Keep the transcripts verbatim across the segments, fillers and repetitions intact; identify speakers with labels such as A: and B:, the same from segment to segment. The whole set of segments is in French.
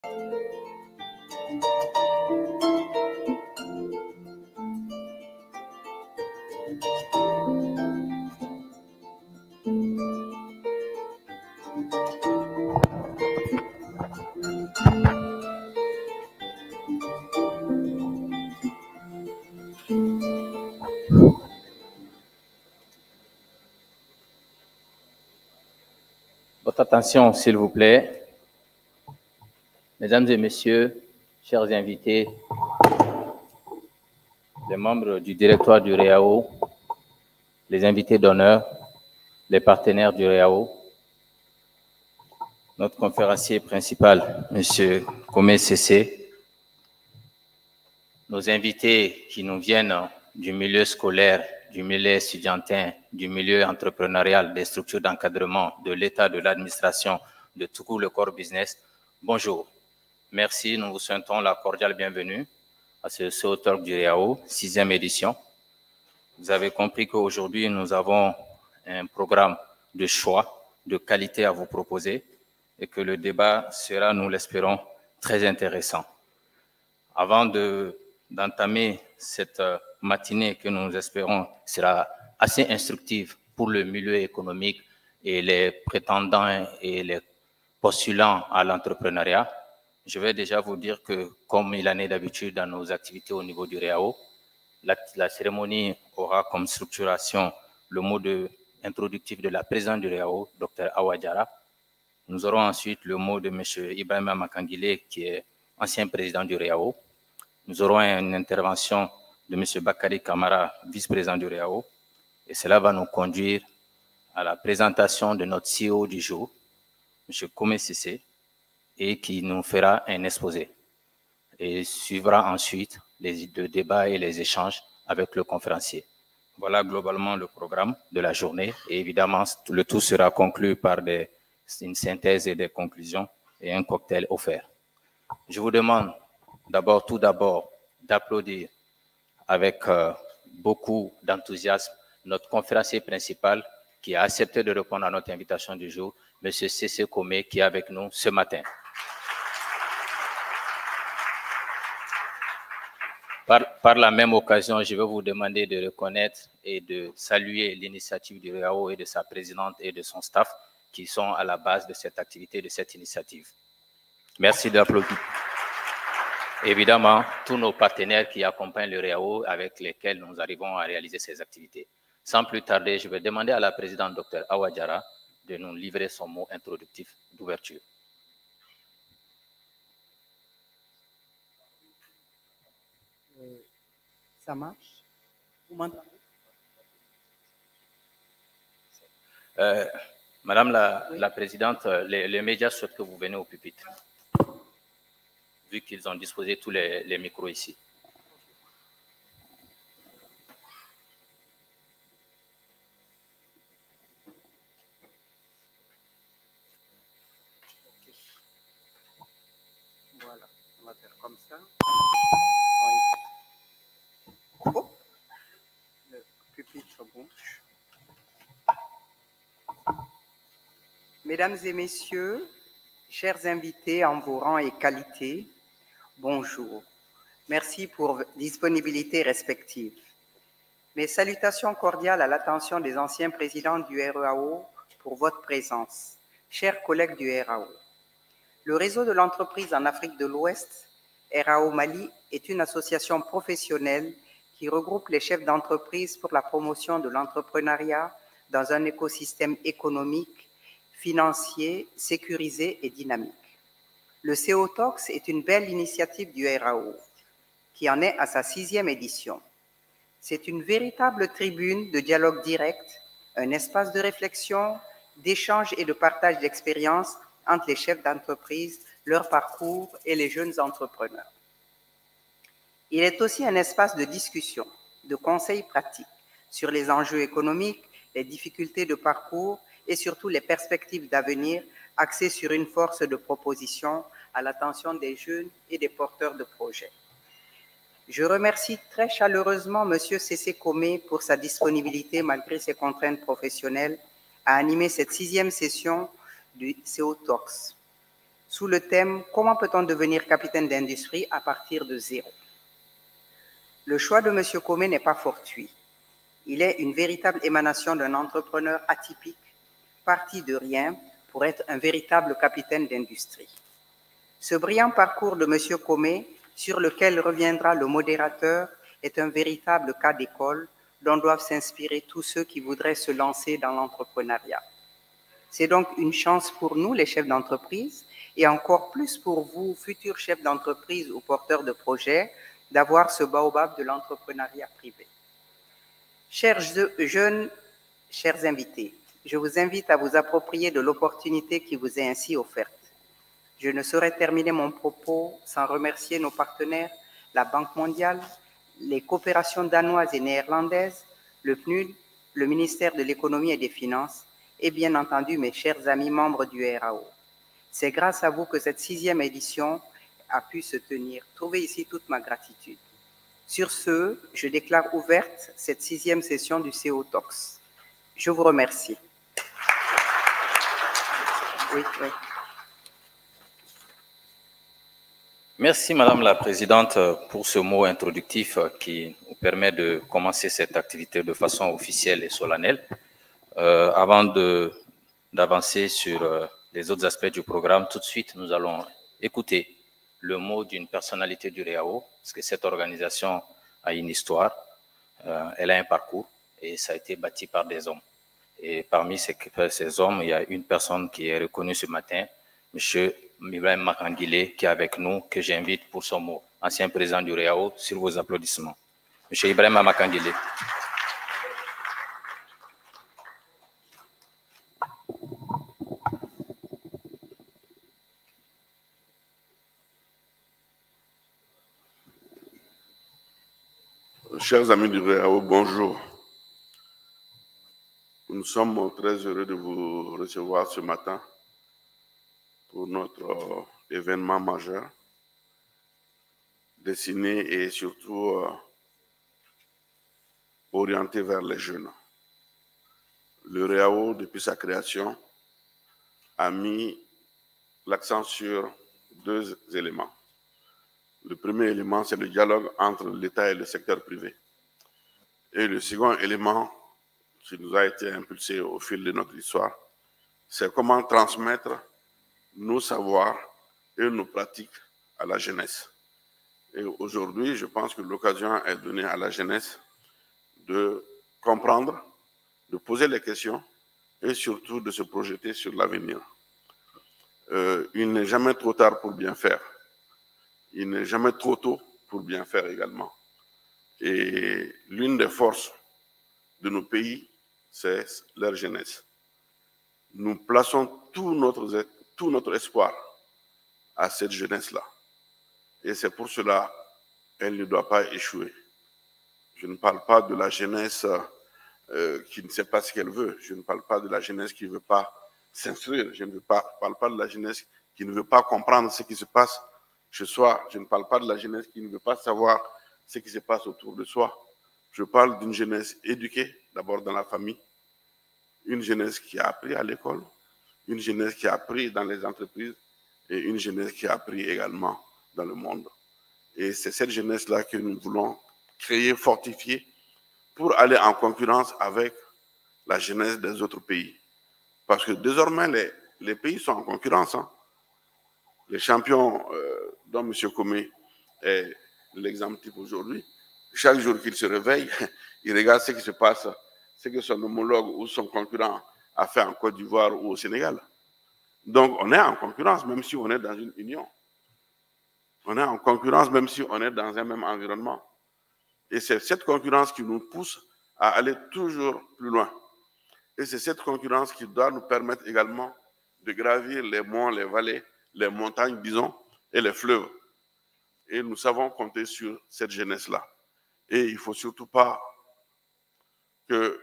A: Votre attention, s'il vous plaît. Mesdames et messieurs, chers invités, les membres du directoire du R E A O, les invités d'honneur, les partenaires du R E A O, notre conférencier principal, M. Komé Sessé, nos invités qui nous viennent du milieu scolaire, du milieu étudiantin, du milieu entrepreneurial, des structures d'encadrement, de l'État, de l'administration, de tout le corps business, bonjour. Merci, nous vous souhaitons la cordiale bienvenue à ce C E O Talk du R E A O, sixième édition. Vous avez compris qu'aujourd'hui, nous avons un programme de choix, de qualité à vous proposer et que le débat sera, nous l'espérons, très intéressant. Avant de, d'entamer cette matinée que nous espérons sera assez instructive pour le milieu économique et les prétendants et les postulants à l'entrepreneuriat, je vais déjà vous dire que, comme il en est d'habitude dans nos activités au niveau du R E A O, la, la cérémonie aura comme structuration le mot de, introductif de la présidente du R E A O, Docteur Awa Diarra. Nous aurons ensuite le mot de M. Ibrahima Makangile, qui est ancien président du R E A O. Nous aurons une intervention de M. Bakary Kamara, vice-président du R E A O. Et cela va nous conduire à la présentation de notre C E O du jour, M. Komé Sessé, et qui nous fera un exposé. Et suivra ensuite les deux débats et les échanges avec le conférencier. Voilà globalement le programme de la journée. Et évidemment, le tout sera conclu par des, une synthèse et des conclusions et un cocktail offert. Je vous demande d'abord, tout d'abord, d'applaudir avec euh, beaucoup d'enthousiasme notre conférencier principal qui a accepté de répondre à notre invitation du jour, M. Sessé Komé, qui est avec nous ce matin. Par, par la même occasion, je vais vous demander de reconnaître et de saluer l'initiative du R E A O et de sa présidente et de son staff qui sont à la base de cette activité, de cette initiative. Merci d'applaudir. Évidemment, tous nos partenaires qui accompagnent le R E A O avec lesquels nous arrivons à réaliser ces activités. Sans plus tarder, je vais demander à la présidente Docteur Awa Diarra de nous livrer son mot introductif d'ouverture.
B: Ça marche? Vous m'entendez?
A: Euh, Madame la, oui. la Présidente, les, les médias souhaitent que vous venez au pupitre, vu qu'ils ont disposé tous les, les micros ici.
B: Voilà, on va faire comme ça. Mesdames et messieurs, chers invités en vos rangs et qualités, bonjour. Merci pour votre disponibilité respective. Mes salutations cordiales à l'attention des anciens présidents du R E A O pour votre présence. Chers collègues du R E A O, le réseau de l'entreprise en Afrique de l'Ouest, R E A O Mali, est une association professionnelle qui regroupe les chefs d'entreprise pour la promotion de l'entrepreneuriat dans un écosystème économique, financier, sécurisé et dynamique. Le C E O Talks est une belle initiative du R E A O, qui en est à sa sixième édition. C'est une véritable tribune de dialogue direct, un espace de réflexion, d'échange et de partage d'expériences entre les chefs d'entreprise, leur parcours et les jeunes entrepreneurs. Il est aussi un espace de discussion, de conseils pratiques sur les enjeux économiques, les difficultés de parcours et surtout les perspectives d'avenir axées sur une force de proposition à l'attention des jeunes et des porteurs de projets. Je remercie très chaleureusement M. Sessé Komé pour sa disponibilité malgré ses contraintes professionnelles à animer cette sixième session du C E O Talks. sous le thème « Comment peut-on devenir capitaine d'industrie à partir de zéro ?» Le choix de M. Comé n'est pas fortuit. Il est une véritable émanation d'un entrepreneur atypique, parti de rien pour être un véritable capitaine d'industrie. Ce brillant parcours de M. Comé, sur lequel reviendra le modérateur, est un véritable cas d'école dont doivent s'inspirer tous ceux qui voudraient se lancer dans l'entrepreneuriat. C'est donc une chance pour nous, les chefs d'entreprise, et encore plus pour vous, futurs chefs d'entreprise ou porteurs de projets, d'avoir ce baobab de l'entrepreneuriat privé. Chers jeunes, chers invités, je vous invite à vous approprier de l'opportunité qui vous est ainsi offerte. Je ne saurais terminer mon propos sans remercier nos partenaires, la Banque mondiale, les coopérations danoises et néerlandaises, le P N U D, le ministère de l'Économie et des Finances, et bien entendu mes chers amis membres du R A O. C'est grâce à vous que cette sixième édition a pu se tenir. Trouvez ici toute ma gratitude. Sur ce, je déclare ouverte cette sixième session du C O Talks. Je vous remercie. Oui, oui.
A: Merci, Madame la Présidente, pour ce mot introductif qui nous permet de commencer cette activité de façon officielle et solennelle. Euh, avant de, d'avancer sur euh, les autres aspects du programme, tout de suite, nous allons écouter le mot d'une personnalité du R A O, parce que cette organisation a une histoire, euh, elle a un parcours, et ça a été bâti par des hommes. Et parmi ces, ces hommes, il y a une personne qui est reconnue ce matin, M. Ibrahim Makangile, qui est avec nous, que j'invite pour son mot. Ancien président du R A O, sur vos applaudissements. M. Ibrahim Makangile.
C: Chers amis du R A O, bonjour. Nous sommes très heureux de vous recevoir ce matin pour notre euh, événement majeur destiné et surtout euh, orienté vers les jeunes. Le R A O, depuis sa création, a mis l'accent sur deux éléments. Le premier élément, c'est le dialogue entre l'État et le secteur privé. Et le second élément qui nous a été impulsé au fil de notre histoire, c'est comment transmettre nos savoirs et nos pratiques à la jeunesse. Et aujourd'hui, je pense que l'occasion est donnée à la jeunesse de comprendre, de poser les questions et surtout de se projeter sur l'avenir. Euh, il n'est jamais trop tard pour bien faire. Il n'est jamais trop tôt pour bien faire également. Et l'une des forces de nos pays, c'est leur jeunesse. Nous plaçons tout notre, tout notre espoir à cette jeunesse-là. Et c'est pour cela qu'elle ne doit pas échouer. Je ne parle pas de la jeunesse euh, qui ne sait pas ce qu'elle veut. Je ne parle pas de la jeunesse qui ne veut pas s'instruire. Je ne veux pas, parle pas de la jeunesse qui ne veut pas comprendre ce qui se passe chez soi. Je ne parle pas de la jeunesse qui ne veut pas savoir ce qui se passe autour de soi. Je parle d'une jeunesse éduquée, d'abord dans la famille, une jeunesse qui a appris à l'école, une jeunesse qui a appris dans les entreprises et une jeunesse qui a appris également dans le monde. Et c'est cette jeunesse-là que nous voulons créer, fortifier, pour aller en concurrence avec la jeunesse des autres pays. Parce que désormais, les, les pays sont en concurrence. Hein. Les champions euh, dont M. Comé est l'exemple type aujourd'hui, chaque jour qu'il se réveille, il regarde ce qui se passe, ce que son homologue ou son concurrent a fait en Côte d'Ivoire ou au Sénégal. Donc, on est en concurrence, même si on est dans une union. On est en concurrence, même si on est dans un même environnement. Et c'est cette concurrence qui nous pousse à aller toujours plus loin. Et c'est cette concurrence qui doit nous permettre également de gravir les monts, les vallées, les montagnes, disons, et les fleuves. Et nous savons compter sur cette jeunesse-là. Et il ne faut surtout pas que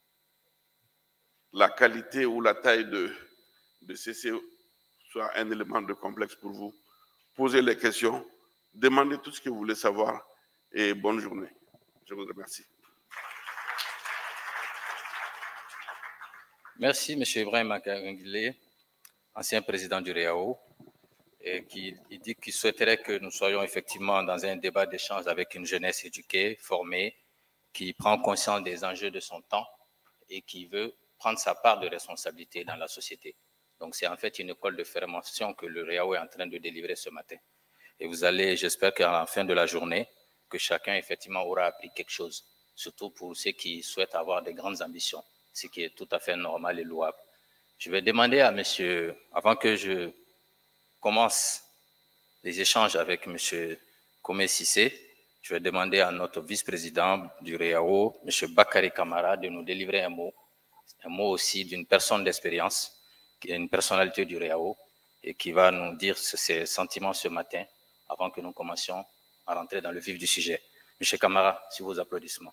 C: la qualité ou la taille de, de C C soit un élément de complexe pour vous. Posez les questions, demandez tout ce que vous voulez savoir et bonne journée. Je vous remercie.
A: Merci, M. Ibrahim Makangile, ancien président du R A O. et qui il dit qu'il souhaiterait que nous soyons effectivement dans un débat d'échange avec une jeunesse éduquée, formée, qui prend conscience des enjeux de son temps et qui veut prendre sa part de responsabilité dans la société. Donc, c'est en fait une école de formation que le R E A O est en train de délivrer ce matin. Et vous allez, j'espère qu'à la fin de la journée, que chacun effectivement aura appris quelque chose, surtout pour ceux qui souhaitent avoir de grandes ambitions, ce qui est tout à fait normal et louable. Je vais demander à monsieur, avant que je commence les échanges avec monsieur Komé Cissé, je vais demander à notre vice-président du R E A O, monsieur Bakary Camara, de nous délivrer un mot, un mot aussi d'une personne d'expérience, qui est une personnalité du R E A O, et qui va nous dire ses sentiments ce matin, avant que nous commencions à rentrer dans le vif du sujet. Monsieur Camara, si vos applaudissements.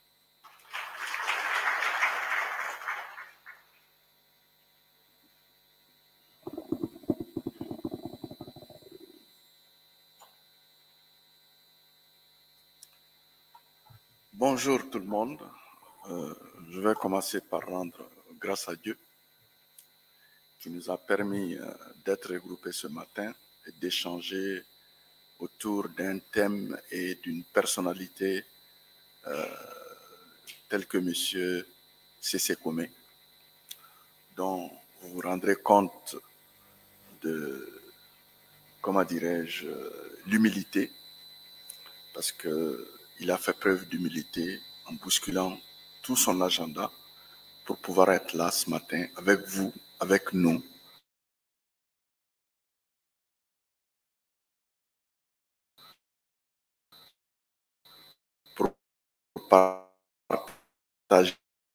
D: Bonjour tout le monde. Euh, je vais commencer par rendre grâce à Dieu qui nous a permis euh, d'être regroupés ce matin et d'échanger autour d'un thème et d'une personnalité euh, telle que M. Cissé Komé, dont vous vous rendrez compte de, comment dirais-je, l'humilité, parce qu'il a fait preuve d'humilité en bousculant tout son agenda pour pouvoir être là ce matin avec vous, avec nous, pour partager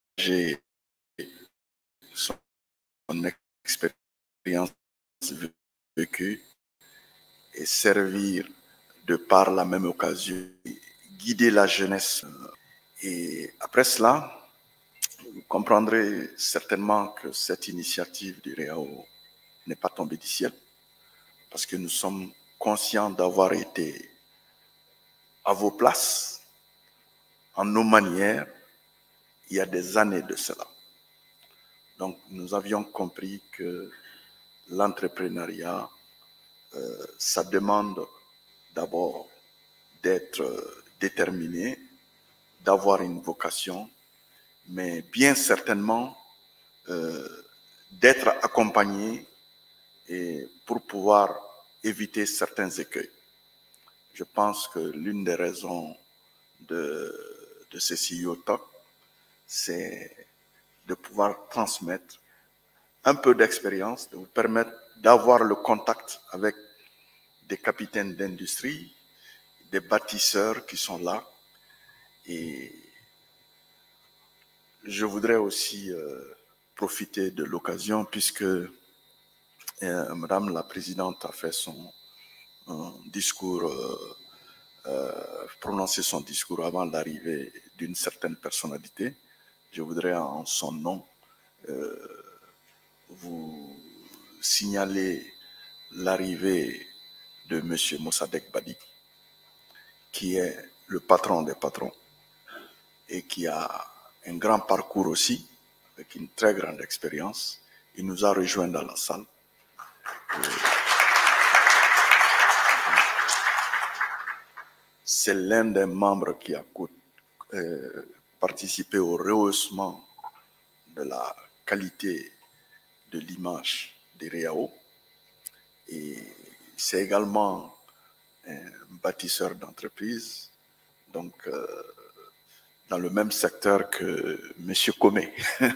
D: son expérience vécue et servir de par la même occasion, guider la jeunesse. Et après cela, vous comprendrez certainement que cette initiative du R E A O n'est pas tombée du ciel, parce que nous sommes conscients d'avoir été à vos places, en nos manières, il y a des années de cela. Donc, nous avions compris que l'entrepreneuriat, euh, ça demande d'abord d'être déterminé, d'avoir une vocation, mais bien certainement euh, d'être accompagné et pour pouvoir éviter certains écueils. Je pense que l'une des raisons de, de ce C E O Talk, c'est de pouvoir transmettre un peu d'expérience, de vous permettre d'avoir le contact avec des capitaines d'industrie, des bâtisseurs qui sont là. Et je voudrais aussi euh, profiter de l'occasion puisque euh, Madame la Présidente a fait son euh, discours, euh, euh, prononcé son discours avant l'arrivée d'une certaine personnalité. Je voudrais en son nom euh, vous signaler l'arrivée de M. Mossadegh Badi, qui est le patron des patrons et qui a un grand parcours aussi, avec une très grande expérience. Il nous a rejoints dans la salle. C'est l'un des membres qui a euh, participé au rehaussement de la qualité de l'image des R E A O. Et c'est également un bâtisseur d'entreprise, donc euh, dans le même secteur que M. Komé.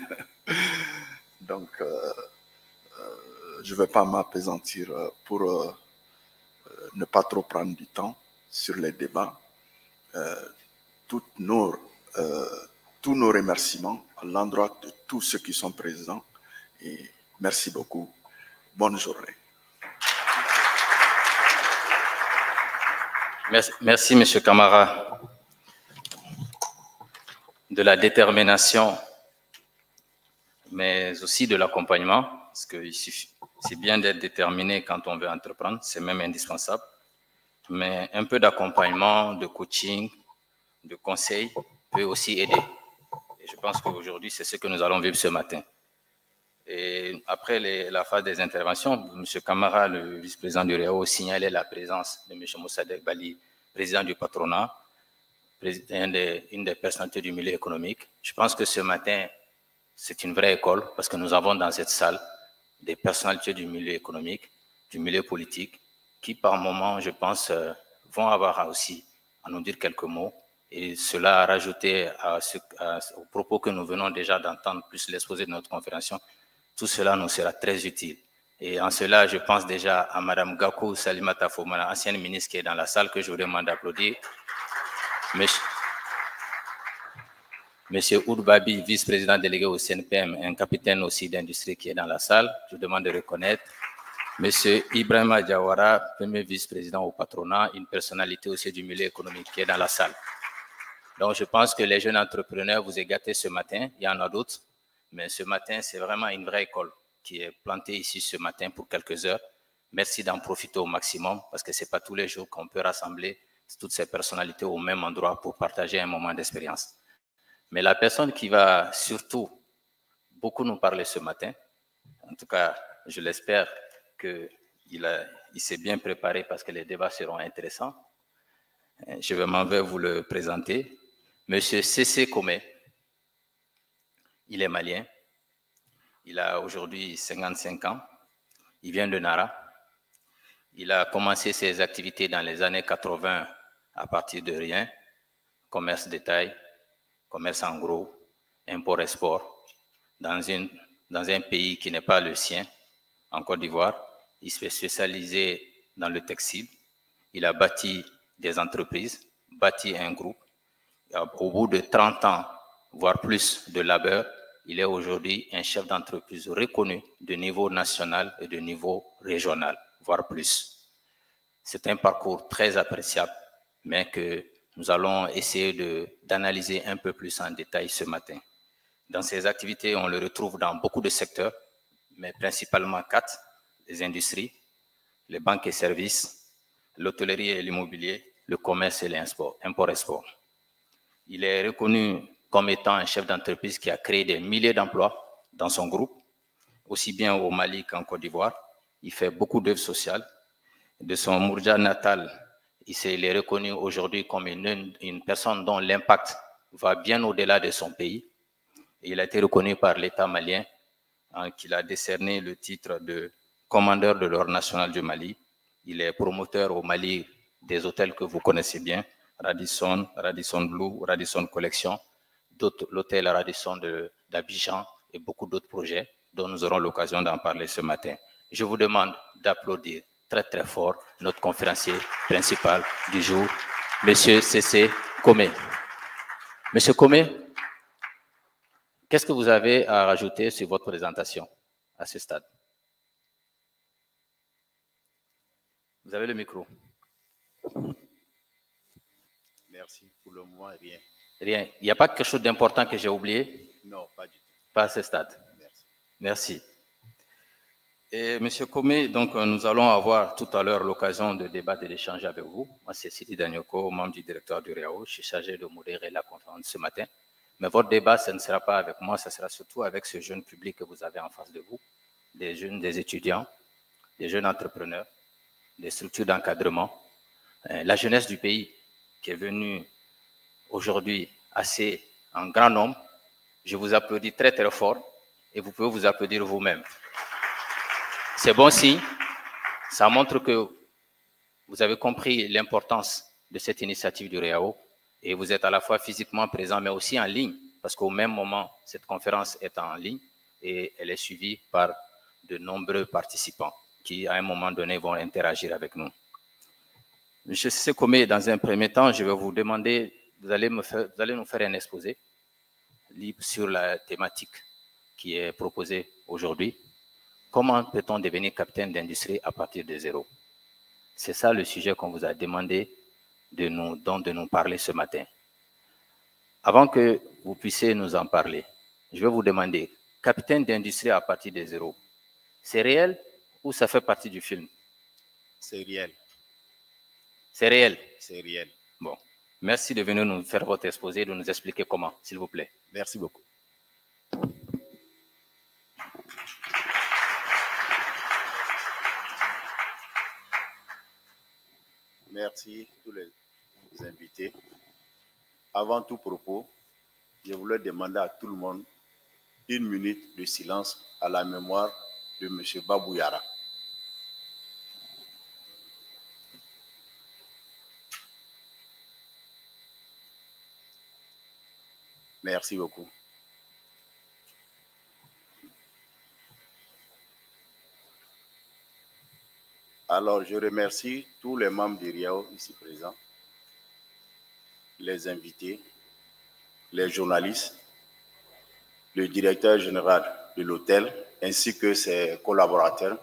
D: Donc, euh, euh, je ne vais pas m'appesantir pour euh, ne pas trop prendre du temps sur les débats. Euh, toutes nos, euh, tous nos remerciements à l'endroit de tous ceux qui sont présents. Et merci beaucoup. Bonne journée.
A: Merci, merci M. Camara, de la détermination, mais aussi de l'accompagnement, parce que c'est bien d'être déterminé quand on veut entreprendre, c'est même indispensable, mais un peu d'accompagnement, de coaching, de conseil peut aussi aider. Et je pense qu'aujourd'hui, c'est ce que nous allons vivre ce matin. Et après les, la phase des interventions, M. Camara, le vice-président du R E A O, signalait la présence de M. Moussadegh Bali, président du patronat, une des, une des personnalités du milieu économique. Je pense que ce matin, c'est une vraie école parce que nous avons dans cette salle des personnalités du milieu économique, du milieu politique, qui par moment, je pense, vont avoir aussi à nous dire quelques mots. Et cela a rajouté à ce, à, aux propos que nous venons déjà d'entendre, plus l'exposé de notre conférence, tout cela nous sera très utile. Et en cela, je pense déjà à Mme Gakou Salimata Fomana, ancienne ministre qui est dans la salle, que je vous demande d'applaudir. Monsieur Oudbabi, vice-président délégué au C N P M, un capitaine aussi d'industrie qui est dans la salle, je vous demande de reconnaître. Monsieur Ibrahima Diawara, premier vice-président au patronat, une personnalité aussi du milieu économique qui est dans la salle. Donc, je pense que les jeunes entrepreneurs vous êtes gâtés ce matin. Il y en a d'autres, mais ce matin, c'est vraiment une vraie école qui est plantée ici ce matin pour quelques heures. Merci d'en profiter au maximum parce que ce n'est pas tous les jours qu'on peut rassembler toutes ces personnalités au même endroit pour partager un moment d'expérience. Mais la personne qui va surtout beaucoup nous parler ce matin, en tout cas, je l'espère qu'il il s'est bien préparé parce que les débats seront intéressants. Je m'en vais vous le présenter. Monsieur Cessé Komé, il est malien, il a aujourd'hui cinquante-cinq ans, il vient de Nara, il a commencé ses activités dans les années quatre-vingt à partir de rien, commerce détail, commerce en gros, import-export, dans, une, dans un pays qui n'est pas le sien, en Côte d'Ivoire. Il s'est spécialisé dans le textile, il a bâti des entreprises, bâti un groupe. Au bout de trente ans, voire plus de labeur, il est aujourd'hui un chef d'entreprise reconnu de niveau national et de niveau régional, voire plus. C'est un parcours très appréciable, mais que nous allons essayer d'analyser un peu plus en détail ce matin. Dans ses activités, on le retrouve dans beaucoup de secteurs, mais principalement quatre, les industries, les banques et services, l'hôtellerie et l'immobilier, le commerce et l'import-export. Il est reconnu comme étant un chef d'entreprise qui a créé des milliers d'emplois dans son groupe, aussi bien au Mali qu'en Côte d'Ivoire. Il fait beaucoup d'œuvres sociales. De son Mourja natal, il est reconnu aujourd'hui comme une, une personne dont l'impact va bien au-delà de son pays. Et il a été reconnu par l'État malien, hein, qu'il a décerné le titre de commandeur de l'ordre national du Mali. Il est promoteur au Mali des hôtels que vous connaissez bien, Radisson, Radisson Blue, Radisson Collection, l'hôtel Radisson d'Abidjan et beaucoup d'autres projets dont nous aurons l'occasion d'en parler ce matin. Je vous demande d'applaudir très très fort notre conférencier principal du jour, Monsieur Cessé Komé. Monsieur Komé, qu'est-ce que vous avez à rajouter sur votre présentation à ce stade? Vous avez le micro.
E: Merci. Pour le moment, rien.
A: Rien. Il n'y a pas quelque chose d'important que j'ai oublié?
E: Non, pas du tout.
A: Pas à ce stade.
E: Merci.
A: Merci. Et Monsieur Komé, donc nous allons avoir tout à l'heure l'occasion de débattre et d'échanger avec vous. Moi, c'est Sidi Danyoko, membre du directeur du R E A O. Je suis chargé de modérer la conférence ce matin. Mais votre débat, ce ne sera pas avec moi, ce sera surtout avec ce jeune public que vous avez en face de vous, des jeunes, des étudiants, des jeunes entrepreneurs, des structures d'encadrement, euh, la jeunesse du pays qui est venue aujourd'hui assez en grand nombre. Je vous applaudis très très fort et vous pouvez vous applaudir vous-même. C'est bon signe, ça montre que vous avez compris l'importance de cette initiative du R E A O et vous êtes à la fois physiquement présent mais aussi en ligne parce qu'au même moment, cette conférence est en ligne et elle est suivie par de nombreux participants qui, à un moment donné, vont interagir avec nous. Monsieur Cessé Komé, dans un premier temps, je vais vous demander, vous allez, me faire, vous allez nous faire un exposé libre sur la thématique qui est proposée aujourd'hui. Comment peut-on devenir capitaine d'industrie à partir de zéro? C'est ça le sujet qu'on vous a demandé de nous, dont de nous parler ce matin. Avant que vous puissiez nous en parler, je vais vous demander, capitaine d'industrie à partir de zéro, c'est réel ou ça fait partie du film?
E: C'est réel.
A: C'est réel?
E: C'est réel.
A: Bon. Merci de venir nous faire votre exposé, de nous expliquer comment, s'il vous plaît.
E: Merci beaucoup. remercie tous les invités. Avant tout propos, je voulais demander à tout le monde une minute de silence à la mémoire de M. Babou Yara. Merci beaucoup. Alors, je remercie tous les membres du R I A O ici présents, les invités, les journalistes, le directeur général de l'hôtel, ainsi que ses collaborateurs.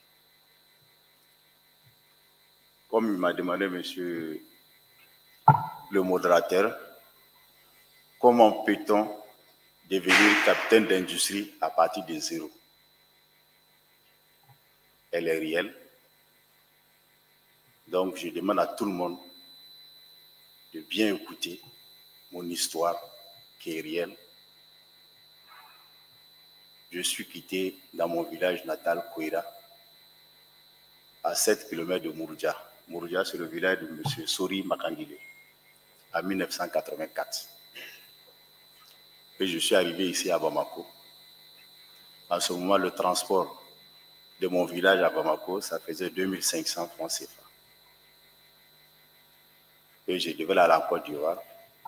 E: Comme il m'a demandé, monsieur le modérateur, comment peut-on devenir capitaine d'industrie à partir de zéro? Elle est réelle. Donc, je demande à tout le monde de bien écouter mon histoire qui est réelle. Je suis quitté dans mon village natal, Kouira, à sept kilomètres de Mouroudia. Mouroudia, c'est le village de M. Sori Makangile, en mille neuf cent quatre-vingt-quatre. Et je suis arrivé ici à Bamako. En ce moment, le transport de mon village à Bamako, ça faisait deux mille cinq cents francs C F A. Et je devais aller à la Côte d'Ivoire.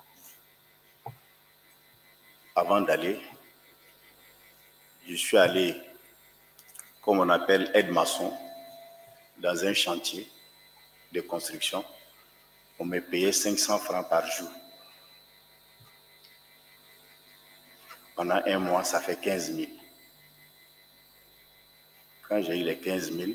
E: Avant d'aller, je suis allé, comme on appelle, aide-maçon, dans un chantier de construction. On me payait cinq cents francs par jour. Pendant un mois, ça fait quinze mille. Quand j'ai eu les quinze mille,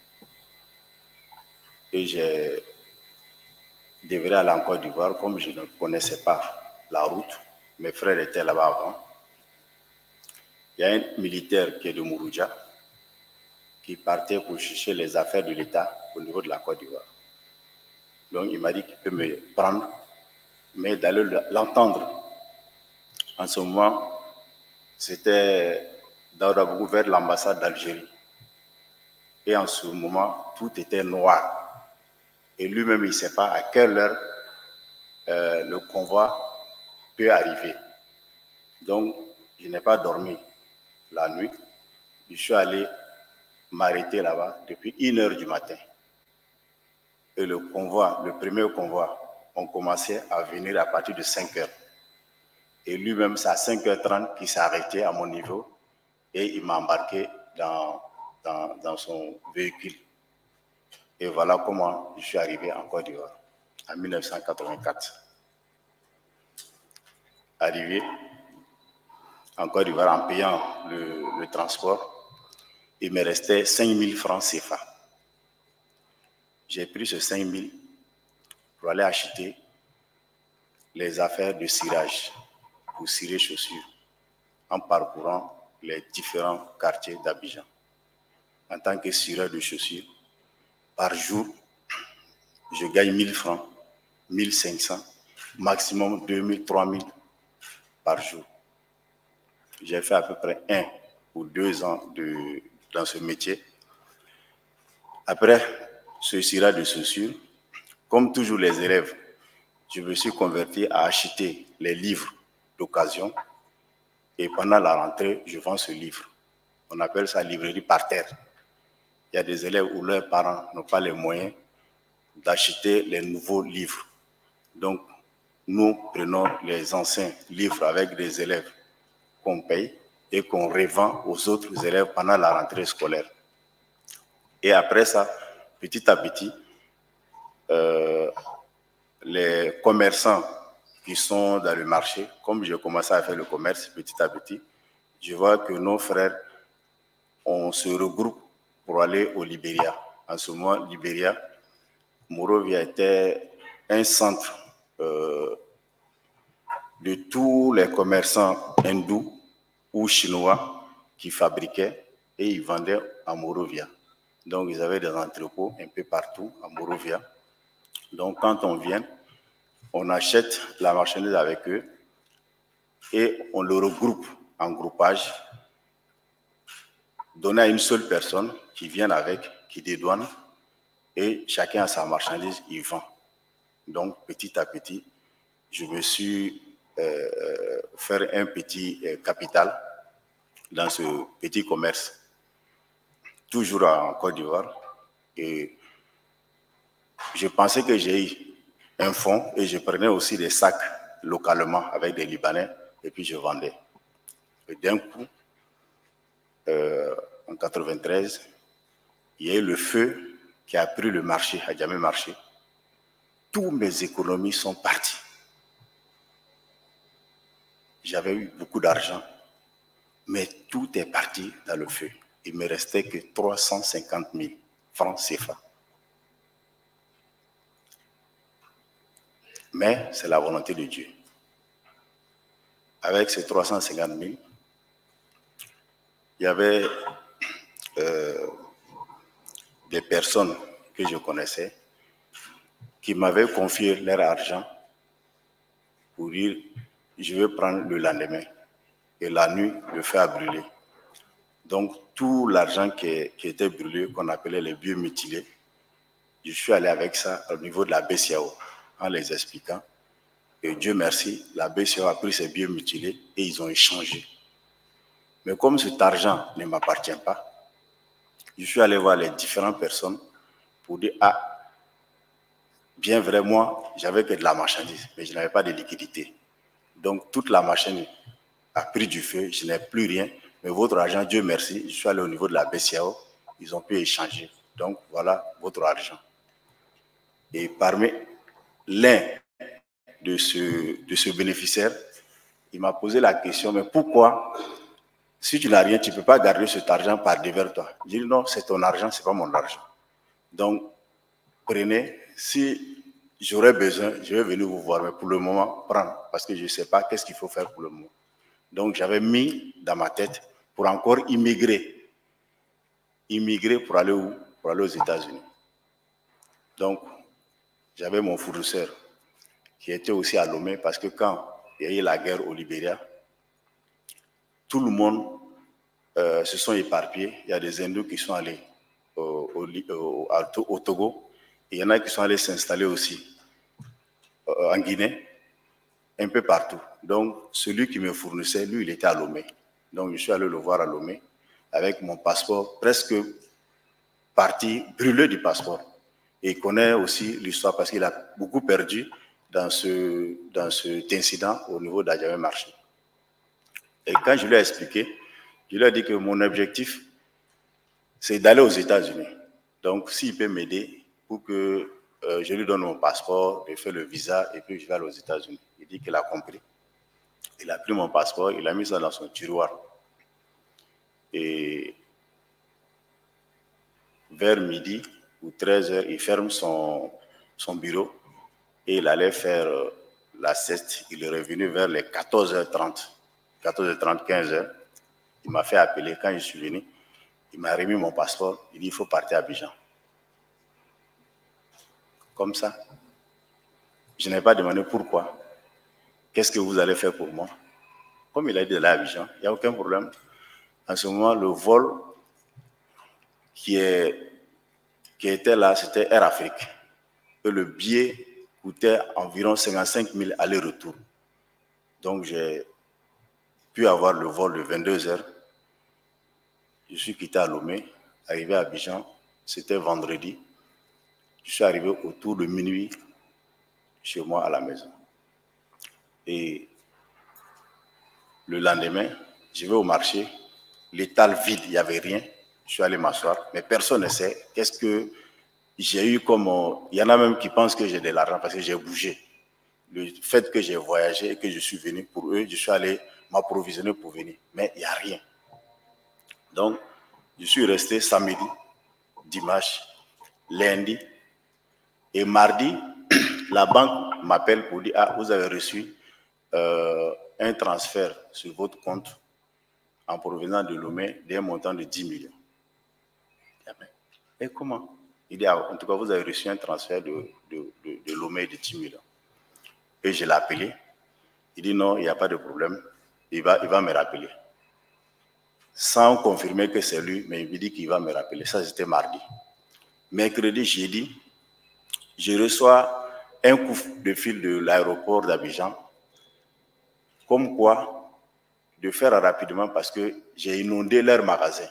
E: et je devrais aller en Côte d'Ivoire, comme je ne connaissais pas la route, mes frères étaient là-bas avant. Il y a un militaire qui est de Mouroudia, qui partait pour chercher les affaires de l'État au niveau de la Côte d'Ivoire. Donc il m'a dit qu'il peut me prendre, mais d'aller l'entendre. En ce moment, c'était Daouda Bougou vers l'ambassade d'Algérie. Et en ce moment, tout était noir. Et lui-même, il ne sait pas à quelle heure euh, le convoi peut arriver. Donc, je n'ai pas dormi la nuit. Je suis allé m'arrêter là-bas depuis une heure du matin. Et le convoi, le premier convoi, on commençait à venir à partir de cinq heures. Et lui-même, c'est à cinq heures trente qu'il s'est arrêté à mon niveau et il m'a embarqué dans, dans, dans son véhicule. Et voilà comment je suis arrivé en Côte d'Ivoire, en mille neuf cent quatre-vingt-quatre. Arrivé en Côte d'Ivoire en payant le, le transport, il me restait cinq mille francs C F A. J'ai pris ce cinq mille pour aller acheter les affaires de cirage, pour cirer chaussures, en parcourant les différents quartiers d'Abidjan. En tant que cireur de chaussures, par jour, je gagne mille francs, mille cinq cents, maximum deux mille, trois mille par jour. J'ai fait à peu près un ou deux ans de, dans ce métier. Après ce cirage de chaussures, comme toujours les élèves, je me suis converti à acheter les livres d'occasion et pendant la rentrée, je vends ce livre. On appelle ça librairie par terre. Il y a des élèves où leurs parents n'ont pas les moyens d'acheter les nouveaux livres. Donc, nous prenons les anciens livres avec des élèves qu'on paye et qu'on revend aux autres élèves pendant la rentrée scolaire. Et après ça, petit à petit, euh, les commerçants qui sont dans le marché, comme j'ai commencé à faire le commerce petit à petit, je vois que nos frères, on se regroupe pour aller au Libéria. En ce moment, Libéria, Monrovia était un centre euh, de tous les commerçants hindous ou chinois qui fabriquaient et ils vendaient à Monrovia. Donc, ils avaient des entrepôts un peu partout à Monrovia. Donc, quand on vient, on achète la marchandise avec eux et on le regroupe en groupage, donné à une seule personne qui vient avec, qui dédouane, et chacun a sa marchandise, il vend. Donc, petit à petit, je me suis euh, fait un petit euh, capital dans ce petit commerce, toujours en Côte d'Ivoire. Et je pensais que j'ai eu un fonds et je prenais aussi des sacs localement avec des Libanais et puis je vendais. Et d'un coup, euh, en mille neuf cent quatre-vingt-treize, il y a eu le feu qui a pris le marché, à Djamé Marché. Toutes mes économies sont parties. J'avais eu beaucoup d'argent, mais tout est parti dans le feu. Il ne me restait que trois cent cinquante mille francs C F A. Mais c'est la volonté de Dieu. Avec ces trois cent cinquante mille, il y avait euh, des personnes que je connaissais qui m'avaient confié leur argent pour dire je vais prendre le lendemain. Et la nuit, le feu a brûlé. Donc tout l'argent qui, qui était brûlé, qu'on appelait les biens mutilés, je suis allé avec ça au niveau de la B C A O en les expliquant. Et Dieu merci, la B C A O a pris ces biens mutilés et ils ont échangé. Mais comme cet argent ne m'appartient pas, je suis allé voir les différentes personnes pour dire, ah, bien vrai, moi, j'avais que de la marchandise, mais je n'avais pas de liquidité. Donc, toute la machine a pris du feu, je n'ai plus rien. Mais votre argent, Dieu merci, je suis allé au niveau de la B C A O, ils ont pu échanger. Donc, voilà votre argent. Et parmi l'un de ce, de ce bénéficiaire, il m'a posé la question, mais pourquoi, si tu n'as rien, tu ne peux pas garder cet argent par devers toi? Je dis non, c'est ton argent, ce n'est pas mon argent. Donc, prenez, si j'aurais besoin, je vais venir vous voir, mais pour le moment, prendre, parce que je ne sais pas qu'est-ce qu'il faut faire pour le moment. Donc, j'avais mis dans ma tête pour encore immigrer. Immigrer pour aller où? Pour aller aux États-Unis. Donc, j'avais mon fournisseur qui était aussi à Lomé, parce que quand il y a eu la guerre au Libéria, tout le monde euh, se sont éparpillés. Il y a des hindous qui sont allés au, au, au, au Togo, et il y en a qui sont allés s'installer aussi euh, en Guinée, un peu partout. Donc, celui qui me fournissait, lui, il était à Lomé. Donc, je suis allé le voir à Lomé avec mon passeport presque parti, brûlé du passeport. Et il connaît aussi l'histoire parce qu'il a beaucoup perdu dans, ce, dans cet incident au niveau d'Adjamé Marché. Et quand je lui ai expliqué, je lui ai dit que mon objectif, c'est d'aller aux États-Unis. Donc, s'il peut m'aider pour que euh, je lui donne mon passeport, je fais le visa et puis je vais aller aux États-Unis. Il dit qu'il a compris. Il a pris mon passeport, il a mis ça dans son tiroir. Et vers midi ou treize heures, il ferme son, son bureau et il allait faire euh, la sieste. Il est revenu vers les quatorze heures trente. quatorze heures trente, quinze heures. Il m'a fait appeler. Quand je suis venu, il m'a remis mon passeport. Il dit, il faut partir à Abidjan. Comme ça. Je n'ai pas demandé pourquoi. Qu'est-ce que vous allez faire pour moi? Comme il a dit de là à Abidjan, il n'y a aucun problème. En ce moment, le vol qui, est, qui était là, c'était Air Afrique. Et le billet coûtait environ cinquante-cinq mille aller-retour. Donc, j'ai pu avoir le vol de vingt-deux heures. Je suis quitté à Lomé, arrivé à Abidjan, c'était vendredi. Je suis arrivé autour de minuit chez moi à la maison. Et le lendemain, je vais au marché, l'étal vide, il n'y avait rien. Je suis allé m'asseoir, mais personne ne sait qu'est-ce que j'ai eu comme... Il y en a même qui pensent que j'ai de l'argent parce que j'ai bougé. Le fait que j'ai voyagé et que je suis venu pour eux, je suis allé m'approvisionner pour venir. Mais il n'y a rien. Donc, je suis resté samedi, dimanche, lundi. Et mardi, la banque m'appelle pour dire, ah, vous avez reçu euh, un transfert sur votre compte en provenant de Lomé d'un montant de dix millions. Et comment? Il dit, ah, en tout cas, vous avez reçu un transfert de, de, de, de Lomé de dix millions. Et je l'ai appelé. Il dit, non, il n'y a pas de problème. Il va, il va me rappeler. Sans confirmer que c'est lui, mais il me dit qu'il va me rappeler. Ça, c'était mardi. mercredi, jeudi, je reçois un coup de fil de l'aéroport d'Abidjan, comme quoi de faire rapidement parce que j'ai inondé leur magasin.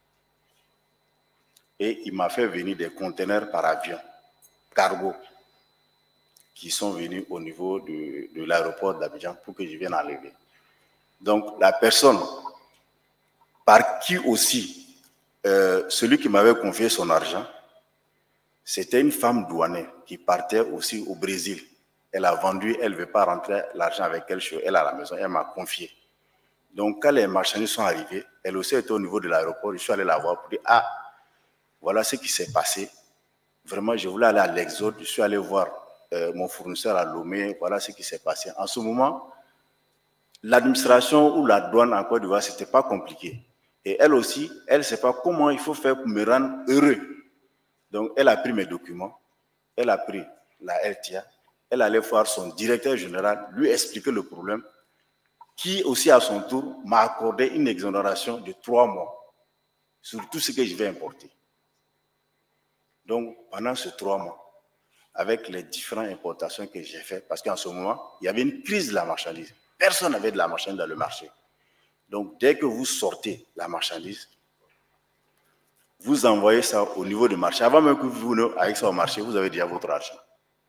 E: Et il m'a fait venir des conteneurs par avion, cargo, qui sont venus au niveau de, de l'aéroport d'Abidjan pour que je vienne enlever. Donc, la personne par qui aussi, euh, celui qui m'avait confié son argent, c'était une femme douanière qui partait aussi au Brésil. Elle a vendu, elle ne veut pas rentrer l'argent avec elle chez elle à la maison, elle m'a confié. Donc, quand les marchandises sont arrivés, elle aussi était au niveau de l'aéroport, je suis allé la voir pour dire, ah, voilà ce qui s'est passé. Vraiment, je voulais aller à l'Exode, je suis allé voir euh, mon fournisseur à Lomé, voilà ce qui s'est passé. En ce moment, l'administration ou la douane en Côte d'Ivoire, ce n'était pas compliqué. Et elle aussi, elle ne sait pas comment il faut faire pour me rendre heureux. Donc, elle a pris mes documents, elle a pris la L T A, elle allait voir son directeur général, lui expliquer le problème, qui aussi à son tour m'a accordé une exonération de trois mois sur tout ce que je vais importer. Donc, pendant ces trois mois, avec les différentes importations que j'ai faites, parce qu'en ce moment, il y avait une crise de la marchandise. Personne n'avait de la marchandise dans le marché. Donc, dès que vous sortez la marchandise, vous envoyez ça au niveau du marché. Avant même que vous venez avec ça au marché, vous avez déjà votre argent.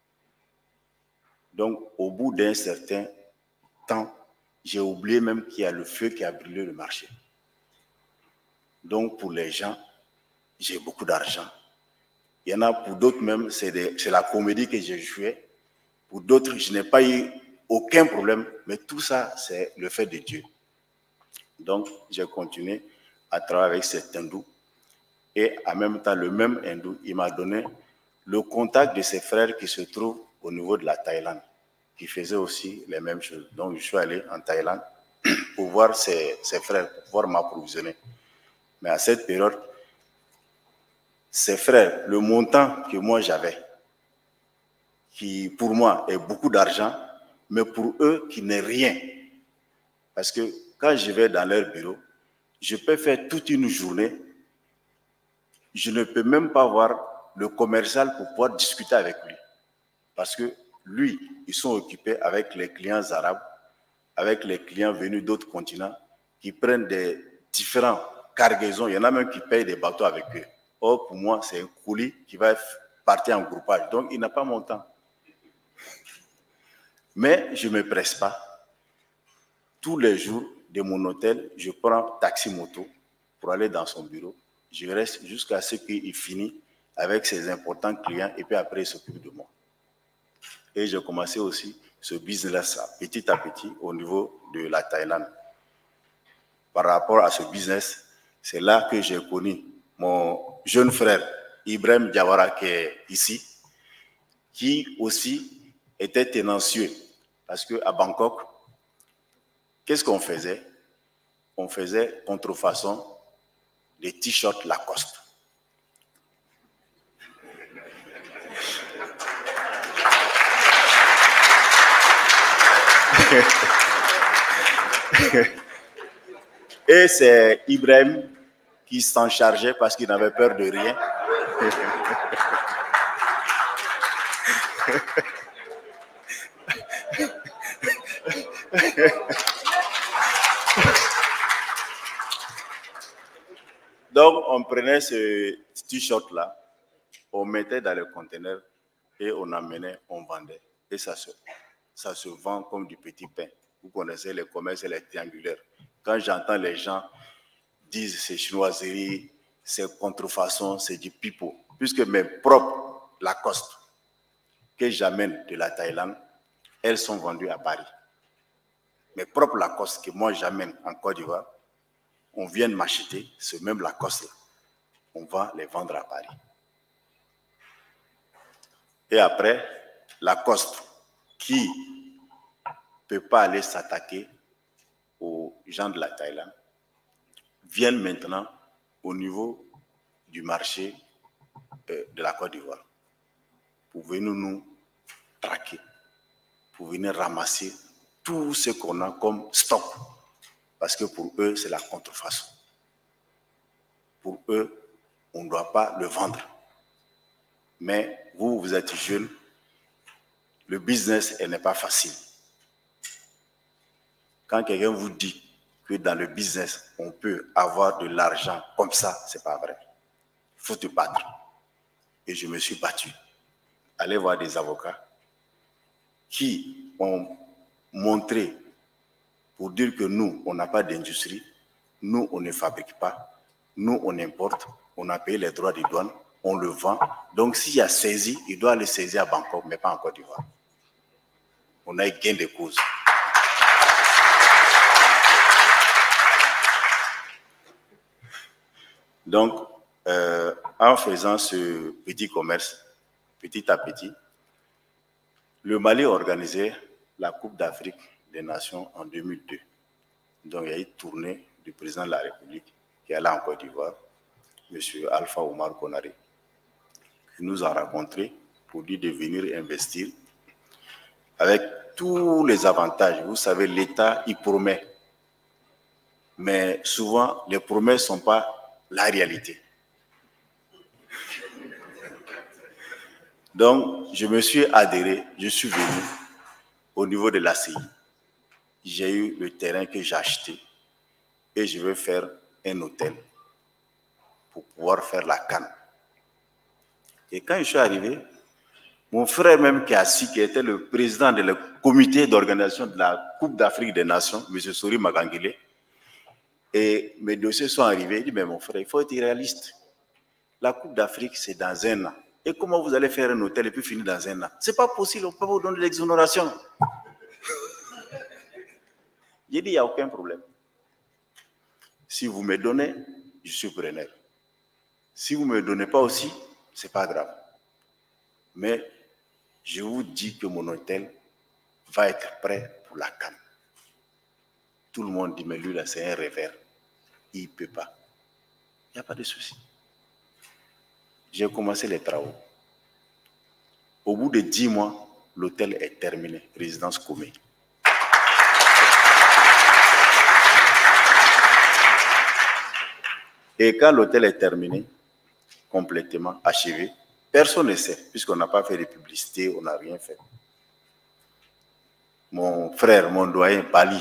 E: Donc, au bout d'un certain temps, j'ai oublié même qu'il y a le feu qui a brûlé le marché. Donc, pour les gens, j'ai beaucoup d'argent. Il y en a pour d'autres même, c'est la comédie que j'ai jouée. Pour d'autres, je n'ai pas eu aucun problème, mais tout ça, c'est le fait de Dieu. Donc, j'ai continué à travailler avec cet hindou. Et en même temps, le même hindou, il m'a donné le contact de ses frères qui se trouvent au niveau de la Thaïlande, qui faisaient aussi les mêmes choses. Donc, je suis allé en Thaïlande pour voir ses, ses frères, pour pouvoir m'approvisionner. Mais à cette période, ses frères, le montant que moi j'avais, qui pour moi est beaucoup d'argent, mais pour eux qui n'est rien. Parce que quand je vais dans leur bureau, je peux faire toute une journée, je ne peux même pas voir le commercial pour pouvoir discuter avec lui. Parce que lui, ils sont occupés avec les clients arabes, avec les clients venus d'autres continents, qui prennent des différents cargaisons. Il y en a même qui payent des bateaux avec eux. Or, pour moi, c'est un colis qui va partir en groupage. Donc, il n'a pas mon temps. Mais je ne me presse pas. Tous les jours de mon hôtel, je prends taxi moto pour aller dans son bureau. Je reste jusqu'à ce qu'il finisse avec ses importants clients et puis après, il s'occupe de moi. Et j'ai commencé aussi ce business-là, petit à petit, au niveau de la Thaïlande. Par rapport à ce business, c'est là que j'ai connu mon jeune frère, Ibrahim Diawara, qui est ici, qui aussi était tenancieux. Parce qu'à Bangkok, qu'est-ce qu'on faisait? On faisait contrefaçon des t-shirts Lacoste. Et c'est Ibrahim qui s'en chargeait parce qu'il n'avait peur de rien. Donc, on prenait ce t-shirt-là, on mettait dans le conteneur et on amenait, on vendait. Et ça se, ça se vend comme du petit pain. Vous connaissez les commerces et les triangulaires. Quand j'entends les gens dire c'est chinoiserie, c'est contrefaçon, c'est du pipeau. Puisque mes propres Lacoste que j'amène de la Thaïlande, elles sont vendues à Paris. Mes propres Lacoste que moi j'amène en Côte d'Ivoire, on vient de m'acheter ce même Lacoste-là. On va les vendre à Paris. Et après, Lacoste, qui ne peut pas aller s'attaquer aux gens de la Thaïlande, viennent maintenant au niveau du marché euh, de la Côte d'Ivoire pour venir nous traquer, pour venir ramasser tout ce qu'on a comme stock. Parce que pour eux, c'est la contrefaçon. Pour eux, on ne doit pas le vendre. Mais vous, vous êtes jeune, le business, elle n'est pas facile. Quand quelqu'un vous dit que dans le business, on peut avoir de l'argent comme ça, ce n'est pas vrai. Il faut te battre. Et je me suis battu. Allez voir des avocats qui ont montré pour dire que nous, on n'a pas d'industrie, nous, on ne fabrique pas, nous, on importe, on a payé les droits de douane, on le vend. Donc, s'il y a saisi, il doit aller saisir à Bangkok, mais pas en Côte d'Ivoire. On a eu gain de cause. Donc, euh, en faisant ce petit commerce, petit à petit, le Mali a organisé la Coupe d'Afrique des Nations en deux mille deux. Donc, il y a eu une tournée du président de la République qui est allé en Côte d'Ivoire, M. Alpha Omar Konaré, qui nous a rencontrés pour lui de venir investir avec tous les avantages. Vous savez, l'État, il promet. Mais souvent, les promesses ne sont pas la réalité. Donc, je me suis adhéré, je suis venu au niveau de l'A C I. J'ai eu le terrain que j'ai acheté et je veux faire un hôtel pour pouvoir faire la canne. Et quand je suis arrivé, mon frère même qui est assis, qui était le président du comité d'organisation de la Coupe d'Afrique des Nations, M. Sori Magangile, et mes dossiers sont arrivés, il dit, mais mon frère, il faut être réaliste. La Coupe d'Afrique, c'est dans un an. Et comment vous allez faire un hôtel et puis finir dans un an? Ce n'est pas possible, on ne peut pas vous donner l'exonération. J'ai dit, il n'y a aucun problème. Si vous me donnez, je suis preneur. Si vous ne me donnez pas aussi, ce n'est pas grave. Mais je vous dis que mon hôtel va être prêt pour la canne. Tout le monde dit, mais lui, là, c'est un rêveur. Il ne peut pas. Il n'y a pas de souci. J'ai commencé les travaux. Au bout de dix mois, l'hôtel est terminé, résidence Comé. Et quand l'hôtel est terminé, complètement achevé, personne ne sait, puisqu'on n'a pas fait de publicité, on n'a rien fait. Mon frère, mon doyen, Bali,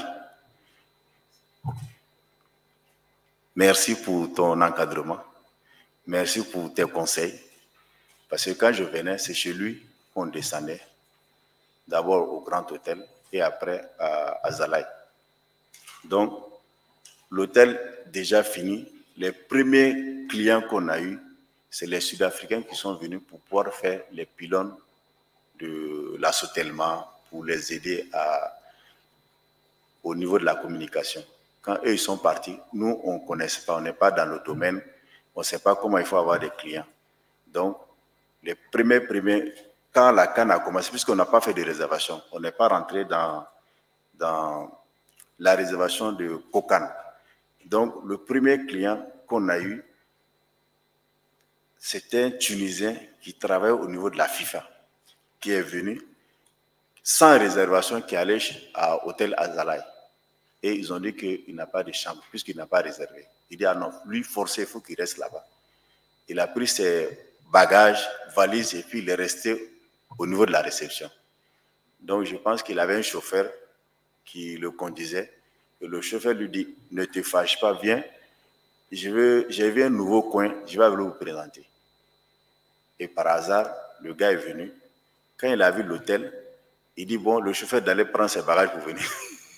E: merci pour ton encadrement, merci pour tes conseils, parce que quand je venais, c'est chez lui qu'on descendait, d'abord au Grand Hôtel et après à, à Zalaï. Donc, l'hôtel déjà fini, les premiers clients qu'on a eus, c'est les Sud-Africains qui sont venus pour pouvoir faire les pylônes de l'assoutellement, pour les aider à, au niveau de la communication. Quand eux ils sont partis, nous, on ne connaissait pas, on n'est pas dans le domaine, on ne sait pas comment il faut avoir des clients. Donc, les premiers, premiers, quand la canne a commencé, puisqu'on n'a pas fait de réservation, on n'est pas rentré dans, dans la réservation de Kokan. Donc, le premier client qu'on a eu, c'était un Tunisien qui travaille au niveau de la FIFA, qui est venu sans réservation, qui allait à l'hôtel Azalaï. Et ils ont dit qu'il n'a pas de chambre, puisqu'il n'a pas réservé. Il dit, ah non, lui, forcé, il faut qu'il reste là-bas. Il a pris ses bagages, valises, et puis il est resté au niveau de la réception. Donc, je pense qu'il avait un chauffeur qui le conduisait. Et le chauffeur lui dit, ne te fâche pas, viens. Je veux, j'ai vu un nouveau coin, je vais vous présenter. Et par hasard, le gars est venu. Quand il a vu l'hôtel, il dit, bon, le chauffeur d'aller prendre ses bagages pour venir.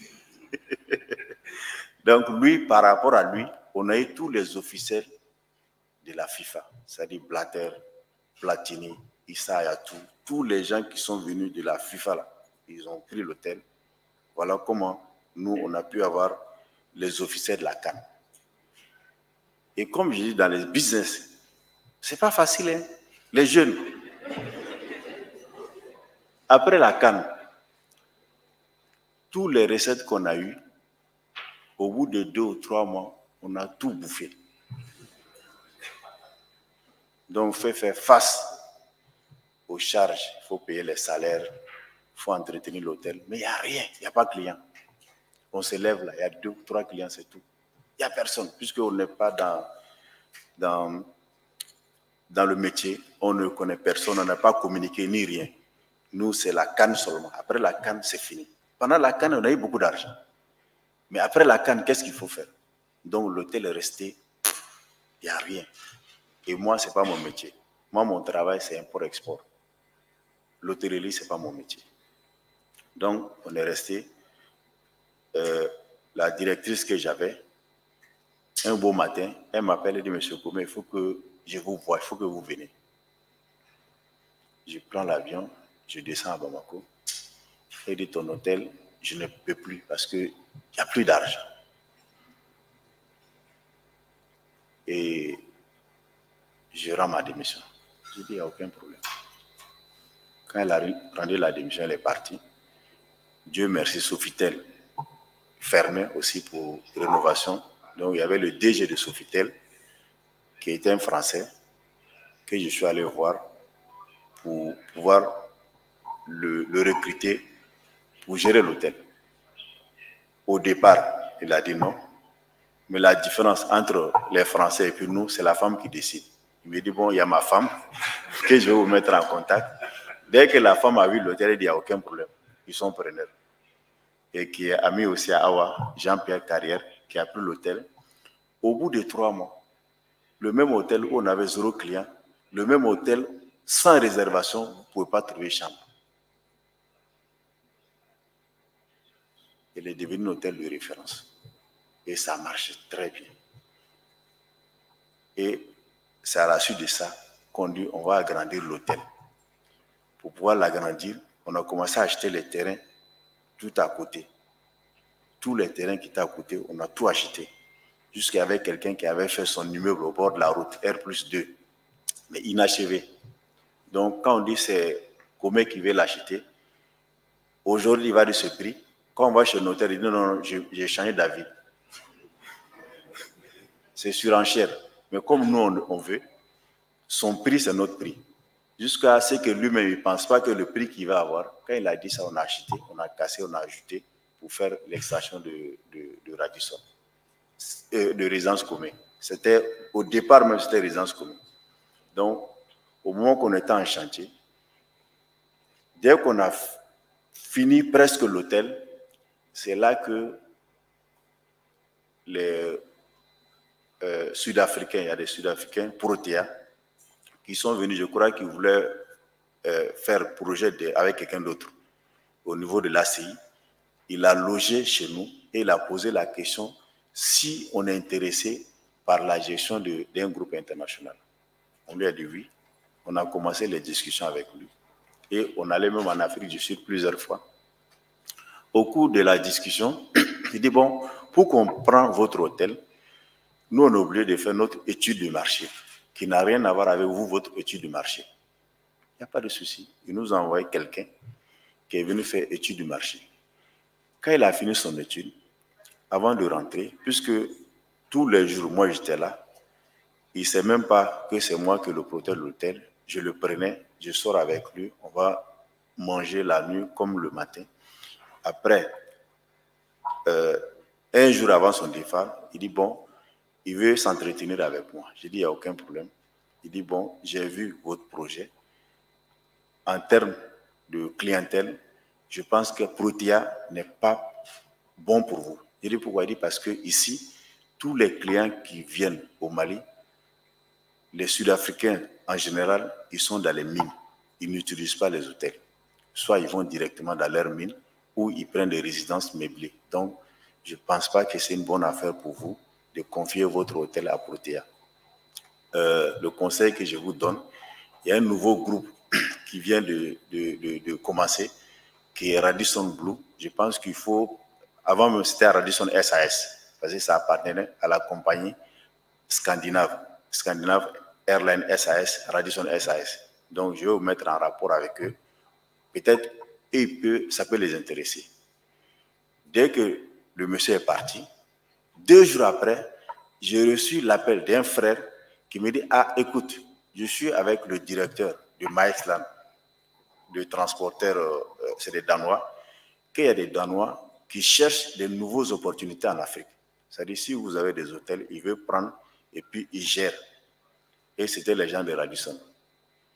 E: Donc, lui, par rapport à lui, on a eu tous les officiels de la FIFA, c'est-à-dire Blatter, Platini, Issa Hayatou, tous les gens qui sont venus de la FIFA, là, ils ont pris l'hôtel. Voilà comment nous, on a pu avoir les officiels de la canne. Et comme je dis dans les business, c'est pas facile, hein? Les jeunes. Après la canne, tous les recettes qu'on a eues, au bout de deux ou trois mois, on a tout bouffé. Donc, il faut faire face aux charges. Il faut payer les salaires, il faut entretenir l'hôtel. Mais il n'y a rien, il n'y a pas de clients. On se lève là, il y a deux ou trois clients, c'est tout. Il n'y a personne, puisqu'on n'est pas dans, dans, dans le métier. on ne connaît personne, on n'a pas communiqué ni rien. Nous, c'est la canne seulement. Après la canne, c'est fini. Pendant la canne, on a eu beaucoup d'argent. Mais après la canne, qu'est-ce qu'il faut faire? Donc, l'hôtel est resté, il n'y a rien. Et moi, ce n'est pas mon métier. Moi, mon travail, c'est import-export. L'hôtellerie, ce n'est pas mon métier. Donc, on est resté. Euh, la directrice que j'avais, un beau matin, elle m'appelle et dit, Monsieur Koumé, il faut que je vous voie, il faut que vous venez. Je prends l'avion, je descends à Bamako. Elle dit, ton hôtel, je ne peux plus parce qu'il n'y a plus d'argent. Et je rends ma démission. Je dis, il n'y a aucun problème. Quand elle a rendu la démission, elle est partie. Dieu merci, Sofitel fermé aussi pour rénovation. Donc, il y avait le D G de Sofitel, qui était un Français, que je suis allé voir pour pouvoir le, le recruter pour gérer l'hôtel. Au départ, il a dit non. Mais la différence entre les Français et puis nous, c'est la femme qui décide. Il me dit, bon, il y a ma femme que je vais vous mettre en contact. Dès que la femme a vu l'hôtel, elle dit, il n'y a aucun problème. Ils sont preneurs. Et qui est ami aussi à Awa, Jean-Pierre Carrière, qui a pris l'hôtel. Au bout de trois mois, le même hôtel où on avait zéro client, le même hôtel sans réservation, vous ne pouvez pas trouver chambre. Il est devenu un hôtel de référence. Et ça marche très bien. Et c'est à la suite de ça qu'on dit on va agrandir l'hôtel. Pour pouvoir l'agrandir, on a commencé à acheter les terrains tout à côté. Tous les terrains qui étaient à côté, on a tout acheté. Jusqu'à avec quelqu'un qui avait fait son immeuble au bord de la route, R plus deux, mais inachevé. Donc, quand on dit c'est Koumé qui veut l'acheter, aujourd'hui, il va de ce prix. Quand on va chez le notaire, il dit non, non, non, j'ai changé d'avis. C'est surenchère. Mais comme nous, on, on veut, son prix, c'est notre prix. Jusqu'à ce que lui-même ne pense pas que le prix qu'il va avoir, quand il a dit ça, on a acheté, on a cassé, on a ajouté pour faire l'extraction de, de, de Radisson, euh, de résidence commune. C'était, au départ même, c'était résidence commune. Donc, au moment qu'on était en chantier, dès qu'on a fini presque l'hôtel, c'est là que les euh, Sud-Africains, il y a des Sud-Africains, Protea, qui sont venus, je crois qu'ils voulaient euh, faire projet de, avec quelqu'un d'autre au niveau de l'A C I. Il a logé chez nous et il a posé la question si on est intéressé par la gestion d'un groupe international. On lui a dit oui. On a commencé les discussions avec lui. Et on allait même en Afrique du Sud plusieurs fois. Au cours de la discussion, il dit, bon, pour qu'on prenne votre hôtel, nous, on est obligé de faire notre étude de marché, qui n'a rien à voir avec vous, votre étude de marché. Il n'y a pas de souci. Il nous a envoyé quelqu'un qui est venu faire étude du marché. Quand il a fini son étude, avant de rentrer, puisque tous les jours, moi, j'étais là, il ne sait même pas que c'est moi qui le protège de l'hôtel. Je le prenais, je sors avec lui, on va manger la nuit comme le matin. Après, euh, un jour avant son départ, il dit, bon, il veut s'entretenir avec moi. J'ai dit, il n'y a aucun problème. Il dit, bon, j'ai vu votre projet. En termes de clientèle, je pense que Protea n'est pas bon pour vous. J'ai dit, pourquoi? Il dit, parce que ici, tous les clients qui viennent au Mali, les Sud-Africains, en général, ils sont dans les mines. Ils n'utilisent pas les hôtels. Soit ils vont directement dans leurs mines, ou ils prennent des résidences meublées. Donc, je ne pense pas que c'est une bonne affaire pour vous de confier votre hôtel à Protea. Euh, le conseil que je vous donne, il y a un nouveau groupe qui vient de, de, de, de commencer, qui est Radisson Blu. Je pense qu'il faut... Avant même, c'était Radisson S A S, parce que ça appartenait à la compagnie scandinave. Scandinave Airlines S A S, Radisson S A S. Donc, je vais vous mettre en rapport avec eux. Peut-être, et peut, ça peut les intéresser. Dès que le monsieur est parti, deux jours après, j'ai reçu l'appel d'un frère qui me dit, ah, écoute, je suis avec le directeur de Maïsland, de transporteur, euh, c'est des Danois, qu'il y a des Danois qui cherchent de nouvelles opportunités en Afrique. C'est-à-dire, si vous avez des hôtels, ils veulent prendre et puis ils gèrent. Et c'était les gens de Radisson.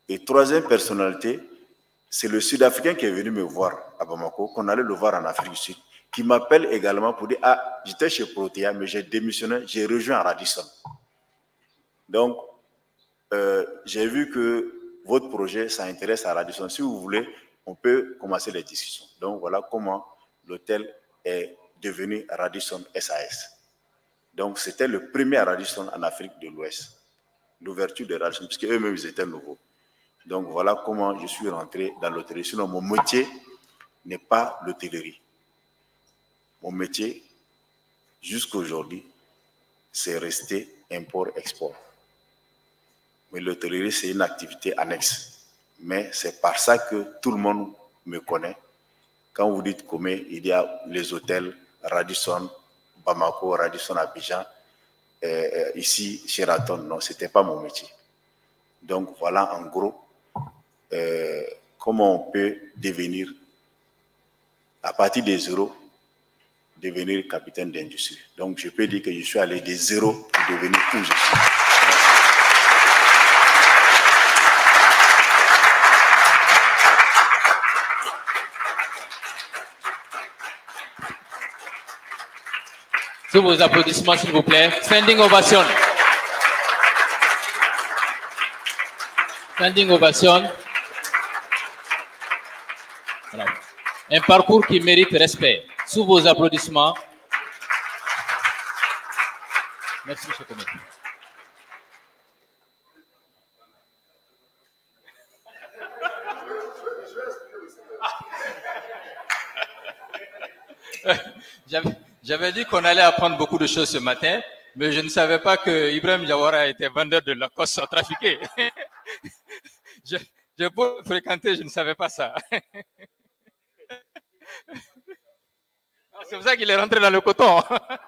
E: Et troisième personnalité, c'est le Sud-Africain qui est venu me voir à Bamako, qu'on allait le voir en Afrique du Sud, qui m'appelle également pour dire « Ah, j'étais chez Protea, mais j'ai démissionné, j'ai rejoint Radisson. » Donc, euh, j'ai vu que votre projet, ça intéresse à Radisson. Si vous voulez, on peut commencer les discussions. Donc, voilà comment l'hôtel est devenu Radisson S A S. Donc, c'était le premier Radisson en Afrique de l'Ouest. L'ouverture de Radisson, puisque eux-mêmes, ils étaient nouveaux. Donc, voilà comment je suis rentré dans l'hôtellerie. Sinon, mon métier n'est pas l'hôtellerie. Mon métier, jusqu'à aujourd'hui, c'est resté import-export. Mais l'hôtellerie, c'est une activité annexe. Mais c'est par ça que tout le monde me connaît. Quand vous dites Comé, il y a les hôtels Radisson, Bamako, Radisson Abidjan, euh, ici, Sheraton. Non, ce n'était pas mon métier. Donc, voilà en gros euh, comment on peut devenir, à partir des zéros, devenir capitaine d'industrie. Donc, je peux dire que je suis allé des zéros pour devenir où je suis.
A: Sous vos applaudissements, s'il vous plaît. Standing ovation. Standing ovation. Voilà. Un parcours qui mérite respect. Sous vos applaudissements. Merci, M. Comé. J'avais dit qu'on allait apprendre beaucoup de choses ce matin, mais je ne savais pas que Ibrahim Jawara était vendeur de Lacoste trafiqué. J'ai beau fréquenter, je ne savais pas ça. C'est pour ça qu'il est rentré dans le coton.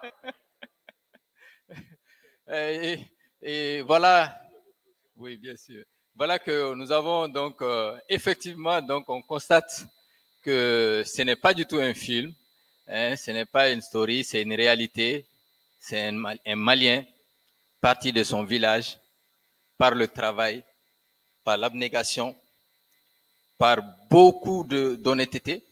A: Et, et voilà, oui, bien sûr. Voilà que nous avons donc euh, effectivement, donc on constate que ce n'est pas du tout un film. Hein, ce n'est pas une story, c'est une réalité. C'est un, un Malien parti de son village par le travail, par l'abnégation, par beaucoup d'honnêteté,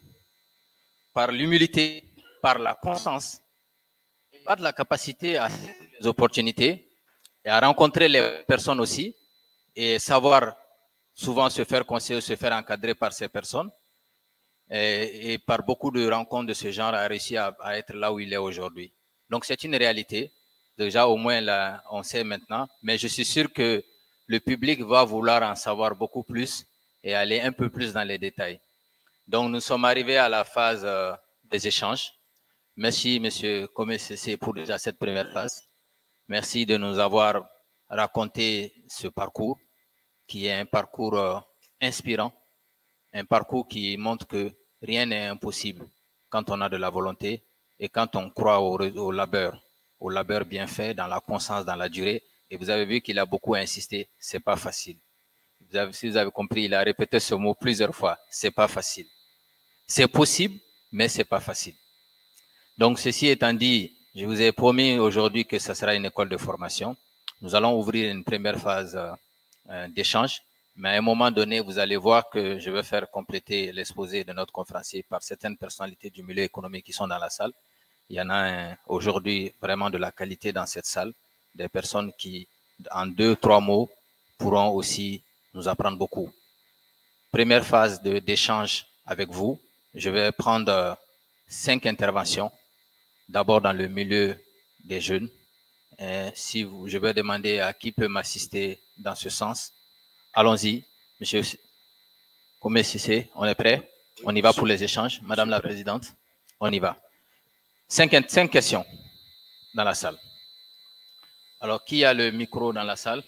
A: par l'humilité, par la conscience, par la capacité à saisir les opportunités et à rencontrer les personnes aussi et savoir souvent se faire conseiller, se faire encadrer par ces personnes. Et, et par beaucoup de rencontres de ce genre, a réussi à, à être là où il est aujourd'hui. Donc, c'est une réalité. Déjà, au moins, là, on sait maintenant. Mais je suis sûr que le public va vouloir en savoir beaucoup plus et aller un peu plus dans les détails. Donc, nous sommes arrivés à la phase euh, des échanges. Merci, M. Comé Cissé, pour déjà cette première phase. Merci de nous avoir raconté ce parcours, qui est un parcours euh, inspirant, un parcours qui montre que rien n'est impossible quand on a de la volonté et quand on croit au, au labeur, au labeur bien fait, dans la constance, dans la durée. Et vous avez vu qu'il a beaucoup insisté, c'est pas facile. Vous avez, si vous avez compris, il a répété ce mot plusieurs fois, c'est pas facile. C'est possible, mais c'est pas facile. Donc, ceci étant dit, je vous ai promis aujourd'hui que ce sera une école de formation. Nous allons ouvrir une première phase euh, d'échange. Mais à un moment donné, vous allez voir que je vais faire compléter l'exposé de notre conférencier par certaines personnalités du milieu économique qui sont dans la salle. Il y en a aujourd'hui vraiment de la qualité dans cette salle, des personnes qui, en deux, trois mots, pourront aussi nous apprendre beaucoup. Première phase d'échange avec vous, je vais prendre euh, cinq interventions, d'abord dans le milieu des jeunes. Et si vous, je vais demander à qui peut m'assister dans ce sens. Allons-y, Monsieur Comé Cissé, on est prêt? On y va pour les échanges. Madame la Présidente, on y va. Cinq, cinq questions dans la salle. Alors, qui a le micro dans la salle?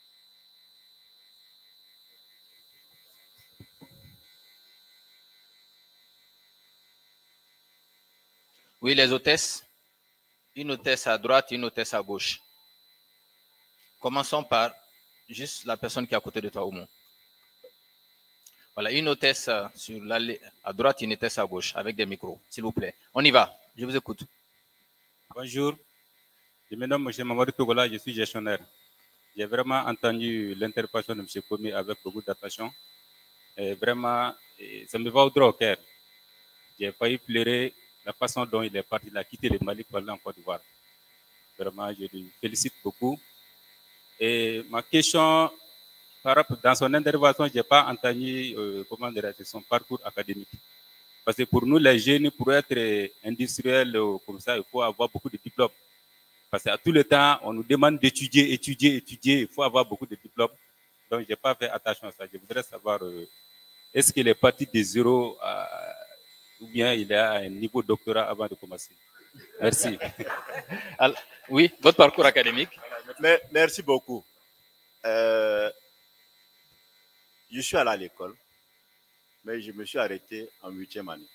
A: Oui, les hôtesses. Une hôtesse à droite, une hôtesse à gauche. Commençons par juste la personne qui est à côté de toi, Oumou. Voilà, une hôtesse sur la, à droite, une hôtesse à gauche, avec des micros, s'il vous plaît. On y va, je vous écoute.
F: Bonjour, je me nomme M. Mamadou Togola, je suis gestionnaire. J'ai vraiment entendu l'intervention de M. Komi avec beaucoup d'attention. Et vraiment, ça me va au droit au cœur. J'ai failli pleurer la façon dont il est parti, il a quitté le Mali pour aller en Côte d'Ivoire. Vraiment, je lui félicite beaucoup. Et ma question, dans son intervention, je n'ai pas entendu euh, comment dire, son parcours académique. Parce que pour nous, les jeunes, pour être industriels comme ça, il faut avoir beaucoup de diplômes. Parce qu'à tout le temps, on nous demande d'étudier, étudier, étudier. Il faut avoir beaucoup de diplômes. Donc, je n'ai pas fait attention à ça. Je voudrais savoir, euh, est-ce qu'il est parti de zéro à, ou bien il est à un niveau doctorat avant de commencer? Merci.
A: Alors, oui, votre parcours académique.
E: Merci beaucoup. Euh, je suis allé à l'école, mais je me suis arrêté en huitième année.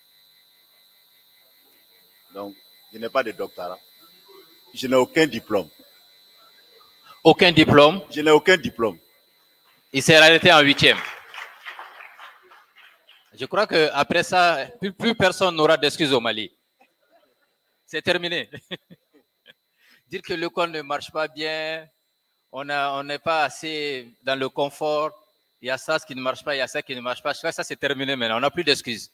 E: Donc, je n'ai pas de doctorat. Je n'ai aucun diplôme.
A: Aucun diplôme?
E: Je n'ai aucun diplôme.
A: Il s'est arrêté en huitième. Je crois qu'après ça, plus, plus personne n'aura d'excuses au Mali. C'est terminé. Dire que l'école ne marche pas bien, on n'est pas assez dans le confort, il y a ça ce qui ne marche pas, il y a ça qui ne marche pas. Je crois que ça c'est terminé maintenant, on n'a plus d'excuses.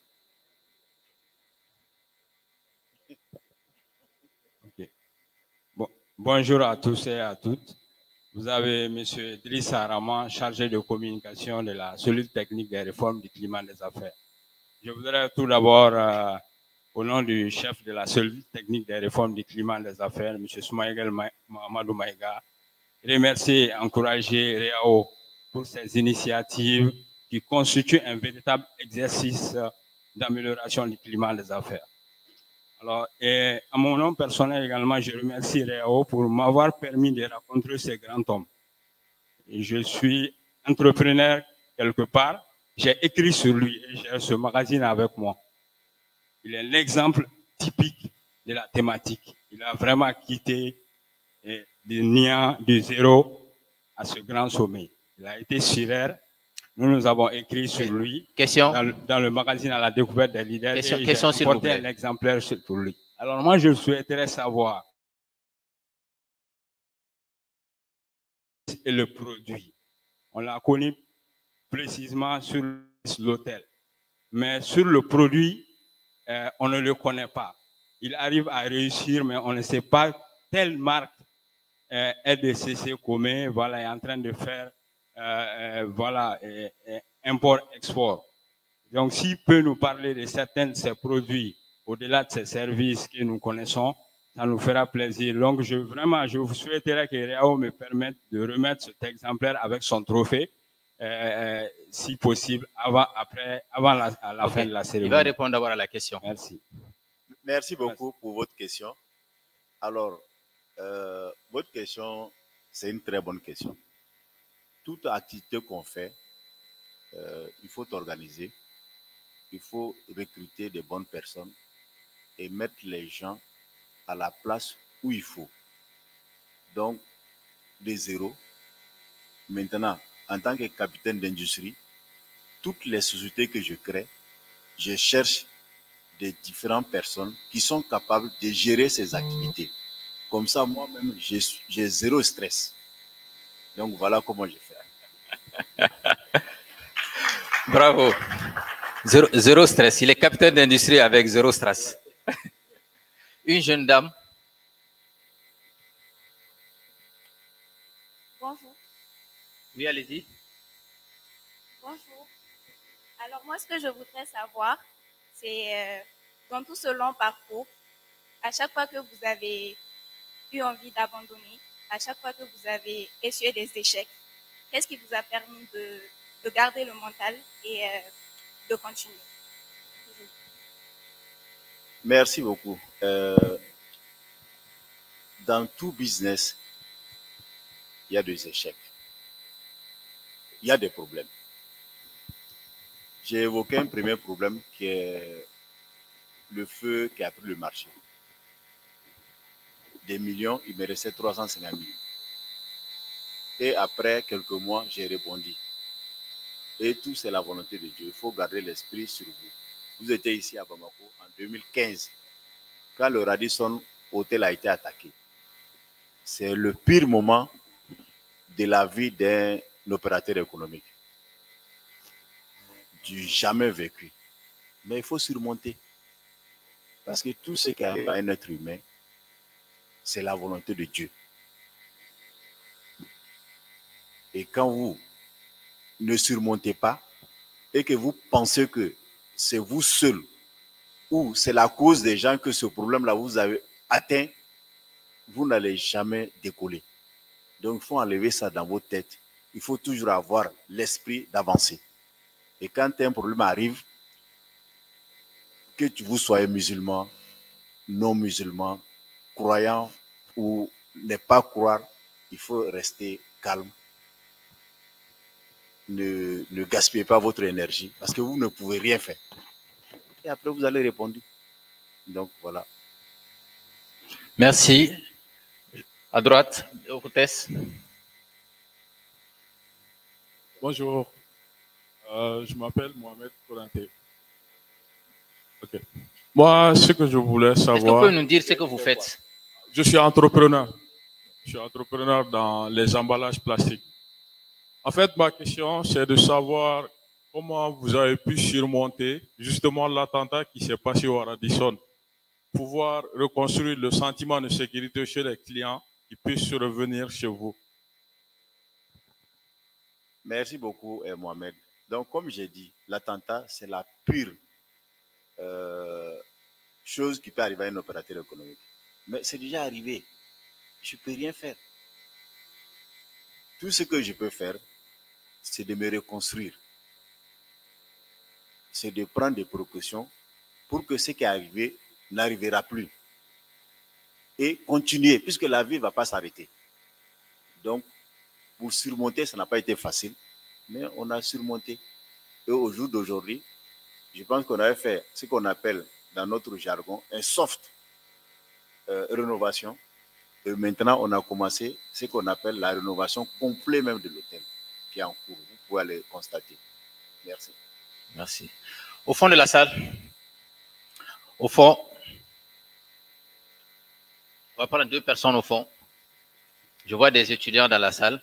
F: Okay. Bon, bonjour à tous et à toutes. Vous avez M. Driss Araman, chargé de communication de la cellule technique des réformes du climat des affaires. Je voudrais tout d'abord, euh, au nom du chef de la cellule technique des réformes du climat des affaires, M. Soumaïgel Mahamadou Maïga, remercier et encourager Réao pour ses initiatives qui constituent un véritable exercice d'amélioration du climat des affaires. Alors, et à mon nom personnel également, je remercie Réao pour m'avoir permis de rencontrer ce grand homme. Et je suis entrepreneur quelque part, j'ai écrit sur lui et j'ai ce magazine avec moi. Il est l'exemple typique de la thématique. Il a vraiment quitté eh, du néant, du zéro à ce grand sommet. Il a été solaire. Nous, nous avons écrit sur lui
A: question.
F: Dans, le, dans le magazine à la découverte des leaders.
A: Question,
F: et
A: question
F: j'ai apporté un exemplaire sur lui. Alors moi, je souhaiterais savoir et le produit. On l'a connu précisément sur l'hôtel. Mais sur le produit, euh, on ne le connaît pas. Il arrive à réussir, mais on ne sait pas telle marque euh, est de C C commun, voilà, est en train de faire euh, euh, voilà, euh, euh, import-export. Donc, s'il peut nous parler de certains de ces produits, au-delà de ces services que nous connaissons, ça nous fera plaisir. Donc, je, vraiment, je vous souhaiterais que Réao me permette de remettre cet exemplaire avec son trophée, euh, si possible, avant, après, avant la, à la okay. fin de la cérémonie.
A: Il va répondre d'abord à la question.
F: Merci.
E: Merci beaucoup Merci. pour votre question. Alors, euh, votre question, c'est une très bonne question. Toute activité qu'on fait, euh, il faut organiser, il faut recruter des bonnes personnes et mettre les gens à la place où il faut. Donc, de zéro. Maintenant, en tant que capitaine d'industrie, toutes les sociétés que je crée, je cherche des différentes personnes qui sont capables de gérer ces activités. Comme ça, moi-même, j'ai zéro stress. Donc, voilà comment je fais.
A: Bravo. Zéro, zéro stress. Il est capitaine d'industrie avec zéro stress. Une jeune dame.
G: Bonjour.
A: Oui, allez-y.
G: Bonjour. Alors, moi, ce que je voudrais savoir, c'est euh, dans tout ce long parcours, à chaque fois que vous avez eu envie d'abandonner, à chaque fois que vous avez essuyé des échecs, qu'est-ce qui vous a permis de, de garder le mental et euh, de continuer?
E: Merci beaucoup. Euh, dans tout business, il y a des échecs. Il y a des problèmes. J'ai évoqué un premier problème qui est le feu qui a pris le marché. Des millions, il me restait trois cent cinquante mille. Et après quelques mois, j'ai rebondi. Et tout, c'est la volonté de Dieu. Il faut garder l'esprit sur vous. Vous étiez ici à Bamako en deux mille quinze, quand le Radisson Hotel a été attaqué. C'est le pire moment de la vie d'un opérateur économique. Du jamais vécu. Mais il faut surmonter. Parce que tout ce qui arrive à un être humain, c'est la volonté de Dieu. Et quand vous ne surmontez pas et que vous pensez que c'est vous seul ou c'est la cause des gens que ce problème-là vous avez atteint, vous n'allez jamais décoller. Donc, il faut enlever ça dans votre tête. Il faut toujours avoir l'esprit d'avancer. Et quand un problème arrive, que vous soyez musulman, non musulman, croyant ou ne pas croire, il faut rester calme. Ne, ne gaspillez pas votre énergie parce que vous ne pouvez rien faire. Et après, vous allez répondre. Donc, voilà.
A: Merci. À droite, hôtesse.
H: Bonjour. Euh, je m'appelle Mohamed Koranté. Ok. Moi, ce que je voulais savoir...
A: Est-ce que vous pouvez nous dire ce que vous faites?
H: Je suis entrepreneur. Je suis entrepreneur dans les emballages plastiques. En fait, ma question, c'est de savoir comment vous avez pu surmonter justement l'attentat qui s'est passé au Radisson. Pouvoir reconstruire le sentiment de sécurité chez les clients qui puissent revenir chez vous.
E: Merci beaucoup, eh, Mohamed. Donc, comme j'ai dit, l'attentat, c'est la pure euh, chose qui peut arriver à un opérateur économique. Mais c'est déjà arrivé. Je ne peux rien faire. Tout ce que je peux faire, c'est de me reconstruire. C'est de prendre des précautions pour que ce qui est arrivé n'arrivera plus. Et continuer, puisque la vie ne va pas s'arrêter. Donc, pour surmonter, ça n'a pas été facile, mais on a surmonté. Et au jour d'aujourd'hui, je pense qu'on avait fait ce qu'on appelle, dans notre jargon, un soft euh, rénovation. Et maintenant, on a commencé ce qu'on appelle la rénovation complète même de l'hôtel, qui est en cours. Vous pouvez le constater. Merci.
A: Merci. Au fond de la salle, au fond, on va prendre deux personnes au fond. Je vois des étudiants dans la salle.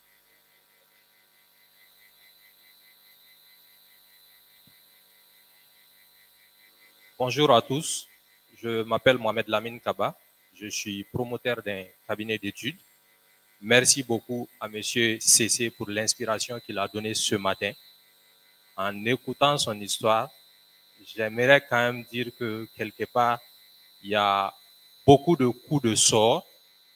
I: Bonjour à tous, je m'appelle Mohamed Lamine Kaba, je suis promoteur d'un cabinet d'études. Merci beaucoup à M. Cessé pour l'inspiration qu'il a donnée ce matin. En écoutant son histoire, j'aimerais quand même dire que quelque part, il y a beaucoup de coups de sort.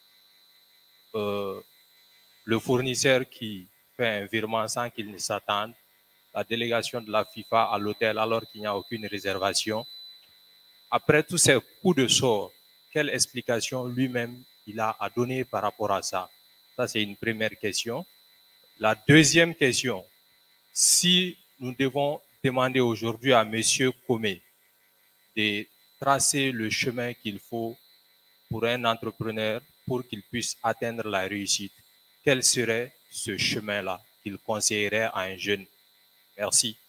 I: Euh, le fournisseur qui fait un virement sans qu'il ne s'attende, la délégation de la FIFA à l'hôtel alors qu'il n'y a aucune réservation. Après tous ces coups de sort, quelle explication lui-même il a à donner par rapport à ça? Ça, c'est une première question. La deuxième question, si nous devons demander aujourd'hui à M. Comé de tracer le chemin qu'il faut pour un entrepreneur pour qu'il puisse atteindre la réussite, quel serait ce chemin-là qu'il conseillerait à un jeune? Merci.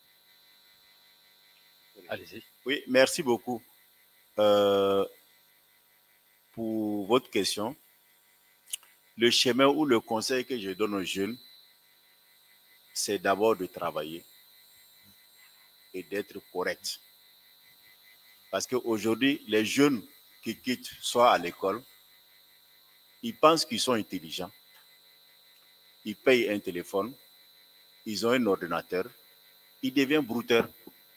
E: Allez-y. Oui, merci beaucoup euh, pour votre question. Le chemin ou le conseil que je donne aux jeunes, c'est d'abord de travailler et d'être correct. Parce qu'aujourd'hui, les jeunes qui quittent soit à l'école, ils pensent qu'ils sont intelligents. Ils payent un téléphone, ils ont un ordinateur, ils deviennent brouteurs.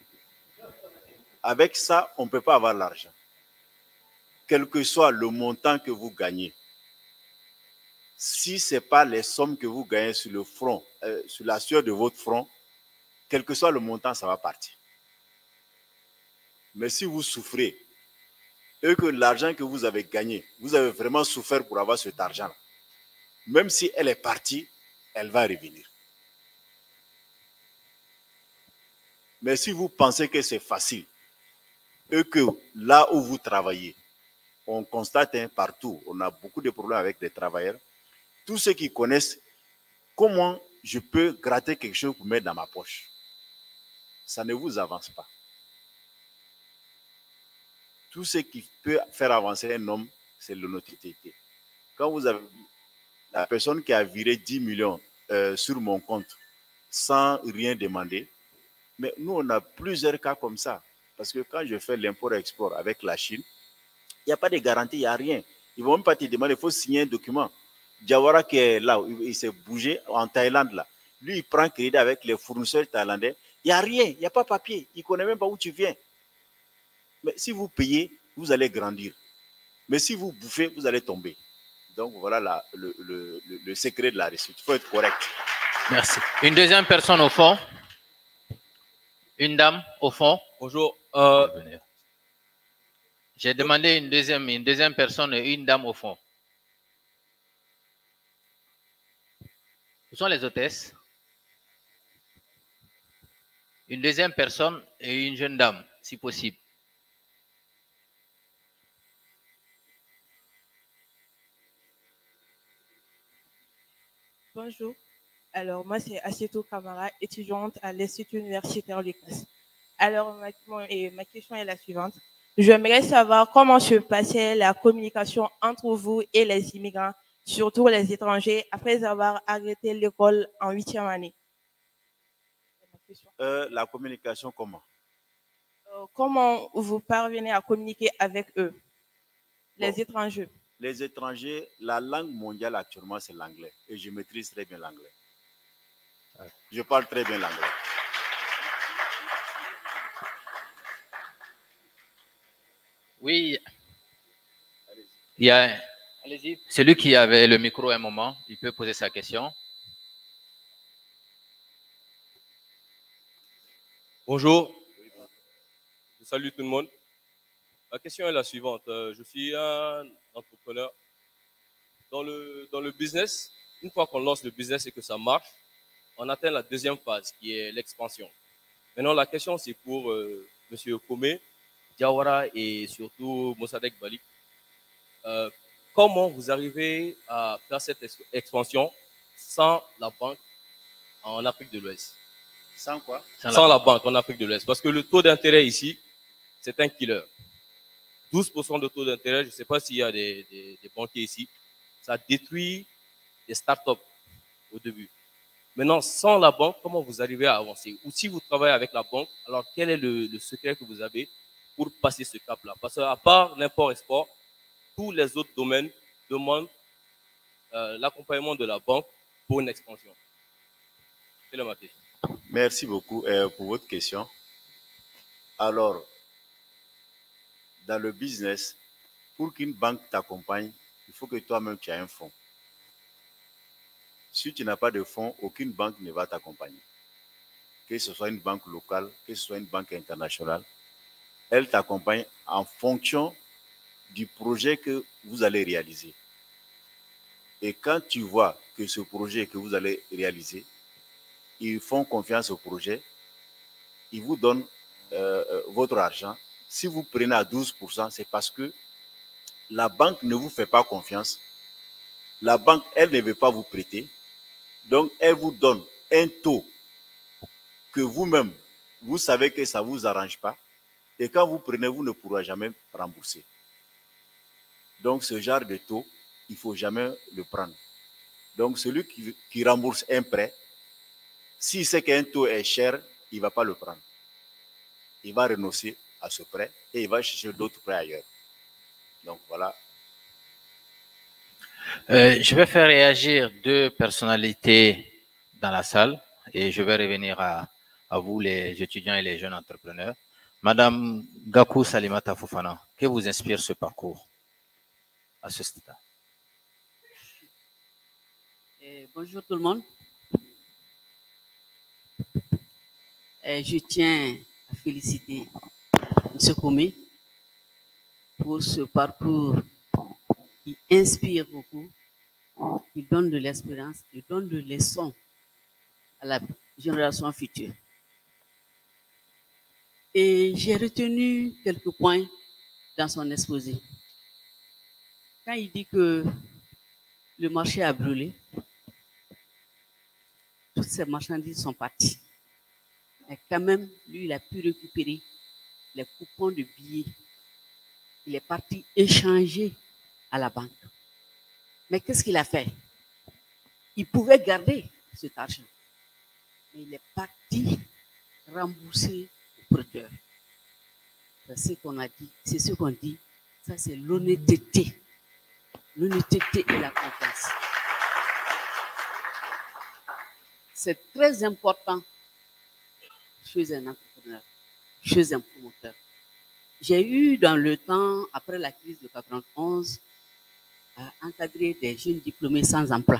E: Avec ça, on ne peut pas avoir l'argent. Quel que soit le montant que vous gagnez, si ce n'est pas les sommes que vous gagnez sur le front, euh, sur la sueur de votre front, quel que soit le montant, ça va partir. Mais si vous souffrez et que l'argent que vous avez gagné, vous avez vraiment souffert pour avoir cet argent, même si elle est partie, elle va revenir. Mais si vous pensez que c'est facile, et que là où vous travaillez, on constate hein, partout, on a beaucoup de problèmes avec des travailleurs, tous ceux qui connaissent comment je peux gratter quelque chose pour mettre dans ma poche, ça ne vous avance pas. Tout ce qui peut faire avancer un homme, c'est l'honnêteté. Quand vous avez la personne qui a viré dix millions euh, sur mon compte sans rien demander. Mais nous, on a plusieurs cas comme ça. Parce que quand je fais l'import-export avec la Chine, il n'y a pas de garantie, il n'y a rien. Ils ne vont même pas te demander, il faut signer un document. Diawara qui est là, il, il s'est bougé en Thaïlande là. Lui, il prend crédit avec les fournisseurs thaïlandais. Il n'y a rien, il n'y a pas de papier. Il ne connaît même pas où tu viens. Mais si vous payez, vous allez grandir. Mais si vous bouffez, vous allez tomber. Donc voilà la, le, le, le, le secret de la réussite. Il faut être correct.
A: Merci. Une deuxième personne au fond. Une dame au fond.
J: Bonjour. Euh...
A: J'ai demandé une deuxième, une deuxième personne et une dame au fond. Où sont les hôtesses? Une deuxième personne et une jeune dame, si possible.
K: Bonjour. Alors, moi, c'est Asieto Kamara, étudiante à l'Institut universitaire Lucas. Alors, ma, ma question est la suivante. J'aimerais savoir comment se passait la communication entre vous et les immigrants, surtout les étrangers, après avoir arrêté l'école en huitième année.
E: Euh, la communication, comment?
K: euh, Comment vous parvenez à communiquer avec eux, les bon. étrangers?
E: Les étrangers, la langue mondiale actuellement, c'est l'anglais. Et je maîtrise très bien l'anglais. Je parle très bien l'anglais.
A: Oui. Il y a celui qui avait le micro un moment, il peut poser sa question.
J: Bonjour. Je salue tout le monde. La question est la suivante. Je suis un entrepreneur. Dans le, dans le business, une fois qu'on lance le business et que ça marche, on atteint la deuxième phase qui est l'expansion. Maintenant, la question c'est pour euh, M. Komé, Diawara et surtout Mossadegh Balik. Euh, comment vous arrivez à faire cette expansion sans la banque en Afrique de l'Ouest?
E: Sans quoi?
J: Sans, sans la, la banque en Afrique de l'Ouest. Parce que le taux d'intérêt ici, c'est un killer. douze pour cent de taux d'intérêt, je ne sais pas s'il y a des, des, des banquiers ici. Ça détruit les startups au début. Maintenant, sans la banque, comment vous arrivez à avancer? Ou si vous travaillez avec la banque, alors quel est le, le secret que vous avez pour passer ce cap-là? Parce qu'à part l'import-export, tous les autres domaines demandent euh, l'accompagnement de la banque pour une expansion. C'est ma question.
E: Merci beaucoup euh, pour votre question. Alors, dans le business, pour qu'une banque t'accompagne, il faut que toi-même tu aies un fonds. Si tu n'as pas de fonds, aucune banque ne va t'accompagner. Que ce soit une banque locale, que ce soit une banque internationale, elle t'accompagne en fonction du projet que vous allez réaliser. Et quand tu vois que ce projet que vous allez réaliser, ils font confiance au projet, ils vous donnent euh, votre argent. Si vous prenez à douze pour cent, c'est parce que la banque ne vous fait pas confiance. La banque, elle ne veut pas vous prêter. Donc, elle vous donne un taux que vous-même, vous savez que ça ne vous arrange pas. Et quand vous prenez, vous ne pourrez jamais rembourser. Donc, ce genre de taux, il ne faut jamais le prendre. Donc, celui qui, qui rembourse un prêt, s'il sait qu'un taux est cher, il ne va pas le prendre. Il va renoncer à ce prêt et il va chercher d'autres prêts ailleurs. Donc, voilà.
A: Euh, je vais faire réagir deux personnalités dans la salle et je vais revenir à, à vous, les étudiants et les jeunes entrepreneurs. Madame Gakou Salimata Fofana, que vous inspire ce parcours à ce stade?
L: Et bonjour tout le monde. Et je tiens à féliciter M. Komé pour ce parcours qui inspire beaucoup, qui donne de l'espérance, qui donne de leçons à la génération future. Et j'ai retenu quelques points dans son exposé. Quand il dit que le marché a brûlé, toutes ces marchandises sont parties. Mais quand même, lui, il a pu récupérer les coupons de billets. Il est parti échanger à la banque. Mais qu'est-ce qu'il a fait? il pouvait garder cet argent. Mais il est parti rembourser au prêteur. C'est ce qu'on a dit, c'est ce qu'on dit, ça c'est l'honnêteté. L'honnêteté et la confiance. C'est très important chez un entrepreneur, chez un promoteur. J'ai eu dans le temps, après la crise de quatre-vingt-onze, à encadrer des jeunes diplômés sans emploi.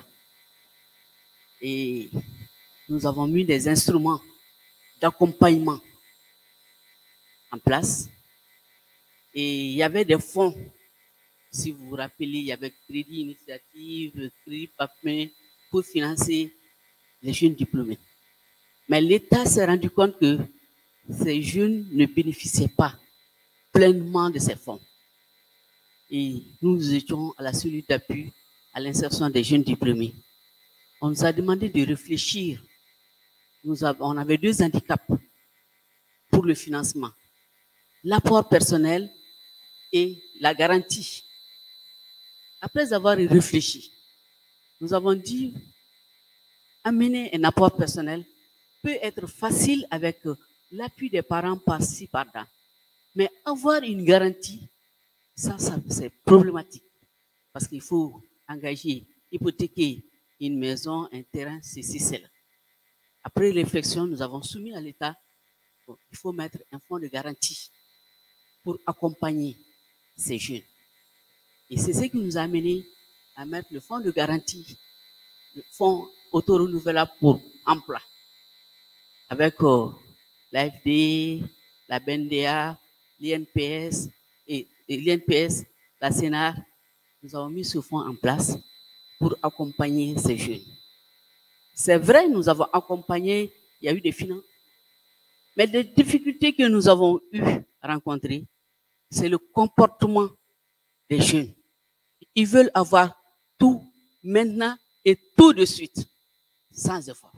L: Et nous avons mis des instruments d'accompagnement en place. Et il y avait des fonds, si vous vous rappelez, il y avait Crédit Initiative, Crédit Papin, pour financer les jeunes diplômés. Mais l'État s'est rendu compte que ces jeunes ne bénéficiaient pas pleinement de ces fonds. Et nous étions à la cellule d'appui à l'insertion des jeunes diplômés. On nous a demandé de réfléchir. Nous avons, on avait deux handicaps pour le financement. L'apport personnel et la garantie. Après avoir réfléchi, nous avons dit, amener un apport personnel peut être facile avec l'appui des parents par-ci, par-là. Mais avoir une garantie, ça, ça c'est problématique. Parce qu'il faut engager, hypothéquer une maison, un terrain, ceci, cela. Après réflexion, nous avons soumis à l'État, bon, il faut mettre un fonds de garantie pour accompagner ces jeunes. Et c'est ce qui nous a amené à mettre le fonds de garantie, le fonds auto-renouvelable pour emploi, avec euh, l'A F D, la B N D A, l'I N P S et, et l'I N P S, la Sénat. Nous avons mis ce fonds en place pour accompagner ces jeunes. C'est vrai, nous avons accompagné, il y a eu des finances, mais les difficultés que nous avons eu à rencontrer, c'est le comportement des jeunes. Ils veulent avoir tout maintenant et tout de suite, sans effort.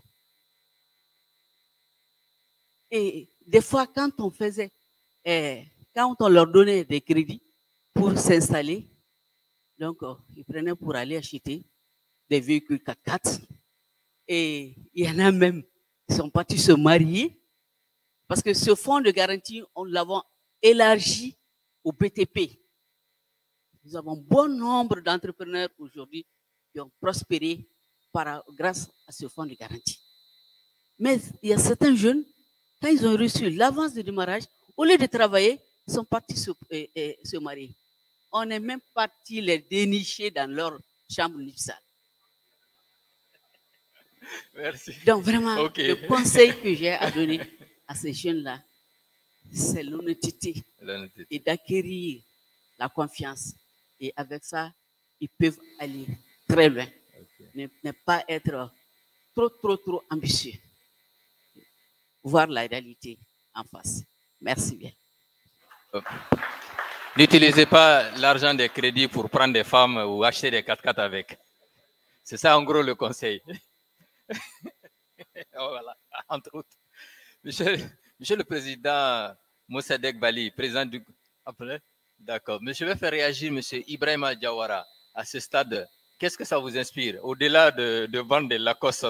L: Et des fois, quand on faisait, eh, quand on leur donnait des crédits pour s'installer, donc euh, ils prenaient pour aller acheter des véhicules quatre quatre. Et il y en a même qui sont partis se marier parce que ce fonds de garantie, on l'avons élargi au B T P. Nous avons bon nombre d'entrepreneurs aujourd'hui qui ont prospéré par, grâce à ce fonds de garantie. Mais il y a certains jeunes, quand ils ont reçu l'avance de démarrage, au lieu de travailler, ils sont partis se, euh, euh, se marier. On est même parti les dénicher dans leur chambre nuptiale.
A: Merci.
L: Donc vraiment,
A: Okay.
L: le conseil que j'ai à donner à ces jeunes-là, c'est l'honnêteté et d'acquérir la confiance. Et avec ça, ils peuvent aller très loin. Okay. Ne, ne pas être trop, trop, trop ambitieux. Voir la réalité en face. Merci bien.
A: N'utilisez pas l'argent des crédits pour prendre des femmes ou acheter des quatre quatre avec. C'est ça en gros le conseil. Voilà, entre autres. Monsieur, monsieur le Président Moussadek Bali, président du... Après, d'accord. Mais je vais faire réagir monsieur Ibrahima Diawara à ce stade. Qu'est-ce que ça vous inspire au-delà de, de vendre des Lacoste?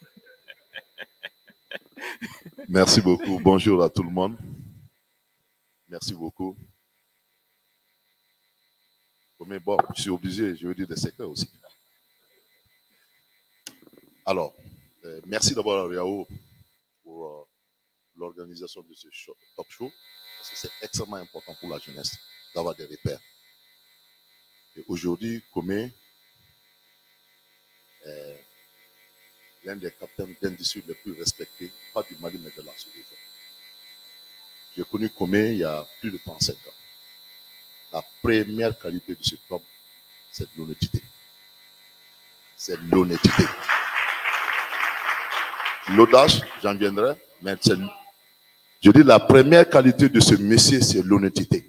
M: Merci beaucoup. Bonjour à tout le monde. Merci beaucoup. Mais bon, je suis obligé, je veux dire des secrets aussi. Alors, euh, merci d'abord à Riao pour euh, l'organisation de ce show, top show, parce que c'est extrêmement important pour la jeunesse d'avoir des repères. Et aujourd'hui, Comé est l'un des capitaines d'industrie les plus respectés, pas du Mali, mais de la sous-région. J'ai connu Comé il y a plus de trente-cinq ans. La première qualité de ce homme, c'est l'honnêteté. C'est l'honnêteté. L'audace, j'en viendrai, mais c'est, je dis la première qualité de ce monsieur, c'est l'honnêteté.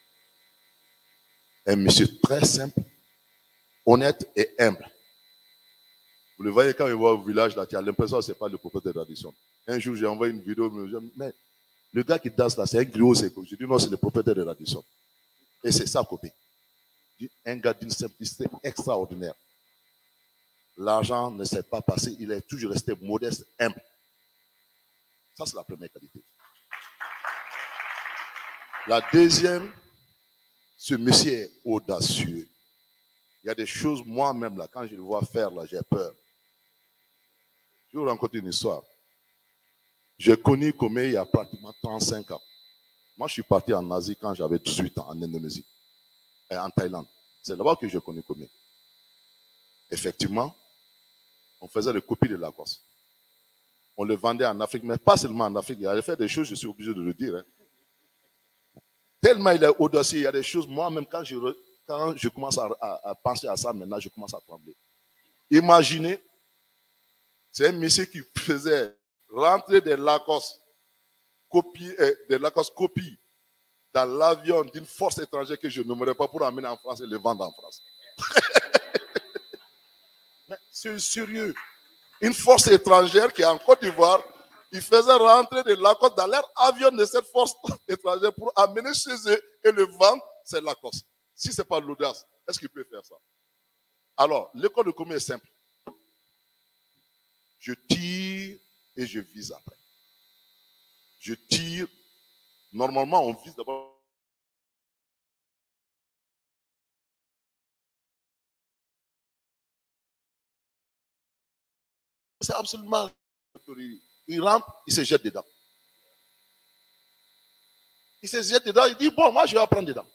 M: Un monsieur très simple, honnête et humble. Vous le voyez quand il va au village, là, tu as l'impression que ce n'est pas le propriétaire de l'addition. Un jour, j'ai envoyé une vidéo, mais le gars qui danse là, c'est un griot, c'est quoi? Je dis non, c'est le propriétaire de l'addition. Et c'est ça, copie. Un gars d'une simplicité extraordinaire. L'argent ne s'est pas passé, il est toujours resté modeste, humble. Ça, c'est la première qualité. La deuxième, ce monsieur est audacieux. Il y a des choses, moi-même, là, quand je le vois faire, là, j'ai peur. Je vais vous raconter une histoire. J'ai connu Komé il y a pratiquement trente-cinq ans. Moi, je suis parti en Asie quand j'avais dix-huit ans, en Indonésie, et en Thaïlande. C'est là-bas que j'ai connu Komé. Effectivement, on faisait des copies de Lacoste. On le vendait en Afrique, mais pas seulement en Afrique. Il allait faire des choses, je suis obligé de le dire. Hein. Tellement il est audacieux, il y a des choses, moi-même, quand je, quand je commence à, à, à penser à ça, maintenant, je commence à trembler. Imaginez, c'est un monsieur qui faisait rentrer des Lacoste copies, euh, des Lacoste copies dans l'avion d'une force étrangère que je n'aimerais pas pour amener en France et le vendre en France. C'est sérieux. Une force étrangère qui est en Côte d'Ivoire, ils faisaient rentrer des Lacoste dans leur avion de cette force étrangère pour amener chez eux et le vendre, c'est Lacoste. Si ce n'est pas l'audace, est-ce qu'il peut faire ça? Alors, l'école de commerce est simple. Je tire et je vise après. Je tire. Normalement, on vise d'abord. C'est absolument. Il rentre, il se jette dedans. Il se jette dedans, il dit, bon, moi, je vais apprendre dedans.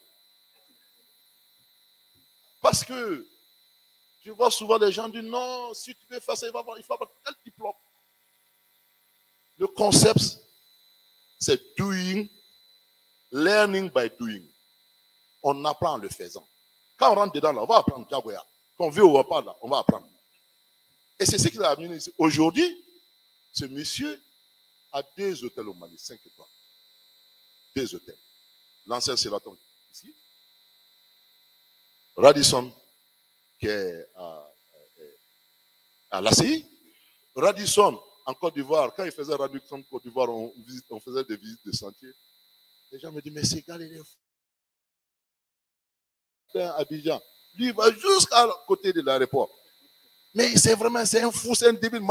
M: Parce que je vois souvent les gens dire, non, si tu veux faire ça, il, va avoir, il faut avoir tel diplôme. Le concept, c'est doing, learning by doing. On apprend en le faisant. Quand on rentre dedans, là, on va apprendre Jaguar. Quand on vit au repas, là, on va apprendre. Et c'est ce qu'il a amené ici. Aujourd'hui, ce monsieur a deux hôtels au Mali, cinq étoiles. Deux hôtels. L'ancien Sheraton ici. Radisson, qui est à, à l'A C I. Radisson, en Côte d'Ivoire, quand il faisait Radisson en Côte d'Ivoire, on, on faisait des visites de sentiers. Les gens me disent, mais c'est gars, il est fou. Abidjan. Lui, il va jusqu'à côté de l'aéroport. Mais c'est vraiment, c'est un fou, c'est un débile.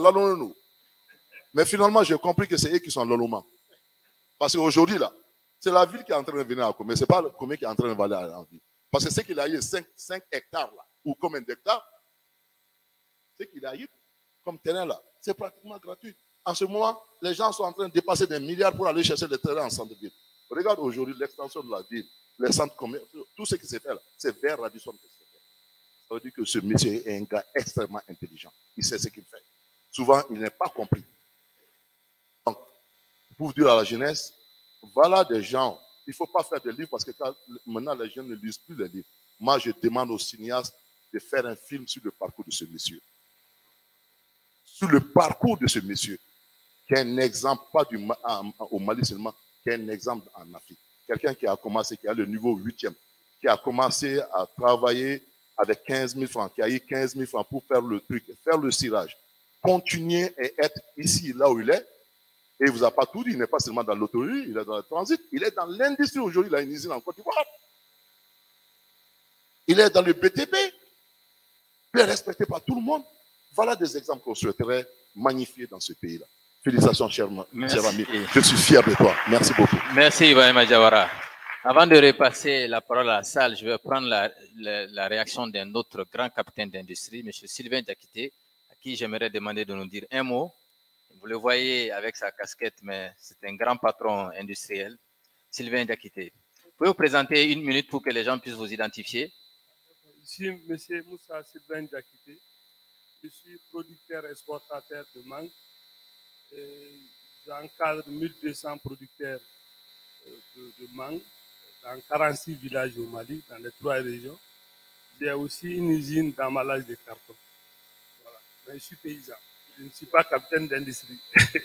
M: Mais finalement, j'ai compris que c'est eux qui sont l'Oloma. Parce qu'aujourd'hui, là, c'est la ville qui est en train de venir à Komé. Ce n'est pas le Komé qui est en train de valer en ville. Parce que c'est qu'il a eu cinq hectares, là, ou combien d'hectares, c'est qu'il a eu comme terrain, là, c'est pratiquement gratuit. En ce moment, les gens sont en train de dépasser des milliards pour aller chercher des terrains en centre-ville. Regarde aujourd'hui l'extension de la ville, les centres commerciaux, tout ce qui s'est fait là, c'est vers Radisson que c'est fait. Ça veut dire que ce monsieur est un gars extrêmement intelligent. Il sait ce qu'il fait. Souvent, il n'est pas compris. Donc, pour dire à la jeunesse, voilà des gens. Il ne faut pas faire des livres parce que quand, maintenant, les jeunes ne lisent plus les livres. Moi, je demande aux cinéastes de faire un film sur le parcours de ce monsieur. Sur le parcours de ce monsieur, qui est un exemple, pas du, au Mali seulement, qui est un exemple en Afrique. Quelqu'un qui a commencé, qui a le niveau huitième, qui a commencé à travailler avec quinze mille francs, qui a eu quinze mille francs pour faire le truc, faire le cirage, continuer et être ici, là où il est. Et il ne vous a pas tout dit, il n'est pas seulement dans l'autorité, il est dans le transit, il est dans l'industrie aujourd'hui, il a une usine en Côte d'Ivoire. Il est dans le B T P. Il est respecté par tout le monde. Voilà des exemples qu'on souhaiterait magnifier dans ce pays-là. Félicitations, cher, cher ami. Je suis fier de toi. Merci beaucoup.
A: Merci, Ibrahima Diawara. Avant de repasser la parole à la salle, je vais prendre la, la, la réaction d'un autre grand capitaine d'industrie, M. Sylvain Diakité, à qui j'aimerais demander de nous dire un mot. Vous le voyez avec sa casquette, mais c'est un grand patron industriel. Sylvain Diakité. Vous pouvez vous présenter une minute pour que les gens puissent vous identifier?
N: Ici, M. Moussa Sylvain Diakité. Je suis producteur exportateur de mangue. J'encadre mille deux cents producteurs de, de mangue dans quarante-six villages au Mali, dans les trois régions. J'ai aussi une usine d'emballage de carton. Voilà. Mais je suis paysan. Je ne suis pas capitaine d'industrie.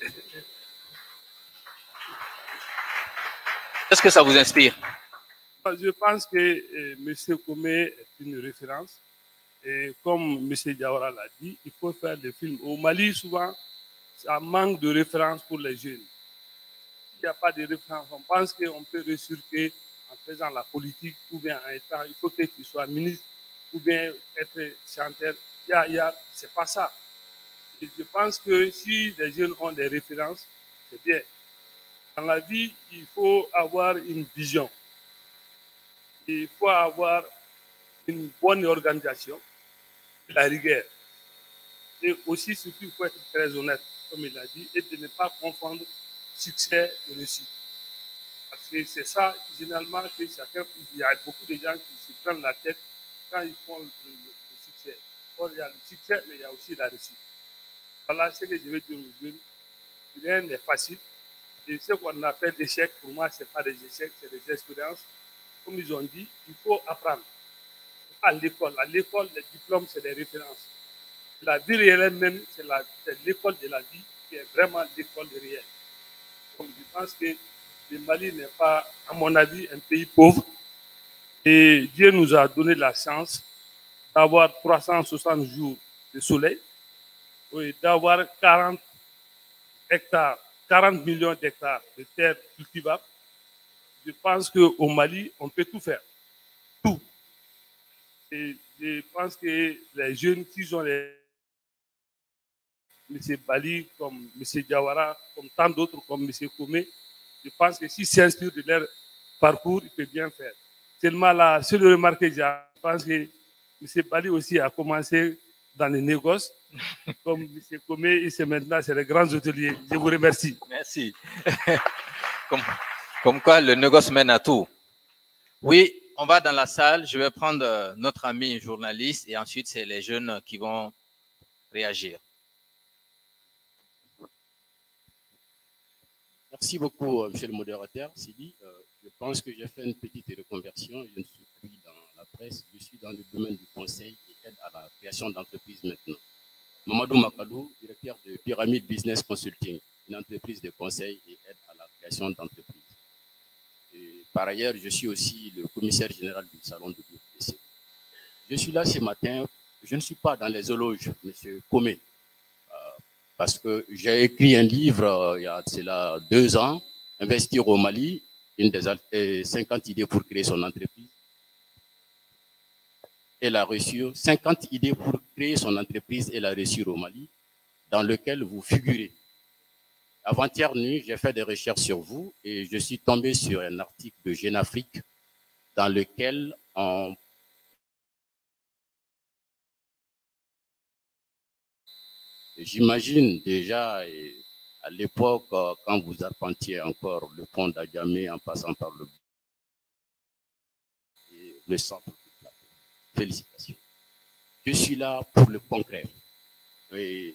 A: Qu'est-ce que ça vous inspire?
N: Je pense que euh, M. Komé est une référence. Et comme M. Diawara l'a dit, il faut faire des films. Au Mali, souvent, ça manque de références pour les jeunes. S'il n'y a pas de référence, on pense qu'on peut réussir en faisant la politique ou bien en étant, il faut que tu sois ministre ou bien être chanteur. y a, y a, c'est pas ça. Et je pense que si les jeunes ont des références, c'est bien. Dans la vie, il faut avoir une vision. Il faut avoir une bonne organisation, la rigueur. Et aussi, surtout, il faut être très honnête, comme il a dit, et de ne pas confondre succès et réussite. Parce que c'est ça, généralement, que chacun, il y a beaucoup de gens qui se prennent la tête quand ils font le, le, le succès. Or, il y a le succès, mais il y a aussi la réussite. Voilà ce que je veux dire aux jeunes. Rien n'est facile. Et ce qu'on appelle échec, pour moi, ce n'est pas des échecs, c'est des expériences. Comme ils ont dit, il faut apprendre. À l'école, à l'école, les diplômes, c'est des références. La vie réelle même, c'est l'école de la vie qui est vraiment l'école réelle. Donc, je pense que le Mali n'est pas, à mon avis, un pays pauvre. Et Dieu nous a donné la chance d'avoir trois cent soixante jours de soleil et d'avoir quarante hectares, quarante millions d'hectares de terres cultivables. Je pense qu'au Mali, on peut tout faire. Tout. Et je pense que les jeunes qui ont les M. Bali, comme M. Diawara, comme tant d'autres, comme M. Koumé, je pense que s'ils s'inspirent de leur parcours, ils peuvent bien faire. Seulement la seule remarque que j'ai, je pense que M. Bali aussi a commencé dans les négoces, comme M. Koumé, et c'est maintenant, c'est les grands hôteliers. Je vous remercie.
A: Merci. comme, comme quoi, le négoce mène à tout. Oui, on va dans la salle. Je vais prendre notre ami journaliste et ensuite, c'est les jeunes qui vont réagir.
O: Merci beaucoup, monsieur le modérateur. Sidi, euh, je pense que j'ai fait une petite reconversion. Je ne suis plus dans la presse, je suis dans le domaine du conseil et aide à la création d'entreprises maintenant. Mamadou Makadou, directeur de Pyramide Business Consulting, une entreprise de conseil et aide à la création d'entreprises. Et par ailleurs, je suis aussi le commissaire général du salon de B P C. Je suis là ce matin, je ne suis pas dans les éloges, monsieur Komé. Parce que j'ai écrit un livre euh, il y a cela deux ans, Investir au Mali, une des cinquante idées pour créer son entreprise. Et la réussir, cinquante idées pour créer son entreprise et la réussir au Mali, dans lequel vous figurez. Avant-hier nuit, j'ai fait des recherches sur vous et je suis tombé sur un article de Jeune Afrique dans lequel on j'imagine déjà, à l'époque, quand vous arpentiez encore le pont d'Adjamé en passant par le, le centre du plateau. Félicitations. Je suis là pour le concret. Et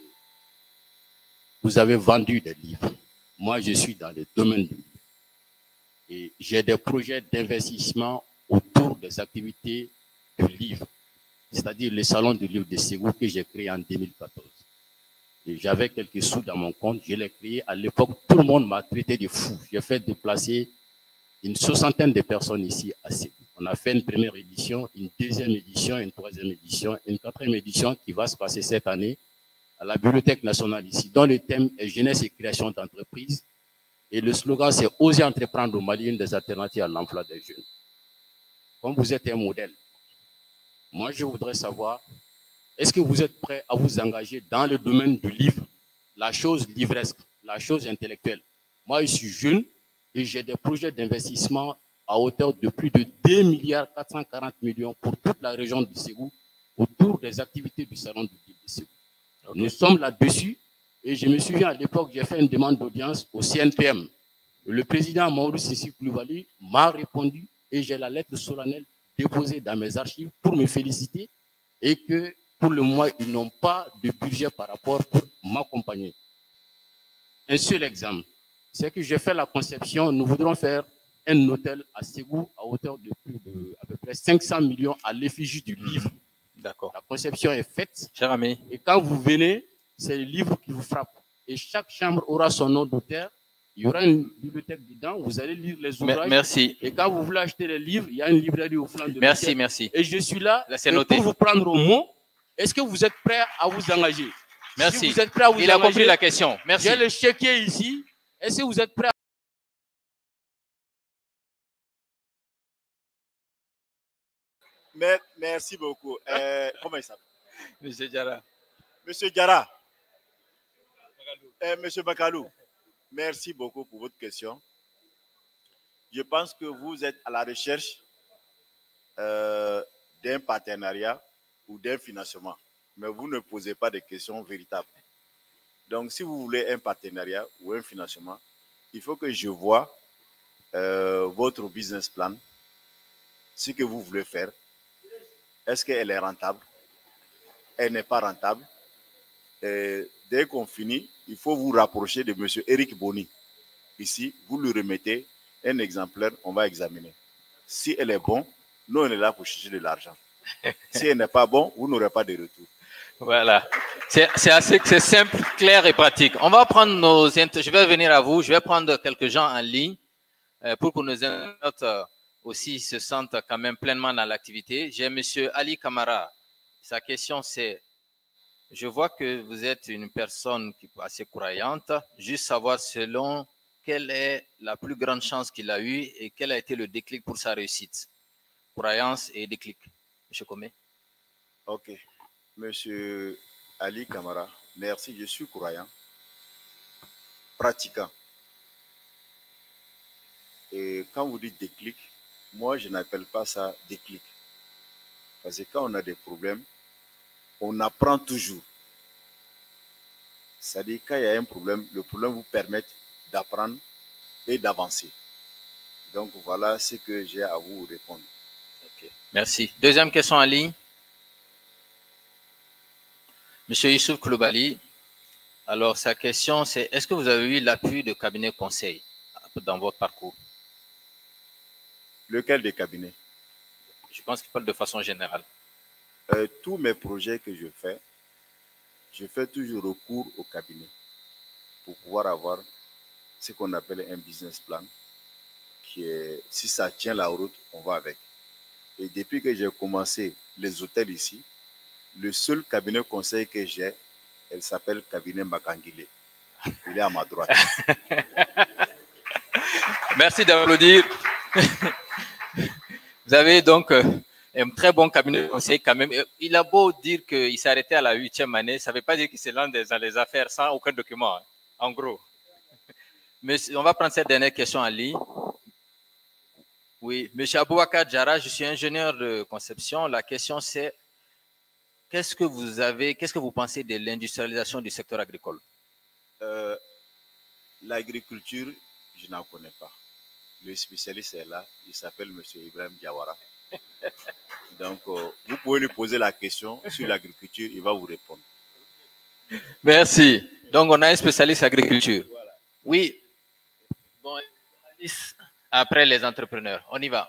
O: vous avez vendu des livres. Moi, je suis dans le domaine du livre. Et j'ai des projets d'investissement autour des activités du livre, c'est-à-dire le salon du livre de Ségou que j'ai créé en deux mille quatorze. J'avais quelques sous dans mon compte, je l'ai créé. À l'époque, tout le monde m'a traité de fou. J'ai fait déplacer une soixantaine de personnes ici à Ségou. On a fait une première édition, une deuxième édition, une troisième édition, une quatrième édition qui va se passer cette année à la Bibliothèque nationale ici, dont le thème est jeunesse et création d'entreprises. Et le slogan, c'est « Oser entreprendre au Mali, une des alternatives à l'emploi des jeunes ». Comme vous êtes un modèle, moi je voudrais savoir, est-ce que vous êtes prêt à vous engager dans le domaine du livre, la chose livresque, la chose intellectuelle? Moi, je suis jeune et j'ai des projets d'investissement à hauteur de plus de deux milliards quatre cent quarante millions pour toute la région du Ségou, autour des activités du salon du livre de Ségou. Okay. Nous sommes là-dessus et je me souviens à l'époque, j'ai fait une demande d'audience au C N P M. Le président Maodo Sissi Koulibaly m'a répondu et j'ai la lettre solennelle déposée dans mes archives pour me féliciter et que pour le moment, ils n'ont pas de budget par rapport pour m'accompagner. Un seul exemple, c'est que j'ai fait la conception, nous voudrons faire un hôtel à Ségou à hauteur de plus de à peu près cinq cents millions à l'effigie du livre.
A: D'accord.
O: La conception est faite.
A: Cher ami.
O: Et quand vous venez, c'est le livre qui vous frappe. Et chaque chambre aura son nom d'auteur. Il y aura une bibliothèque dedans, vous allez lire les ouvrages.
A: Merci.
O: Et quand vous voulez acheter les livres, il y a une librairie au flanc de
A: Merci, la merci.
O: Et je suis là,
A: là pour
O: vous prendre au mot. Est-ce que vous êtes prêt à vous engager?
A: Merci.
O: Si vous êtes prêt à vous
A: Il
O: engager,
A: a compris la question. Merci.
O: J'ai le chéquier ici. Est-ce que vous êtes prêt à...
P: Merci beaucoup. Euh, comment il s'appelle?
A: Monsieur Diarra.
E: Monsieur Diarra. Eh, Monsieur Bakalou, merci beaucoup pour votre question. Je pense que vous êtes à la recherche euh, d'un partenariat ou d'un financement, mais vous ne posez pas de questions véritables. Donc, si vous voulez un partenariat ou un financement, il faut que je vois euh, votre business plan, ce que vous voulez faire. Est-ce qu'elle est rentable? Elle n'est pas rentable. Et dès qu'on finit, il faut vous rapprocher de M. Eric Boni. Ici, vous lui remettez un exemplaire, on va examiner. Si elle est bonne, nous, on est là pour chercher de l'argent. Si elle n'est pas bonne, vous n'aurez pas de retour.
A: Voilà. C'est assez c'est simple, clair et pratique. On va prendre nos... Je vais venir à vous. Je vais prendre quelques gens en ligne euh, pour que nos internautes euh, aussi se sentent quand même pleinement dans l'activité. J'ai M. Ali Kamara. Sa question, c'est... Je vois que vous êtes une personne qui est assez croyante. Juste savoir selon quelle est la plus grande chance qu'il a eue et quel a été le déclic pour sa réussite. Croyance et déclic. Monsieur Komé.
E: Ok. Monsieur Ali Kamara, merci. Je suis croyant, pratiquant. Et quand vous dites déclic, moi, je n'appelle pas ça déclic. Parce que quand on a des problèmes, on apprend toujours. C'est-à-dire, quand il y a un problème, le problème vous permet d'apprendre et d'avancer. Donc, voilà ce que j'ai à vous répondre.
A: Okay. Merci. Deuxième question en ligne. Monsieur Youssouf Koulibaly. Alors, sa question, c'est est-ce que vous avez eu l'appui de cabinet conseil dans votre parcours?
E: Lequel des cabinets?
A: Je pense qu'il parle de façon générale.
E: Euh, tous mes projets que je fais, je fais toujours recours au cabinet pour pouvoir avoir ce qu'on appelle un business plan qui est, si ça tient la route, on va avec. Et depuis que j'ai commencé les hôtels ici, le seul cabinet conseil que j'ai, elle s'appelle cabinet Makangile. Il est à ma droite.
A: Merci d'applaudir. Vous avez donc un très bon cabinet de conseil quand même. Il a beau dire qu'il s'est arrêté à la huitième année, ça ne veut pas dire qu'il se lance dans les affaires sans aucun document, en gros. Mais on va prendre cette dernière question en ligne. Oui, M. Aboubakar Diarra, je suis ingénieur de conception. La question c'est, qu'est-ce que vous avez, qu'est-ce que vous pensez de l'industrialisation du secteur agricole?
E: euh, L'agriculture, je n'en connais pas. Le spécialiste est là, il s'appelle M. Ibrahim Diawara. Donc, euh, vous pouvez lui poser la question sur l'agriculture, il va vous répondre.
A: Merci. Donc, on a un spécialiste agriculture. Voilà. Oui. Bon, après les entrepreneurs, on y va.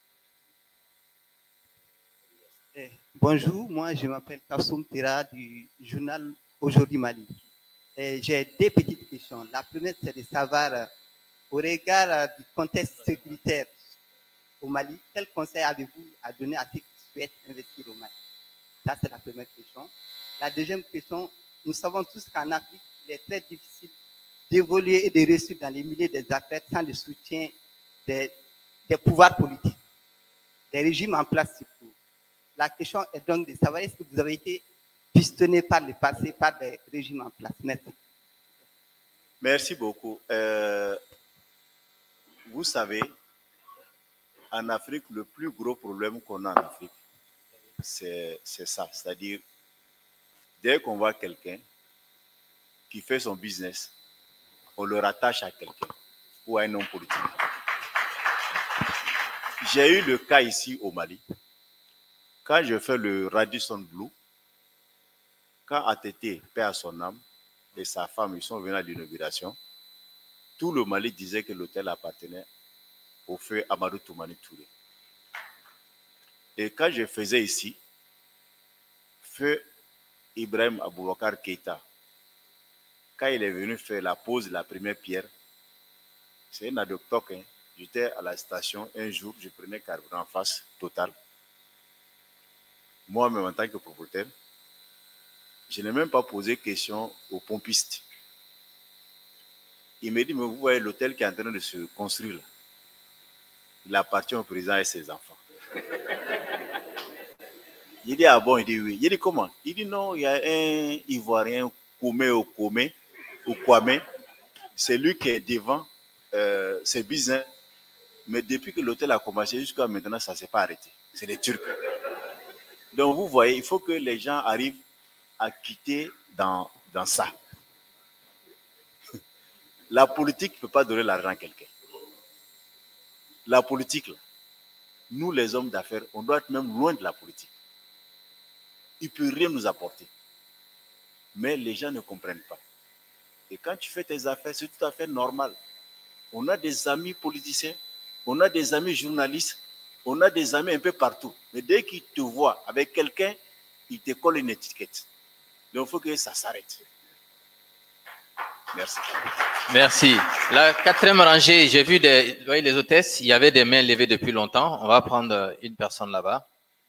P: Eh, bonjour, moi je m'appelle Kassoum Tira du journal Aujourd'hui Mali. J'ai deux petites questions. La première, c'est de savoir, euh, au regard euh, du contexte sécuritaire au Mali, quel conseil avez-vous à donner à ceux qui souhaitent investir au Mali? Ça, c'est la première question. La deuxième question, nous savons tous qu'en Afrique, il est très difficile d'évoluer et de réussir dans les milieux des affaires sans le soutien des, des pouvoirs politiques, des régimes en place surtout. La question est donc de savoir est-ce que vous avez été pistonné par le passé par des régimes en place. Merci.
E: Merci beaucoup. Euh, vous savez, en Afrique, le plus gros problème qu'on a en Afrique, c'est ça. C'est-à-dire, dès qu'on voit quelqu'un qui fait son business, on le rattache à quelqu'un ou à un homme politique. J'ai eu le cas ici au Mali. Quand je fais le Radisson Blu, quand A T T, paix à son âme, et sa femme, ils sont venus à l'inauguration, tout le Mali disait que l'hôtel appartenait au feu Amadou Toumani Touré. Et quand je faisais ici, feu Ibrahim Aboubakar Keïta, quand il est venu faire la pose de la première pierre, c'est un adoptoc. Hein. J'étais à la station un jour, je prenais carburant en face, Total. Moi-même, en tant que propriétaire, je n'ai même pas posé question aux pompistes. Il me dit, mais vous voyez l'hôtel qui est en train de se construire là. Il appartient au président et ses enfants. J'ai dit, ah bon, il dit oui. J'ai dit, comment? Il dit, non, il y a un Ivoirien, Koumé ou Koumé, ou Kwame, c'est lui qui est devant euh, ses business. Mais depuis que l'hôtel a commencé, jusqu'à maintenant, ça ne s'est pas arrêté. C'est les Turcs. Donc, vous voyez, il faut que les gens arrivent à quitter dans, dans ça. La politique ne peut pas donner l'argent à quelqu'un. La politique, là, nous, les hommes d'affaires, on doit être même loin de la politique. Il ne peut rien nous apporter. Mais les gens ne comprennent pas. Et quand tu fais tes affaires, c'est tout à fait normal. On a des amis politiciens, on a des amis journalistes, on a des amis un peu partout. Mais dès qu'ils te voient avec quelqu'un, ils te collent une étiquette. Donc il faut que ça s'arrête. Merci.
A: Merci. La quatrième rangée, j'ai vu des, vous voyez, les hôtesses, il y avait des mains levées depuis longtemps. On va prendre une personne là-bas.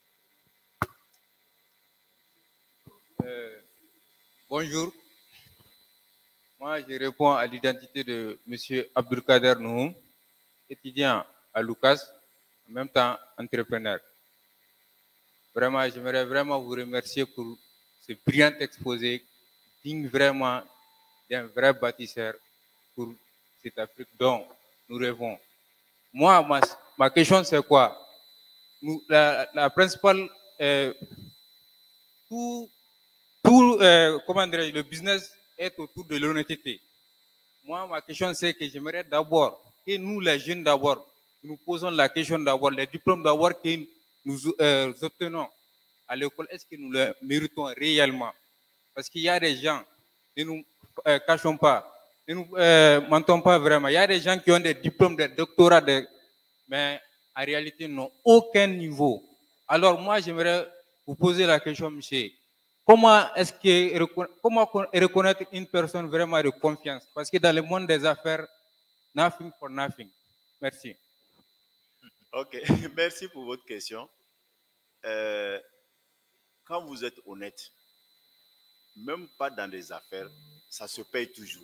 Q: Euh, bonjour. Moi, je réponds à l'identité de M. Abdelkader Nouhoum, étudiant à Lucas, en même temps entrepreneur. Vraiment, j'aimerais vraiment vous remercier pour ce brillant exposé, digne vraiment d'un vrai bâtisseur pour cette Afrique dont nous rêvons. Moi, ma, ma question, c'est quoi? Nous, la, la principale, euh, tout, tout euh, comment dirais-je, le business est autour de l'honnêteté. Moi, ma question, c'est que j'aimerais d'abord que nous, les jeunes, d'abord, nous posons la question d'abord, les diplômes d'abord que nous euh, obtenons à l'école, est-ce que nous les méritons réellement? Parce qu'il y a des gens, ne nous euh, cachons pas, ne nous euh, mentons pas vraiment. Il y a des gens qui ont des diplômes de doctorat, de, mais en réalité n'ont aucun niveau. Alors moi, j'aimerais vous poser la question, monsieur. Comment est-ce que comment reconnaître une personne vraiment de confiance? Parce que dans le monde des affaires, nothing for nothing. Merci.
E: Ok, merci pour votre question. Euh, quand vous êtes honnête, même pas dans les affaires, ça se paye toujours.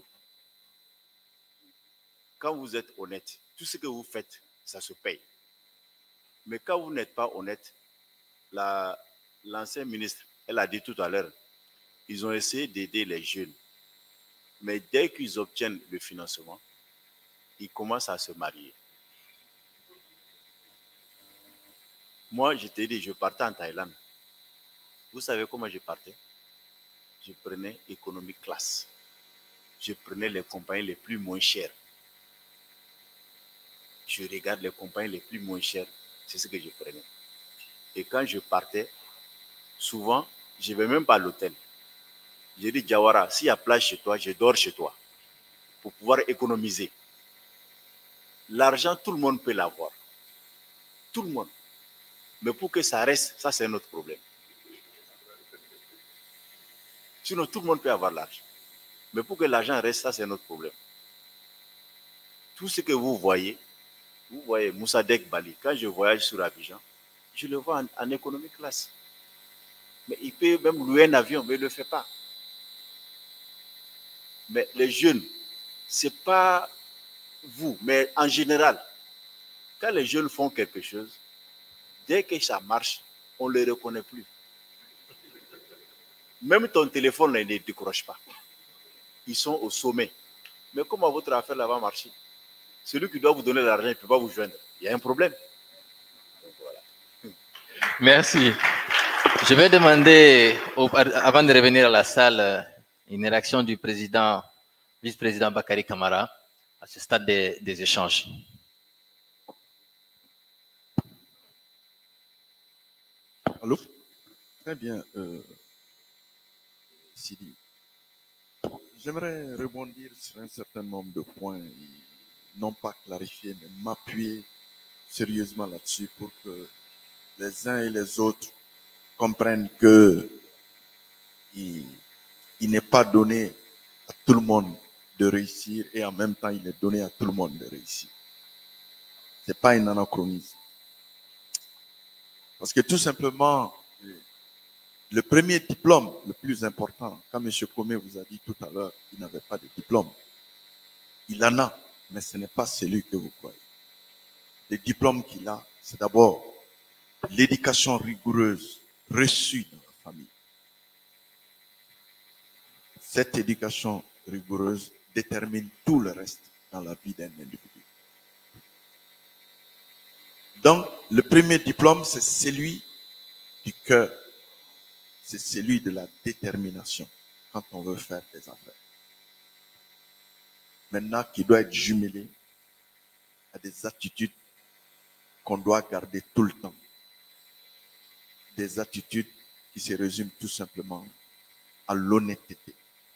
E: Quand vous êtes honnête, tout ce que vous faites, ça se paye. Mais quand vous n'êtes pas honnête, la, l'ancien ministre, elle a dit tout à l'heure, ils ont essayé d'aider les jeunes. Mais dès qu'ils obtiennent le financement, ils commencent à se marier. Moi, je t'ai dit, je partais en Thaïlande. Vous savez comment je partais? Je prenais économique classe. Je prenais les compagnies les plus moins chères. Je regarde les compagnies les plus moins chères. C'est ce que je prenais. Et quand je partais, souvent, je ne vais même pas à l'hôtel. J'ai dit, Jawara, s'il y a plage chez toi, je dors chez toi. Pour pouvoir économiser. L'argent, tout le monde peut l'avoir. Tout le monde. Mais pour que ça reste, ça c'est notre problème. Sinon, tout le monde peut avoir l'argent. Mais pour que l'argent reste, ça c'est notre problème. Tout ce que vous voyez, vous voyez Moussadek Bali, quand je voyage sur Abidjan, je le vois en, en économie classe. Mais il peut même louer un avion, mais il ne le fait pas. Mais les jeunes, ce n'est pas vous, mais en général, quand les jeunes font quelque chose, dès que ça marche, on ne les reconnaît plus. Même ton téléphone là, il ne décroche pas. Ils sont au sommet. Mais comment votre affaire là va marcher? Celui qui doit vous donner l'argent, il ne peut pas vous joindre. Il y a un problème. Donc, voilà.
A: Merci. Je vais demander, au, avant de revenir à la salle, une réaction du président, vice-président Bakary Camara à ce stade des, des échanges.
D: Allô? Très bien. Euh, Sidi, j'aimerais rebondir sur un certain nombre de points, et non pas clarifier, mais m'appuyer sérieusement là-dessus pour que les uns et les autres comprennent que il, il n'est pas donné à tout le monde de réussir et en même temps il est donné à tout le monde de réussir. Ce n'est pas un anachronisme. Parce que tout simplement, le premier diplôme le plus important, quand M. Komé vous a dit tout à l'heure, il n'avait pas de diplôme. Il en a, mais ce n'est pas celui que vous croyez. Le diplôme qu'il a, c'est d'abord l'éducation rigoureuse reçue dans la famille. Cette éducation rigoureuse détermine tout le reste dans la vie d'un individu. Donc, le premier diplôme, c'est celui du cœur. C'est celui de la détermination quand on veut faire des affaires. Maintenant, qui doit être jumelé à des attitudes qu'on doit garder tout le temps. Des attitudes qui se résument tout simplement à l'honnêteté.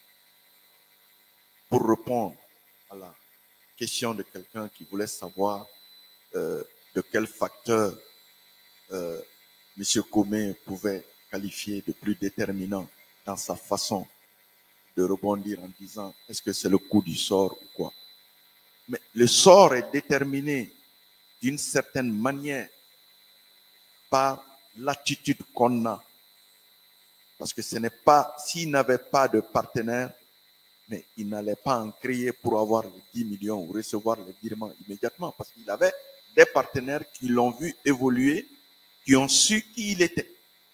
D: Pour répondre à la question de quelqu'un qui voulait savoir euh, de quel facteur euh, M. Comé pouvait qualifier de plus déterminant dans sa façon de rebondir en disant est-ce que c'est le coup du sort ou quoi. Mais le sort est déterminé d'une certaine manière par l'attitude qu'on a. Parce que ce n'est pas, s'il n'avait pas de partenaire, mais il n'allait pas en créer pour avoir les dix millions ou recevoir les virements immédiatement. Parce qu'il avait des partenaires qui l'ont vu évoluer, qui ont su qui il était.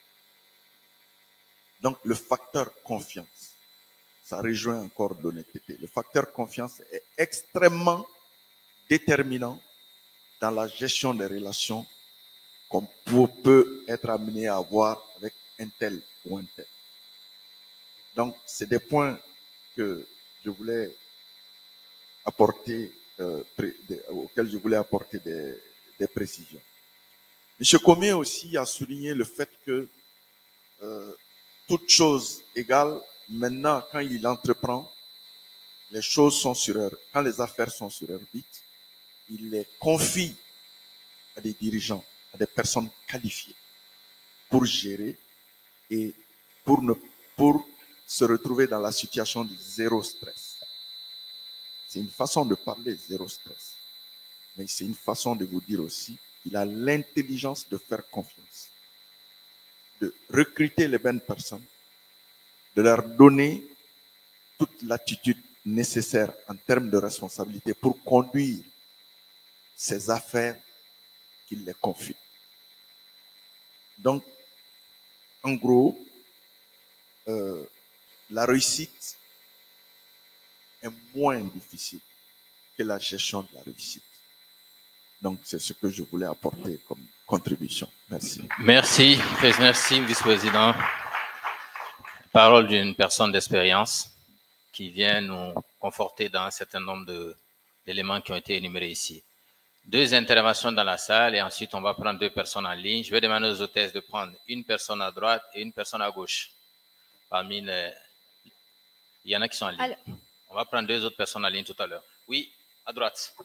D: Donc le facteur confiance, ça rejoint encore l'honnêteté. Le facteur confiance est extrêmement déterminant dans la gestion des relations qu'on peut être amené à avoir avec un tel ou un tel. Donc, c'est des points que je voulais apporter, euh, de, auxquels je voulais apporter des, des précisions. M. Comé aussi a souligné le fait que euh, toute chose égale, maintenant, quand il entreprend, les choses sont sur heure. Quand les affaires sont sur orbite, il les confie à des dirigeants, à des personnes qualifiées pour gérer et pour, ne, pour se retrouver dans la situation de zéro stress. C'est une façon de parler, zéro stress. Mais c'est une façon de vous dire aussi qu'il a l'intelligence de faire confiance, de recruter les bonnes personnes, de leur donner toute l'attitude nécessaire en termes de responsabilité pour conduire ces affaires qu'il les confie. Donc, en gros, euh, la réussite est moins difficile que la gestion de la réussite. Donc, c'est ce que je voulais apporter comme contribution. Merci.
A: Merci, merci, vice-président. Parole d'une personne d'expérience qui vient nous conforter dans un certain nombre d'éléments qui ont été énumérés ici. Deux interventions dans la salle et ensuite on va prendre deux personnes en ligne. Je vais demander aux hôtesses de prendre une personne à droite et une personne à gauche. Parmi les... Il y en a qui sont en ligne. Alors... On va prendre deux autres personnes en ligne tout à l'heure. Oui, à droite.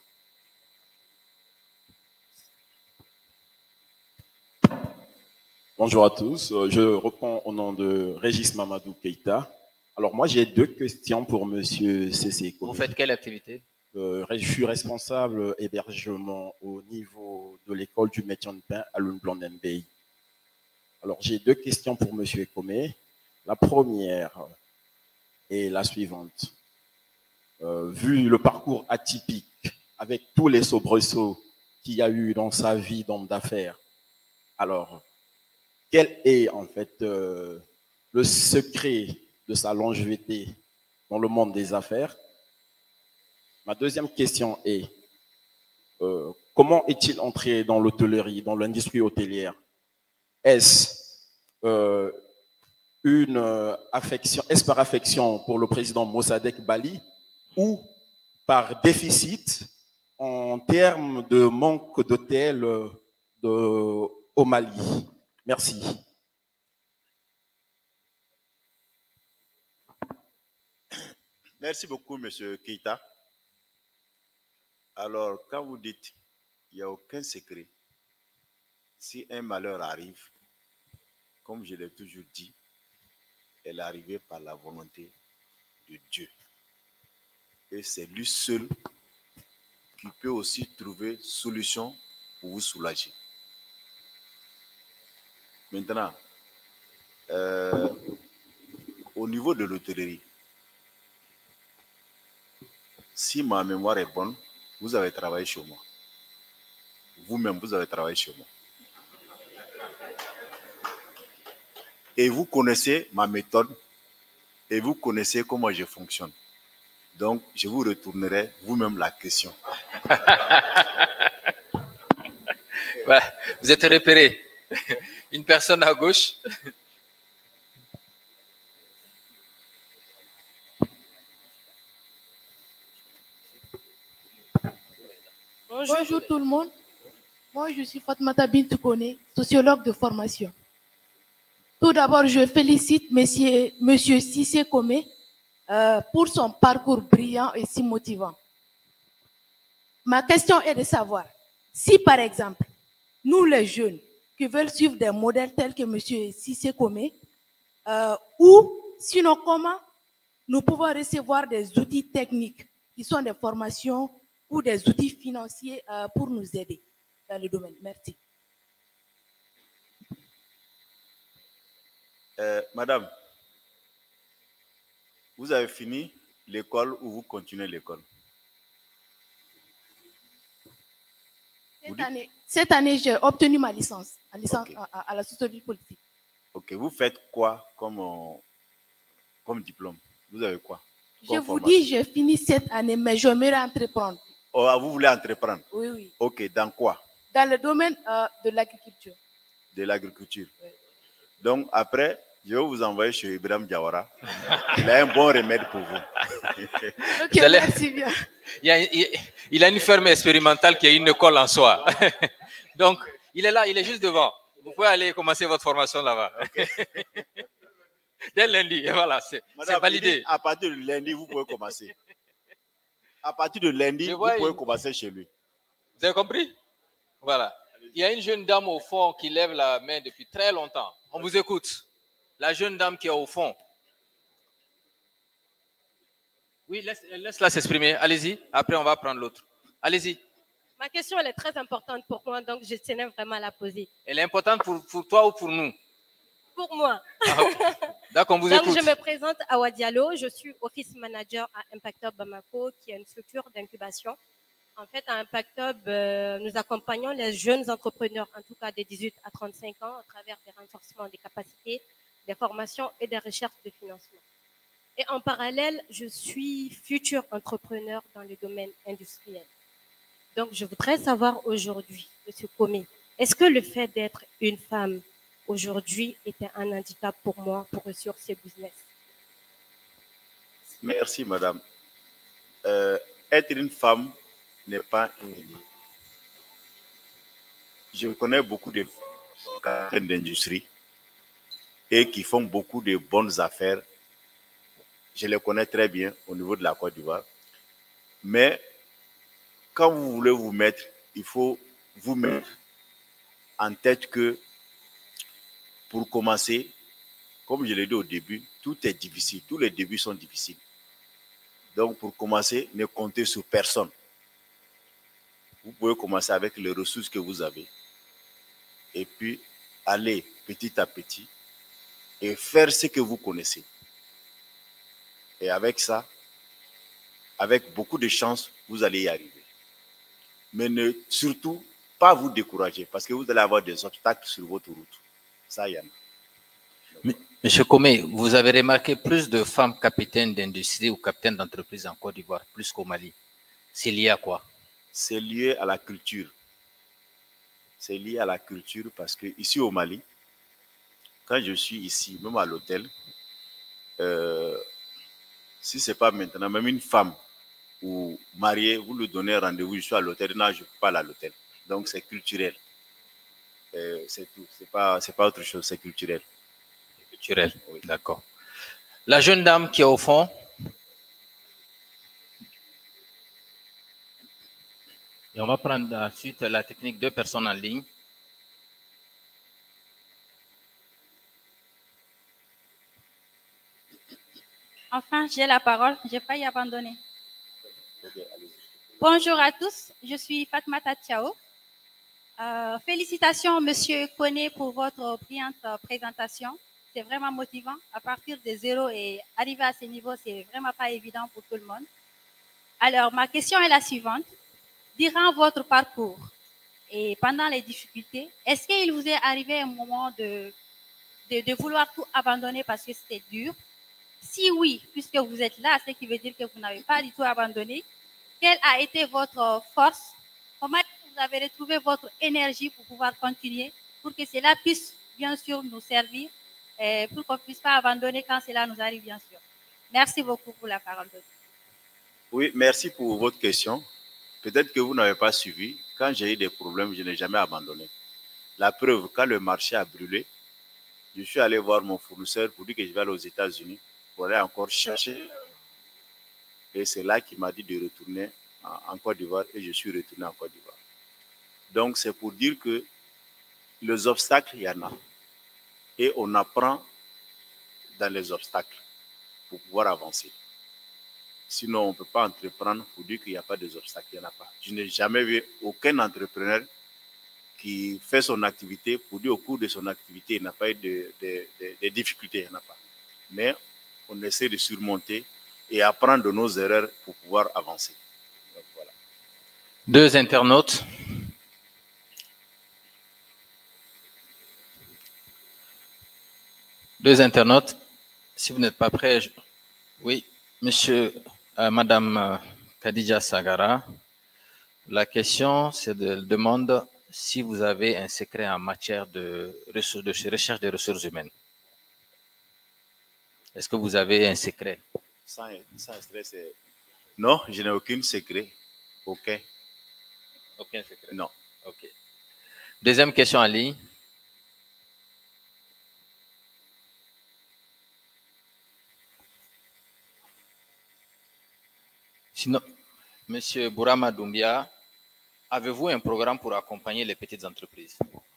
R: Bonjour à tous. Je reprends au nom de Régis Mamadou Keïta. Alors moi j'ai deux questions pour Monsieur Cessé.
A: Vous faites quelle activité?
R: Euh, je suis responsable hébergement au niveau de l'école du métier de pain à Lune-Blanc-Mbey. Alors, j'ai deux questions pour M. Comé. La première est la suivante. Euh, vu le parcours atypique, avec tous les soubresauts qu'il y a eu dans sa vie d'homme d'affaires, alors, quel est en fait euh, le secret de sa longévité dans le monde des affaires? Ma deuxième question est, euh, comment est-il entré dans l'hôtellerie, dans l'industrie hôtelière? Est-ce euh, une euh, affection, est-ce par affection pour le président Mossadegh Bali ou par déficit en termes de manque d'hôtels de, au Mali? Merci.
E: Merci beaucoup, M. Keïta. Alors, quand vous dites qu'il n'y a aucun secret, si un malheur arrive, comme je l'ai toujours dit, elle est arrivée par la volonté de Dieu. Et c'est lui seul qui peut aussi trouver solution pour vous soulager. Maintenant, euh, au niveau de l'hôtellerie, si ma mémoire est bonne, vous avez travaillé chez moi. Vous-même, vous avez travaillé chez moi. Et vous connaissez ma méthode et vous connaissez comment je fonctionne. Donc, je vous retournerai vous-même la question.
A: Voilà, vous êtes repéré. Une personne à gauche.
S: Bonjour. Bonjour tout le monde. Moi, je suis Fatmata Bintou Kone, sociologue de formation. Tout d'abord, je félicite monsieur, monsieur Cissé Kome euh, pour son parcours brillant et si motivant. Ma question est de savoir si, par exemple, nous les jeunes qui veulent suivre des modèles tels que monsieur Cissé Kome, euh, ou sinon comment nous pouvons recevoir des outils techniques qui sont des formations ou des outils financiers euh, pour nous aider dans le domaine. Merci.
E: Euh, madame, vous avez fini l'école ou vous continuez l'école?
S: Cette année, cette année j'ai obtenu ma licence, en licence
E: Okay.
S: à, à la sociologie politique.
E: Ok, vous faites quoi comme, euh, comme diplôme? Vous avez quoi?
S: Je
E: comme
S: vous
E: formation?
S: dis, j'ai fini cette année, mais j'aimerais entreprendre.
E: Oh, ah, vous voulez entreprendre?
S: Oui, oui.
E: Ok, dans quoi?
S: Dans le domaine euh, de l'agriculture.
E: De l'agriculture. Donc après, je vais vous envoyer chez Ibrahim Diawara. Il a un bon remède pour vous.
S: Ok,
A: Vous allez-
S: merci bien.
A: Il, y a, il, il a une ferme expérimentale qui est une école en soi. Donc, il est là, il est juste devant. Vous pouvez aller commencer votre formation là-bas. Dès lundi, et voilà, c'est c'est
E: Madame, il
A: validé.
E: dit, à partir de lundi, vous pouvez commencer. À partir de lundi,
A: Je
E: vous
A: vois
E: pouvez
A: une-
E: commencer chez lui.
A: Vous avez compris? Voilà. Il y a une jeune dame au fond qui lève la main depuis très longtemps. On vous écoute. La jeune dame qui est au fond. Oui, laisse- laisse-la s'exprimer. Allez-y. Après, on va prendre l'autre. Allez-y.
T: Ma question, elle est très importante pour moi, donc je tenais vraiment à la poser.
A: Elle est importante pour, pour toi ou pour nous?
T: Pour moi.
A: Ah, ok. D'accord, on vous
T: donc,
A: écoute.
T: je me présente à Wadialo. Je suis office manager à Impact Hub Bamako, qui est une structure d'incubation. En fait, à Impact Hub, euh, nous accompagnons les jeunes entrepreneurs, en tout cas de dix-huit à trente-cinq ans, à travers des renforcements des capacités, des formations et des recherches de financement. Et en parallèle, je suis futur entrepreneur dans le domaine industriel. Donc, je voudrais savoir aujourd'hui, M. Kome, est-ce que le fait d'être une femme aujourd'hui était un handicap pour moi pour réussir ce business?
E: Merci, madame. Euh, être une femme n'est pas une... Je connais beaucoup de femmes d'industrie et qui font beaucoup de bonnes affaires. Je les connais très bien au niveau de la Côte d'Ivoire. Mais quand vous voulez vous mettre, il faut vous mettre en tête que pour commencer, comme je l'ai dit au début, tout est difficile. Tous les débuts sont difficiles. Donc, pour commencer, ne comptez sur personne. Vous pouvez commencer avec les ressources que vous avez. Et puis, aller petit à petit et faire ce que vous connaissez. Et avec ça, avec beaucoup de chance, vous allez y arriver. Mais ne surtout pas vous décourager parce que vous allez avoir des obstacles sur votre route. Ça, il y en a.
A: Monsieur Kome, vous avez remarqué plus de femmes capitaines d'industrie ou capitaines d'entreprise en Côte d'Ivoire, plus qu'au Mali. C'est lié à quoi?
E: C'est lié à la culture. C'est lié à la culture parce que ici au Mali, quand je suis ici, même à l'hôtel, euh, si ce n'est pas maintenant, même une femme ou mariée, vous lui donnez rendez-vous, je suis à l'hôtel, non, je ne peux pas aller à l'hôtel. Donc c'est culturel. Euh, c'est tout. Ce n'est pas, c'est pas autre chose, c'est culturel.
A: Culturel, oui. D'accord. La jeune dame qui est au fond. Et on va prendre ensuite la technique deux personnes en ligne.
U: Enfin, j'ai la parole. J'ai failli abandonner. Bonjour à tous. Je suis Fatmata Tiao. Euh, félicitations, Monsieur Kone, pour votre brillante présentation. C'est vraiment motivant. À partir de zéro et arriver à ce niveau, c'est vraiment pas évident pour tout le monde. Alors, ma question est la suivante. Durant votre parcours et pendant les difficultés, est-ce qu'il vous est arrivé un moment de, de, de vouloir tout abandonner parce que c'était dur? Si oui, puisque vous êtes là, ce qui veut dire que vous n'avez pas du tout abandonné, quelle a été votre force? Comment vous avez retrouvé votre énergie pour pouvoir continuer, pour que cela puisse bien sûr nous servir, et pour qu'on ne puisse pas abandonner quand cela nous arrive, bien sûr. Merci beaucoup pour la parole.
E: Oui, merci pour votre question. Peut-être que vous n'avez pas suivi. Quand j'ai eu des problèmes, je n'ai jamais abandonné. La preuve, quand le marché a brûlé, je suis allé voir mon fournisseur pour dire que je vais aller aux États-Unis pour aller encore chercher. Et c'est là qu'il m'a dit de retourner en Côte d'Ivoire et je suis retourné en Côte d'Ivoire. Donc, c'est pour dire que les obstacles, il y en a. Et on apprend dans les obstacles pour pouvoir avancer. Sinon, on ne peut pas entreprendre pour dire qu'il n'y a pas des obstacles. Il n'y en a pas. Je n'ai jamais vu aucun entrepreneur qui fait son activité pour dire au cours de son activité, il n'a pas eu de, de, de, de difficultés. Il n'y en a pas. Mais on essaie de surmonter et apprendre de nos erreurs pour pouvoir avancer. Donc, voilà.
A: Deux internautes. Deux internautes. Si vous n'êtes pas prêts, je... oui, monsieur, euh, madame euh, Khadija Sagara, la question, c'est de demande si vous avez un secret en matière de, ressources, de recherche des ressources humaines. Est-ce que vous avez un secret?
E: Sans, sans stress, non, je n'ai aucun secret. Aucun.
A: Aucun secret?
E: Non.
A: Ok. Deuxième question en ligne. Sinon, monsieur Bourama Doumbia, avez-vous un programme pour accompagner les petites entreprises?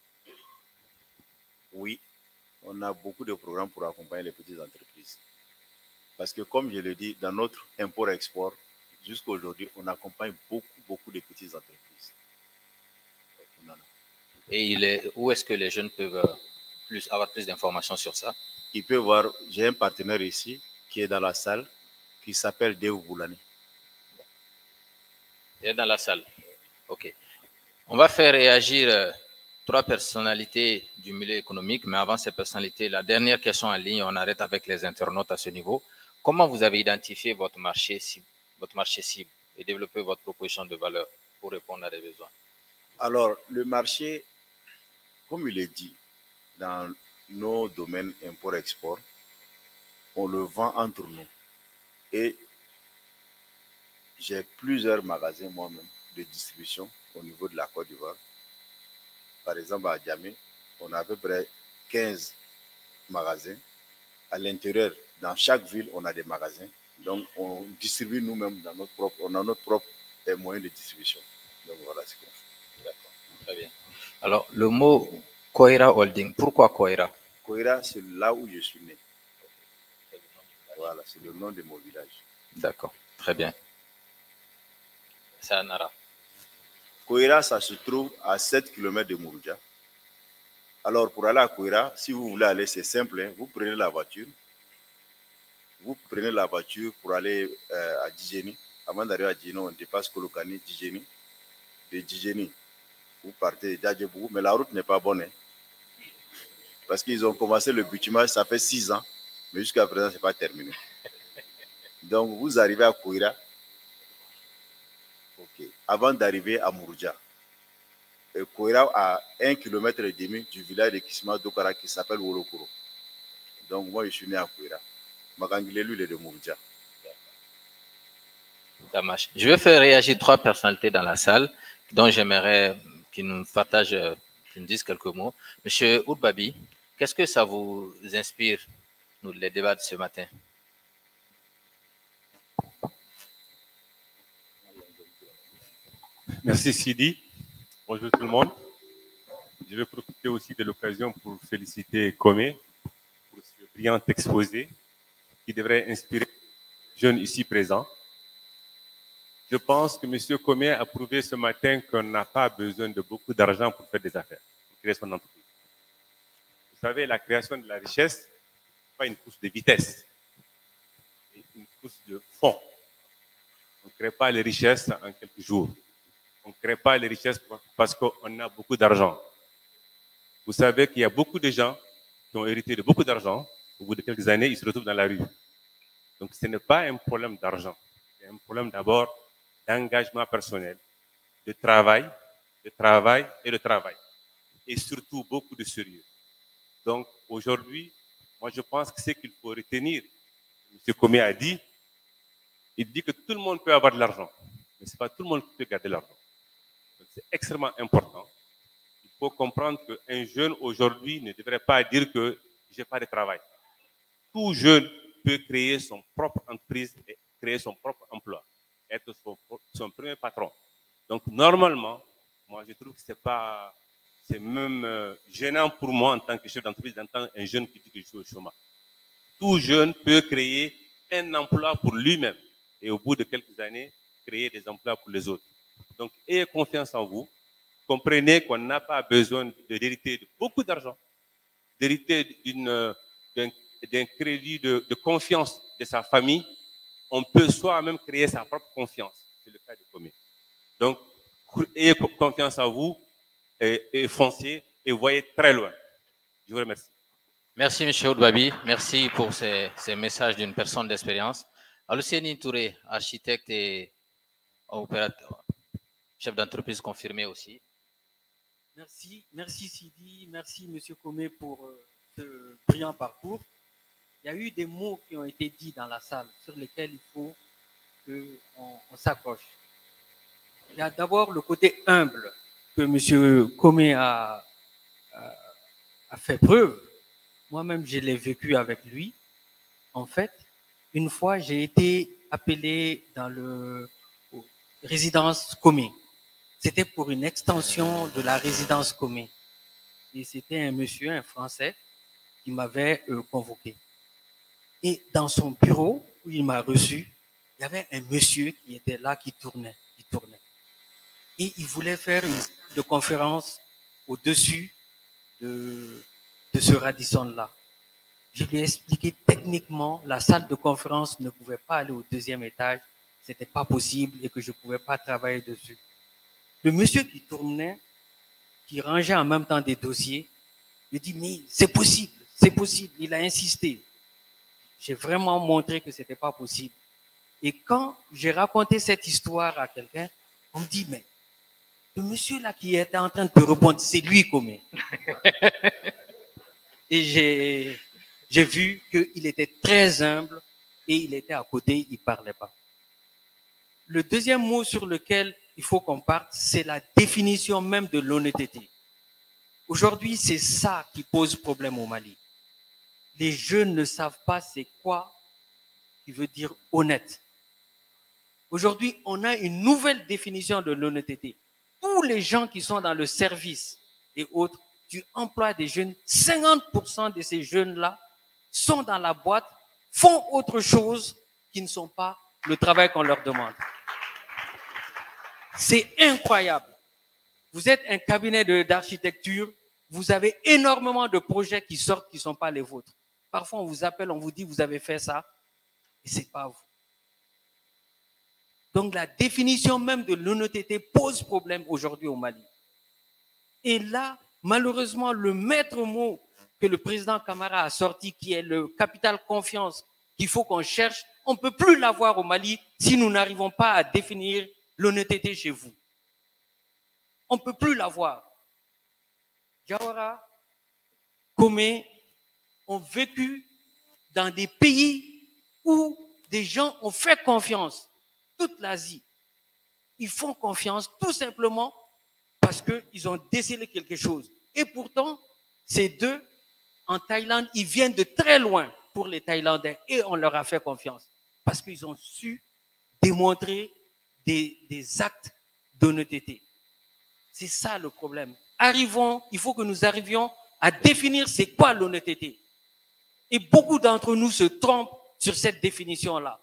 E: Oui, on a beaucoup de programmes pour accompagner les petites entreprises. Parce que comme je l'ai dit, dans notre import-export, jusqu'à aujourd'hui, on accompagne beaucoup, beaucoup de petites entreprises.
A: Et il est, où est-ce que les jeunes peuvent plus, avoir plus d'informations sur ça?
E: Ils peuvent voir, j'ai un partenaire ici qui est dans la salle, qui s'appelle Deo Boulani.
A: Il est dans la salle. OK. On va faire réagir euh, trois personnalités du milieu économique, mais avant ces personnalités, la dernière question en ligne, on arrête avec les internautes à ce niveau. Comment vous avez identifié votre marché cible, votre marché cible et développé votre proposition de valeur pour répondre à des besoins?
E: Alors, le marché, comme il est dit, dans nos domaines import-export, on le vend entre nous. Et j'ai plusieurs magasins moi-même de distribution au niveau de la Côte d'Ivoire. Par exemple, à Djamé, on a à peu près quinze magasins. À l'intérieur, dans chaque ville, on a des magasins. Donc, on distribue nous-mêmes dans notre propre, on a notre propre moyen de distribution. Donc, voilà ce qu'on fait.
A: D'accord, très bien. Alors, le mot Koira Holding, pourquoi Koira?
E: Koira, c'est là où je suis né. Voilà, c'est le nom de mon village.
A: D'accord, très bien. C'est à Nara.
E: Koira, ça se trouve à sept kilomètres de Mouroudia. Alors, pour aller à Koira, si vous voulez aller, c'est simple, hein, vous prenez la voiture. Vous prenez la voiture pour aller euh, à Djigéni. Avant d'arriver à Djigéni, on dépasse Kolokani, Djigéni. De Djigéni, vous partez d'Adjebougou, mais la route n'est pas bonne. Hein, parce qu'ils ont commencé le bitumage, ça fait six ans, mais jusqu'à présent, ce n'est pas terminé. Donc, vous arrivez à Koira. Okay. Avant d'arriver à Mouroudia, Koira à un kilomètre et demi du village de Kisima Dokara qui s'appelle Wolokoro. Donc moi je suis né à Koira. Magangile, lui, il est de Mouroudia.
A: Ça marche. Je vais faire réagir trois personnalités dans la salle dont j'aimerais qu'ils nous partagent, qu'ils nous disent quelques mots. Monsieur Oudbabi, qu'est-ce que ça vous inspire, nous, les débats de ce matin?
B: Merci Sidi. Bonjour tout le monde. Je vais profiter aussi de l'occasion pour féliciter Komé pour ce brillant exposé qui devrait inspirer les jeunes ici présents. Je pense que M. Komé a prouvé ce matin qu'on n'a pas besoin de beaucoup d'argent pour faire des affaires, pour créer son entreprise. Vous savez, la création de la richesse, ce n'est pas une course de vitesse, c'est une course de fond. On ne crée pas les richesses en quelques jours. On ne crée pas les richesses parce qu'on a beaucoup d'argent. Vous savez qu'il y a beaucoup de gens qui ont hérité de beaucoup d'argent, au bout de quelques années, ils se retrouvent dans la rue. Donc ce n'est pas un problème d'argent, c'est un problème d'abord d'engagement personnel, de travail, de travail et de travail. Et surtout beaucoup de sérieux. Donc aujourd'hui, moi je pense que ce qu'il faut retenir, M. Comé a dit, il dit que tout le monde peut avoir de l'argent, mais ce n'est pas tout le monde qui peut garder l'argent. C'est extrêmement important. Il faut comprendre qu'un jeune aujourd'hui ne devrait pas dire que je n'ai pas de travail. Tout jeune peut créer son propre entreprise et créer son propre emploi, être son, son premier patron. Donc normalement, moi je trouve que c'est pas, c'est même euh, gênant pour moi en tant que chef d'entreprise d'entendre un jeune qui dit que je suis au chômage. Tout jeune peut créer un emploi pour lui-même et au bout de quelques années, créer des emplois pour les autres. Donc ayez confiance en vous, comprenez qu'on n'a pas besoin d'hériter de beaucoup d'argent, d'hériter d'une, d'un, d'un crédit de, de confiance de sa famille. On peut soi-même créer sa propre confiance. C'est le cas de Comé. Donc, ayez confiance en vous et, et foncez et voyez très loin. Je vous remercie.
A: Merci, M. Oudbabi. Merci pour ces, ces messages d'une personne d'expérience. Alucieni Touré, architecte et opérateur, chef d'entreprise confirmé aussi.
C: Merci, merci Sidi, merci M. Comé pour euh, ce brillant parcours. Il y a eu des mots qui ont été dits dans la salle sur lesquels il faut qu'on on s'accroche. Il y a d'abord le côté humble que M. Comé a, a, a fait preuve. Moi-même, je l'ai vécu avec lui. En fait, une fois, j'ai été appelé dans le résidence Comé. C'était pour une extension de la résidence Comé. Et c'était un monsieur, un Français, qui m'avait euh, convoqué. Et dans son bureau, où il m'a reçu, il y avait un monsieur qui était là, qui tournait, qui tournait. Et il voulait faire une salle de conférence au-dessus de, de ce Radisson-là. Je lui ai expliqué techniquement, la salle de conférence ne pouvait pas aller au deuxième étage, c'était pas possible et que je ne pouvais pas travailler dessus. Le monsieur qui tournait, qui rangeait en même temps des dossiers, il dit, mais c'est possible, c'est possible. Il a insisté. J'ai vraiment montré que ce n'était pas possible. Et quand j'ai raconté cette histoire à quelqu'un, on me dit, mais le monsieur là qui était en train de te répondre, c'est lui Comé. Et j'ai, j'ai vu qu'il était très humble et il était à côté, il ne parlait pas. Le deuxième mot sur lequel il faut qu'on parte, c'est la définition même de l'honnêteté. Aujourd'hui, c'est ça qui pose problème au Mali. Les jeunes ne savent pas c'est quoi qui veut dire honnête. Aujourd'hui, on a une nouvelle définition de l'honnêteté. Tous les gens qui sont dans le service et autres, tu emploies des jeunes, cinquante pour cent de ces jeunes-là sont dans la boîte, font autre chose qui ne sont pas le travail qu'on leur demande. C'est incroyable. Vous êtes un cabinet de, d'architecture, vous avez énormément de projets qui sortent qui ne sont pas les vôtres. Parfois, on vous appelle, on vous dit, vous avez fait ça, et ce n'est pas vous. Donc, la définition même de l'honnêteté pose problème aujourd'hui au Mali. Et là, malheureusement, le maître mot que le président Camara a sorti, qui est le capital confiance qu'il faut qu'on cherche, on ne peut plus l'avoir au Mali si nous n'arrivons pas à définir l'honnêteté chez vous. On ne peut plus l'avoir. Jawara, Comé ont vécu dans des pays où des gens ont fait confiance. Toute l'Asie. Ils font confiance tout simplement parce qu'ils ont décelé quelque chose. Et pourtant, ces deux, en Thaïlande, ils viennent de très loin pour les Thaïlandais et on leur a fait confiance parce qu'ils ont su démontrer des, des actes d'honnêteté. C'est ça le problème. Arrivons, il faut que nous arrivions à définir c'est quoi l'honnêteté. Et beaucoup d'entre nous se trompent sur cette définition-là.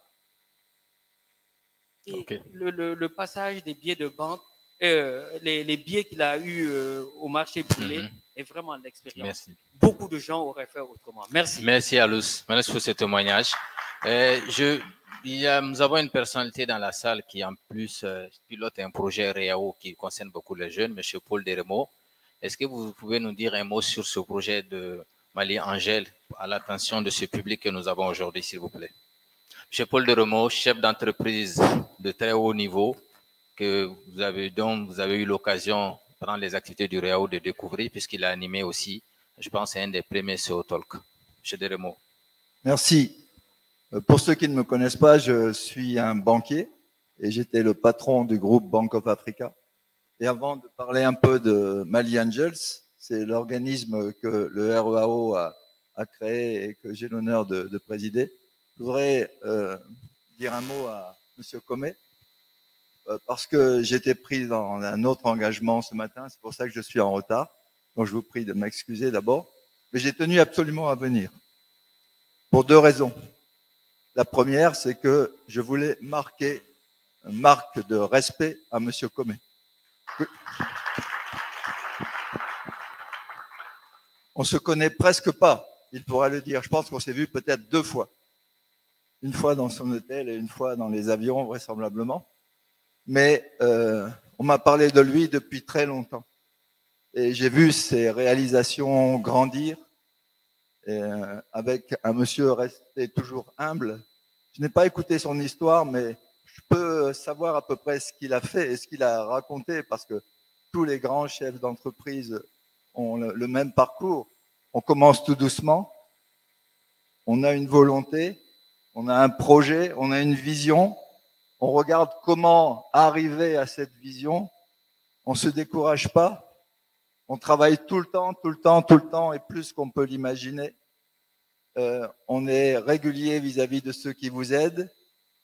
C: Et okay. le, le, le passage des billets de banque, euh, les, les billets qu'il a eus euh, au marché brûlé mm-hmm. est vraiment l'expérience. Merci. Beaucoup de gens auraient fait autrement. Merci.
A: Merci Alous. Merci pour ce témoignage. Euh, je, il y a, nous avons une personnalité dans la salle qui en plus euh, pilote un projet Réao qui concerne beaucoup les jeunes, M. Paul Deremo. Est-ce que vous pouvez nous dire un mot sur ce projet de Mali Angèle, à l'attention de ce public que nous avons aujourd'hui, s'il vous plaît. Monsieur Paul Deremo, chef d'entreprise de très haut niveau, que vous avez, dont vous avez eu l'occasion, pendant les activités du R E A O, de découvrir, puisqu'il a animé aussi, je pense, un des premiers C E O Talk. Monsieur Deremo.
F: Merci. Pour ceux qui ne me connaissent pas, je suis un banquier et j'étais le patron du groupe Bank of Africa. Et avant de parler un peu de Mali Angels, c'est l'organisme que le R E A O a, a créé et que j'ai l'honneur de, de présider. Je voudrais euh, dire un mot à M. Comé, euh, parce que j'étais pris dans un autre engagement ce matin, c'est pour ça que je suis en retard. Donc je vous prie de m'excuser d'abord. Mais j'ai tenu absolument à venir, pour deux raisons. La première, c'est que je voulais marquer une marque de respect à M. Comé. On se connaît presque pas, il pourra le dire. Je pense qu'on s'est vu peut-être deux fois. Une fois dans son hôtel et une fois dans les avions, vraisemblablement. Mais euh, on m'a parlé de lui depuis très longtemps. Et j'ai vu ses réalisations grandir, et, euh, avec un monsieur resté toujours humble. Je n'ai pas écouté son histoire, mais je peux savoir à peu près ce qu'il a fait et ce qu'il a raconté, parce que tous les grands chefs d'entreprise ont le, le même parcours. On commence tout doucement, on a une volonté, on a un projet, on a une vision, on regarde comment arriver à cette vision, on ne se décourage pas, on travaille tout le temps, tout le temps, tout le temps, et plus qu'on peut l'imaginer. Euh, on est régulier vis-à-vis de ceux qui vous aident.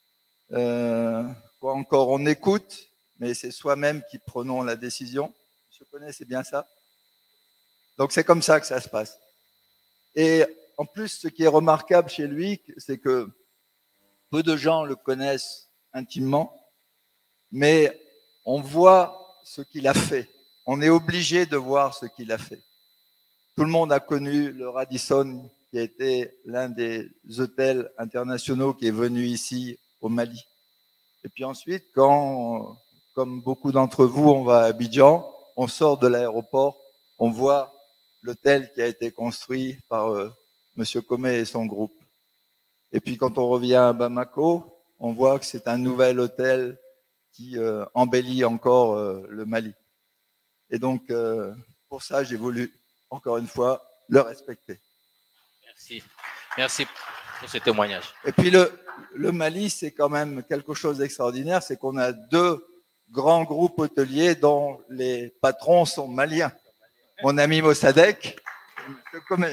F: Euh, quoi encore, on écoute, mais c'est soi-même qui prenons la décision. Je connais, c'est bien ça. Donc c'est comme ça que ça se passe. Et en plus, ce qui est remarquable chez lui, c'est que peu de gens le connaissent intimement, mais on voit ce qu'il a fait. On est obligé de voir ce qu'il a fait. Tout le monde a connu le Radisson, qui a été l'un des hôtels internationaux qui est venu ici au Mali. Et puis ensuite, quand, comme beaucoup d'entre vous, on va à Abidjan, on sort de l'aéroport, on voit l'hôtel qui a été construit par euh, M. Comé et son groupe. Et puis quand on revient à Bamako, on voit que c'est un nouvel hôtel qui euh, embellit encore euh, le Mali. Et donc, euh, pour ça, j'ai voulu, encore une fois, le respecter.
A: Merci. Merci pour ce témoignage.
F: Et puis le, le Mali, c'est quand même quelque chose d'extraordinaire, c'est qu'on a deux grands groupes hôteliers dont les patrons sont maliens. Mon ami Mossadegh, je connais.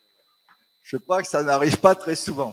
F: Je crois que ça n'arrive pas très souvent.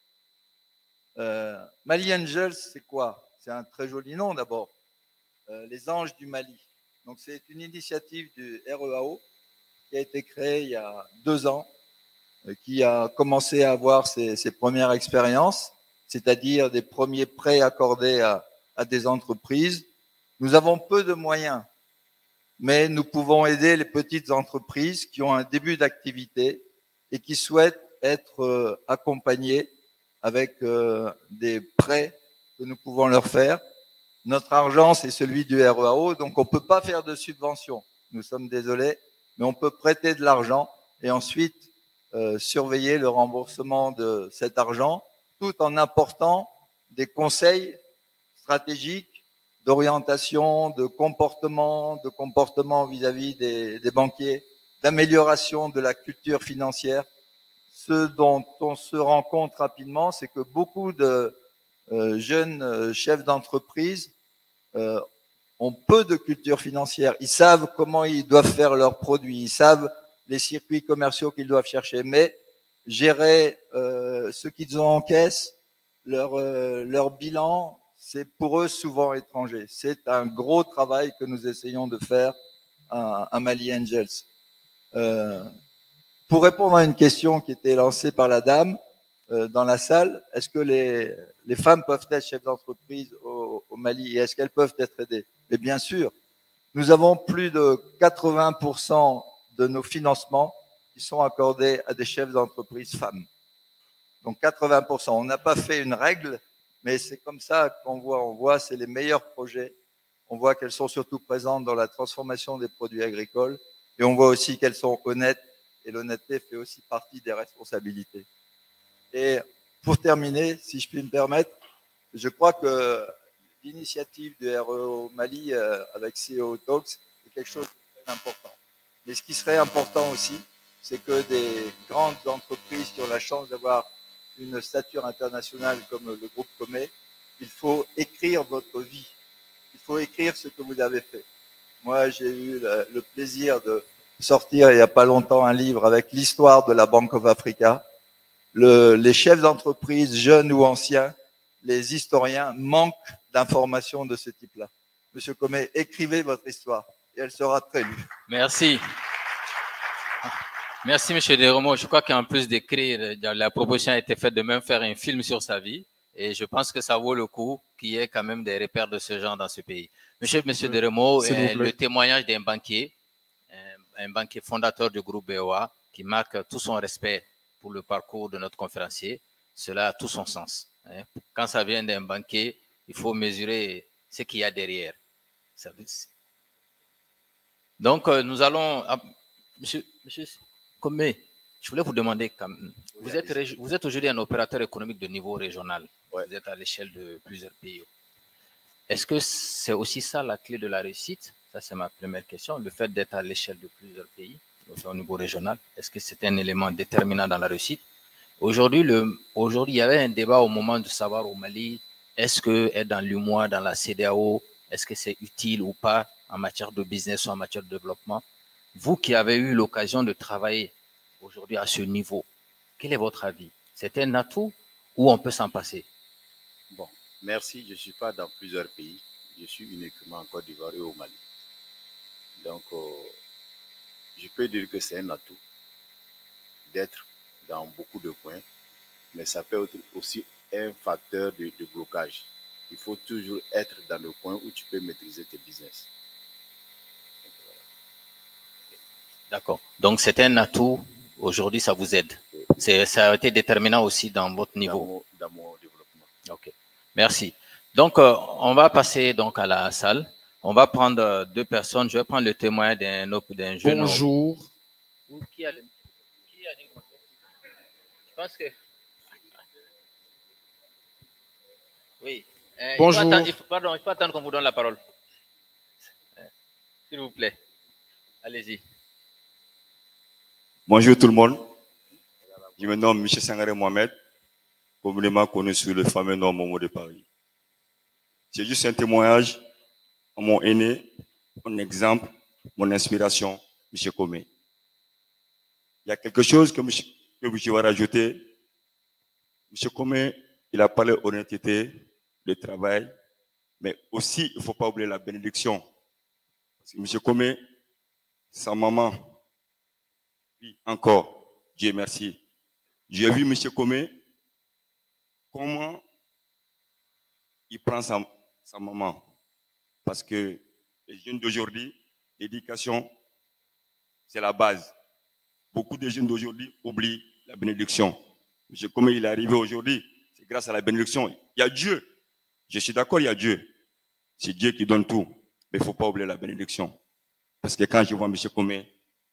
F: Euh, Mali Angels, c'est quoi? C'est un très joli nom d'abord. Euh, les Anges du Mali. Donc c'est une initiative du R E A O qui a été créée il y a deux ans, qui a commencé à avoir ses, ses premières expériences, c'est-à-dire des premiers prêts accordés à, à des entreprises. Nous avons peu de moyens, mais nous pouvons aider les petites entreprises qui ont un début d'activité et qui souhaitent être euh, accompagnées avec euh, des prêts que nous pouvons leur faire. Notre argent, c'est celui du R E A O, donc on ne peut pas faire de subvention. Nous sommes désolés, mais on peut prêter de l'argent et ensuite euh, surveiller le remboursement de cet argent, tout en apportant des conseils stratégiques d'orientation, de comportement, de comportement vis-à-vis des, des banquiers, d'amélioration de la culture financière. Ce dont on se rend compte rapidement, c'est que beaucoup de euh, jeunes euh, chefs d'entreprise euh, ont peu de culture financière. Ils savent comment ils doivent faire leurs produits, ils savent les circuits commerciaux qu'ils doivent chercher, mais gérer euh, ce qu'ils ont en caisse, leur, euh, leur bilan, c'est pour eux souvent étranger. C'est un gros travail que nous essayons de faire à, à Mali Angels. Euh, pour répondre à une question qui était lancée par la dame euh, dans la salle, est-ce que les, les femmes peuvent être chefs d'entreprise au, au Mali et est-ce qu'elles peuvent être aidées? Mais bien sûr, nous avons plus de quatre-vingts pour cent de nos financements qui sont accordés à des chefs d'entreprise femmes. Donc quatre-vingts pour cent. On n'a pas fait une règle, mais c'est comme ça qu'on voit. On voit, c'est les meilleurs projets. On voit qu'elles sont surtout présentes dans la transformation des produits agricoles et on voit aussi qu'elles sont honnêtes et l'honnêteté fait aussi partie des responsabilités. Et pour terminer, si je puis me permettre, je crois que l'initiative du R E au Mali euh, avec C E O Talks est quelque chose de très important. Mais ce qui serait important aussi, c'est que des grandes entreprises qui ont la chance d'avoir une stature internationale comme le groupe Comé, il faut écrire votre vie. Il faut écrire ce que vous avez fait. Moi, j'ai eu le, le plaisir de sortir il n'y a pas longtemps un livre avec l'histoire de la Bank of Africa. Le, les chefs d'entreprise, jeunes ou anciens, les historiens manquent d'informations de ce type-là. Monsieur Comé, écrivez votre histoire et elle sera très lue.
A: Merci. Merci, Monsieur Desromaux. Je crois qu'en plus d'écrire, la proposition a été faite de même faire un film sur sa vie. Et je pense que ça vaut le coup qu'il y ait quand même des repères de ce genre dans ce pays. Monsieur, Monsieur Desromaux, euh, le témoignage d'un banquier, un, un banquier fondateur du groupe B O A, qui marque tout son respect pour le parcours de notre conférencier, cela a tout son sens. Hein. Quand ça vient d'un banquier, il faut mesurer ce qu'il y a derrière. Ça veut... Donc, euh, nous allons... Ah, monsieur, monsieur Comé, je voulais vous demander, vous êtes, vous êtes aujourd'hui un opérateur économique de niveau régional. Ouais. Vous êtes à l'échelle de plusieurs pays. Est-ce que c'est aussi ça la clé de la réussite? Ça, c'est ma première question. Le fait d'être à l'échelle de plusieurs pays, au niveau régional, est-ce que c'est un élément déterminant dans la réussite? Aujourd'hui, le, aujourd'hui, il y avait un débat au moment de savoir au Mali, est-ce que être dans l'U M O A, dans la C D A O, est-ce que c'est utile ou pas en matière de business ou en matière de développement? Vous qui avez eu l'occasion de travailler aujourd'hui à ce niveau, quel est votre avis? C'est un atout ou on peut s'en passer?
E: Bon, merci. Je ne suis pas dans plusieurs pays. Je suis uniquement en Côte d'Ivoire et au Mali. Donc, euh, je peux dire que c'est un atout d'être dans beaucoup de points, mais ça peut être aussi un facteur de, de blocage. Il faut toujours être dans le point où tu peux maîtriser tes business.
A: D'accord. Donc, c'est un atout. Aujourd'hui, ça vous aide. C'est, ça a été déterminant aussi dans votre niveau.
E: Dans mon, dans mon développement.
A: OK. Merci. Donc, euh, on va passer donc à la salle. On va prendre euh, deux personnes. Je vais prendre le témoin d'un, d'un jeune.
G: Bonjour.
A: Homme. Qui a le... Qui a dit... Je pense que... Oui. Euh,
G: Bonjour.
A: Il faut attendre, il faut, pardon, il faut attendre qu'on vous donne la parole. S'il vous plaît. Allez-y.
V: Bonjour tout le monde. Je me nomme Michel Sangaré Mohamed, communément connu sous le fameux nom Momo de Paris. C'est juste un témoignage à mon aîné, mon exemple, mon inspiration, M. Comé. Il y a quelque chose que, monsieur, que je vais rajouter. M. Comé, il a parlé d'honnêteté, de travail, mais aussi, il ne faut pas oublier la bénédiction. Parce que M. Comé, sa maman, oui, encore, Dieu merci. J'ai vu M. Comé, comment il prend sa, sa maman. Parce que les jeunes d'aujourd'hui, l'éducation, c'est la base. Beaucoup de jeunes d'aujourd'hui oublient la bénédiction. M. Comé, il est arrivé aujourd'hui, c'est grâce à la bénédiction. Il y a Dieu. Je suis d'accord, il y a Dieu. C'est Dieu qui donne tout. Mais il ne faut pas oublier la bénédiction. Parce que quand je vois M. Comé,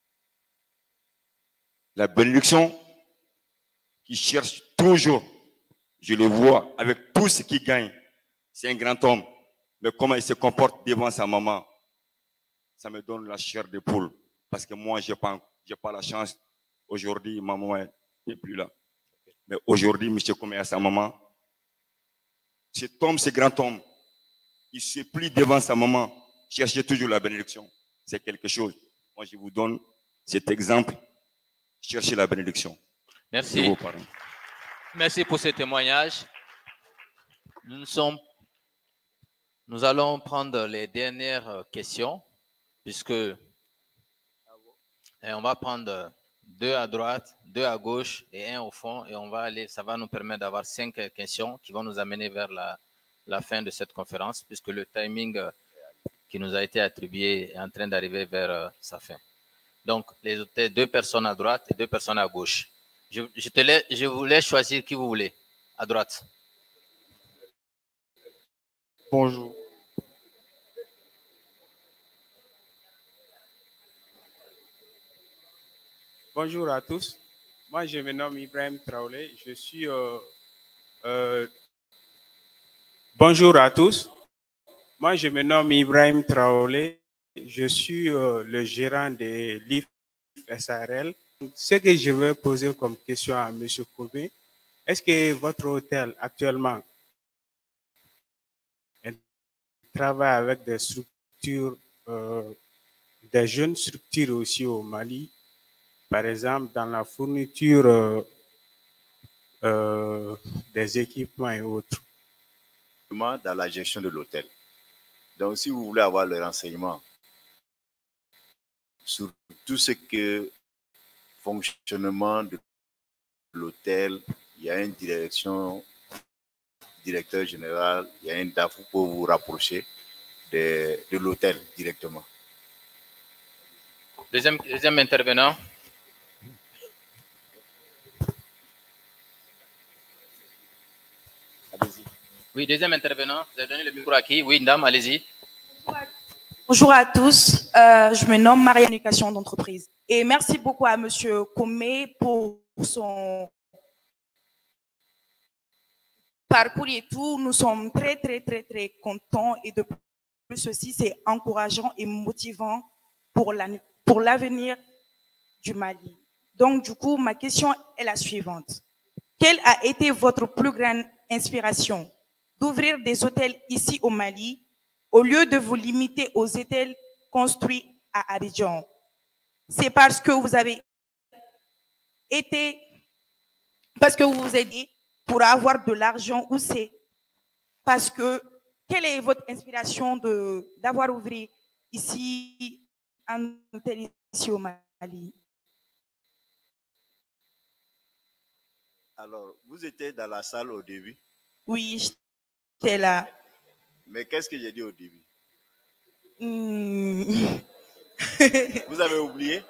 V: la bénédiction qui cherche toujours, je le vois avec tout ce qu'il gagne. C'est un grand homme. Mais comment il se comporte devant sa maman, ça me donne la chair de poule. Parce que moi, je n'ai pas, j'ai pas la chance. Aujourd'hui, ma maman n'est plus là. Mais aujourd'hui, M. Comé a sa maman. Cet homme, ce grand homme, il se plie devant sa maman, chercher toujours la bénédiction. C'est quelque chose. Moi, je vous donne cet exemple. Cherchez la bénédiction.
A: Merci. Merci pour ce témoignage. Nous, sommes... Nous allons prendre les dernières questions, puisque et on va prendre deux à droite, deux à gauche et un au fond, et on va aller, ça va nous permettre d'avoir cinq questions qui vont nous amener vers la, la fin de cette conférence, puisque le timing qui nous a été attribué est en train d'arriver vers sa fin. Donc, les deux personnes à droite et deux personnes à gauche. Je, je, te laisse, je vous laisse choisir qui vous voulez. À droite.
G: Bonjour. Bonjour à tous. Moi, je me nomme Ibrahim Traoré. Je suis... Euh, euh, Bonjour à tous. Moi, je me nomme Ibrahim Traoré. Je suis euh, le gérant de l'I F S A R L. Ce que je veux poser comme question à M. Kobe, est-ce que votre hôtel actuellement travaille avec des structures, euh, des jeunes structures aussi au Mali, par exemple dans la fourniture euh, euh, des équipements et autres?
E: Dans la gestion de l'hôtel. Donc, si vous voulez avoir le renseignement sur tout ce que fonctionnement de l'hôtel, il y a une direction, directeur général, il y a un D A F pour vous rapprocher de, de l'hôtel directement.
A: Deuxième, deuxième intervenant. Oui, deuxième intervenant. Vous avez donné le micro à qui? Oui, dame, allez-y.
H: Bonjour à tous. Euh, je me nomme Marie Communication d'entreprise. Et merci beaucoup à Monsieur Komé pour son parcours et tout. Nous sommes très, très, très, très contents. Et de plus aussi, c'est encourageant et motivant pour l'avenir pour l'avenir du Mali. Donc, du coup, ma question est la suivante. Quelle a été votre plus grande inspiration d'ouvrir des hôtels ici au Mali au lieu de vous limiter aux hôtels construits à Abidjan? C'est parce que vous avez été, parce que vous vous êtes dit pour avoir de l'argent, ou c'est parce que, quelle est votre inspiration de d'avoir ouvert ici un hôtel ici au Mali?
E: Alors, vous étiez dans la salle au début?
H: Oui, j'étais là.
E: Mais qu'est-ce que j'ai dit au début?
H: Hmm.
E: Vous avez oublié?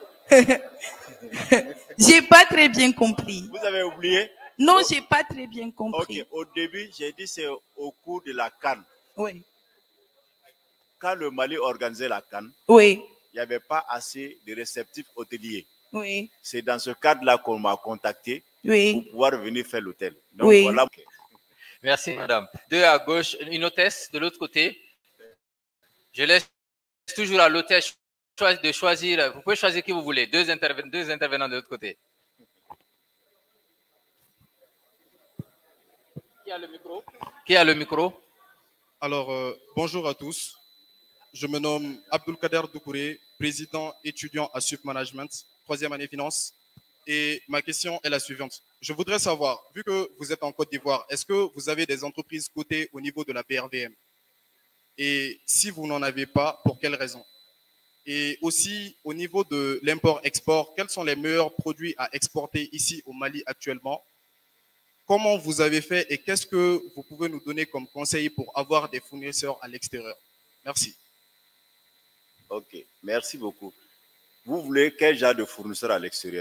H: J'ai pas très bien compris.
E: Vous avez oublié?
H: Non, j'ai pas très bien compris.
E: Ok, au début, j'ai dit c'est au cours de la CAN.
H: Oui.
E: Quand le Mali organisait la CAN,
H: oui,
E: il n'y avait pas assez de réceptifs hôteliers.
H: Oui.
E: C'est dans ce cadre-là qu'on m'a contacté
H: oui.
E: pour pouvoir venir faire l'hôtel. Donc
H: oui.
E: voilà.
A: Merci, madame. Deux à gauche, une hôtesse de l'autre côté. Je laisse toujours à l'hôtesse de choisir. Vous pouvez choisir qui vous voulez. Deux, interven deux intervenants de l'autre côté. Qui a le micro? Qui a le micro?
W: Alors, euh, bonjour à tous. Je me nomme Abdulkader Doukouré, président étudiant à Sup Management, troisième année finance. Et ma question est la suivante. Je voudrais savoir, vu que vous êtes en Côte d'Ivoire, est-ce que vous avez des entreprises cotées au niveau de la P R V M? Et si vous n'en avez pas, pour quelles raisons? Et aussi, au niveau de l'import-export, quels sont les meilleurs produits à exporter ici au Mali actuellement? Comment vous avez fait et qu'est-ce que vous pouvez nous donner comme conseil pour avoir des fournisseurs à l'extérieur? Merci.
E: Ok, merci beaucoup. Vous voulez quel genre de fournisseur à l'extérieur?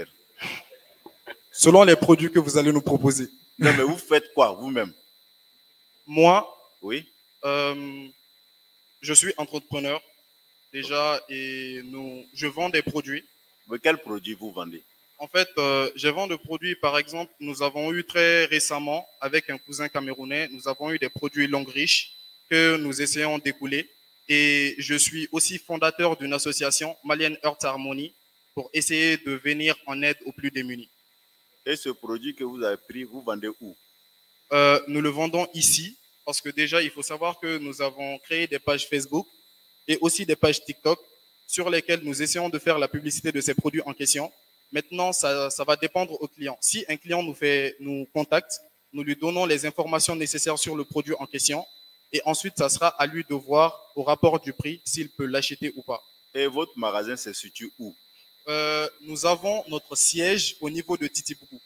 W: Selon les produits que vous allez nous proposer.
E: Non, mais vous faites quoi vous-même?
W: Moi,
E: oui.
W: Euh, je suis entrepreneur déjà et nous, je vends des produits.
E: Mais quels produits vous vendez?
W: En fait, euh, je vends des produits, par exemple, nous avons eu très récemment, avec un cousin camerounais, nous avons eu des produits langue riche que nous essayons d'écouler. Et je suis aussi fondateur d'une association, Malian Earth Harmony, pour essayer de venir en aide aux plus démunis.
E: Et ce produit que vous avez pris, vous vendez où?
W: euh, Nous le vendons ici, parce que déjà, il faut savoir que nous avons créé des pages Facebook et aussi des pages TikTok sur lesquelles nous essayons de faire la publicité de ces produits en question. Maintenant, ça, ça va dépendre au client. Si un client nous, fait, nous contacte, nous lui donnons les informations nécessaires sur le produit en question. Et ensuite, ça sera à lui de voir au rapport du prix s'il peut l'acheter ou pas.
E: Et votre magasin se situe où?
W: euh, Nous avons notre siège au niveau de Titibougou.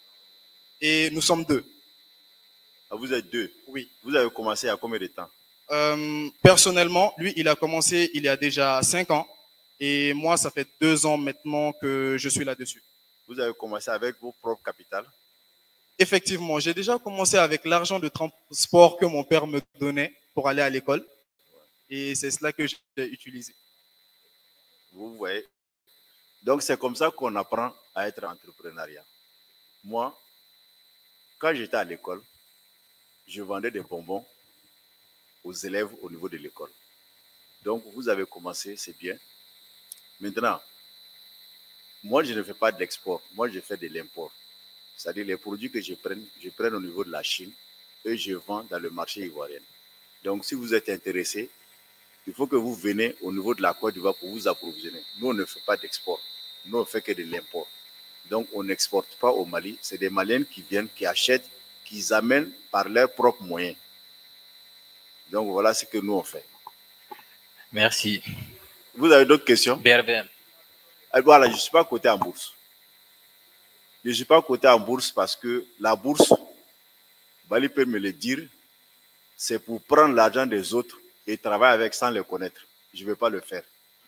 W: Et nous sommes deux.
E: Ah, vous êtes deux?
W: Oui.
E: Vous avez commencé il y a combien de temps?
W: euh, Personnellement, lui, il a commencé il y a déjà cinq ans. Et moi, ça fait deux ans maintenant que je suis là-dessus.
E: Vous avez commencé avec vos propres capitales?
W: Effectivement, j'ai déjà commencé avec l'argent de transport que mon père me donnait pour aller à l'école. Et c'est cela que j'ai utilisé.
E: Vous voyez. Donc, c'est comme ça qu'on apprend à être entrepreneuriat. Moi, quand j'étais à l'école, je vendais des bonbons aux élèves au niveau de l'école. Donc, vous avez commencé, c'est bien. Maintenant, moi, je ne fais pas de l'export. Moi, je fais de l'import. C'est-à-dire les produits que je prenne, je prenne au niveau de la Chine et je vends dans le marché ivoirien. Donc, si vous êtes intéressé, il faut que vous venez au niveau de la Côte d'Ivoire pour vous approvisionner. Nous, on ne fait pas d'export. Nous, on fait que de l'import. Donc, on n'exporte pas au Mali. C'est des Maliens qui viennent, qui achètent, qui amènent par leurs propres moyens. Donc, voilà ce que nous, on fait.
A: Merci.
E: Vous avez d'autres questions?
A: B R B M.
E: Voilà, je ne suis pas coté en bourse. Je ne suis pas coté en bourse parce que la bourse, Bali peut me le dire, c'est pour prendre l'argent des autres et travailler avec sans les connaître. Je ne vais pas le faire.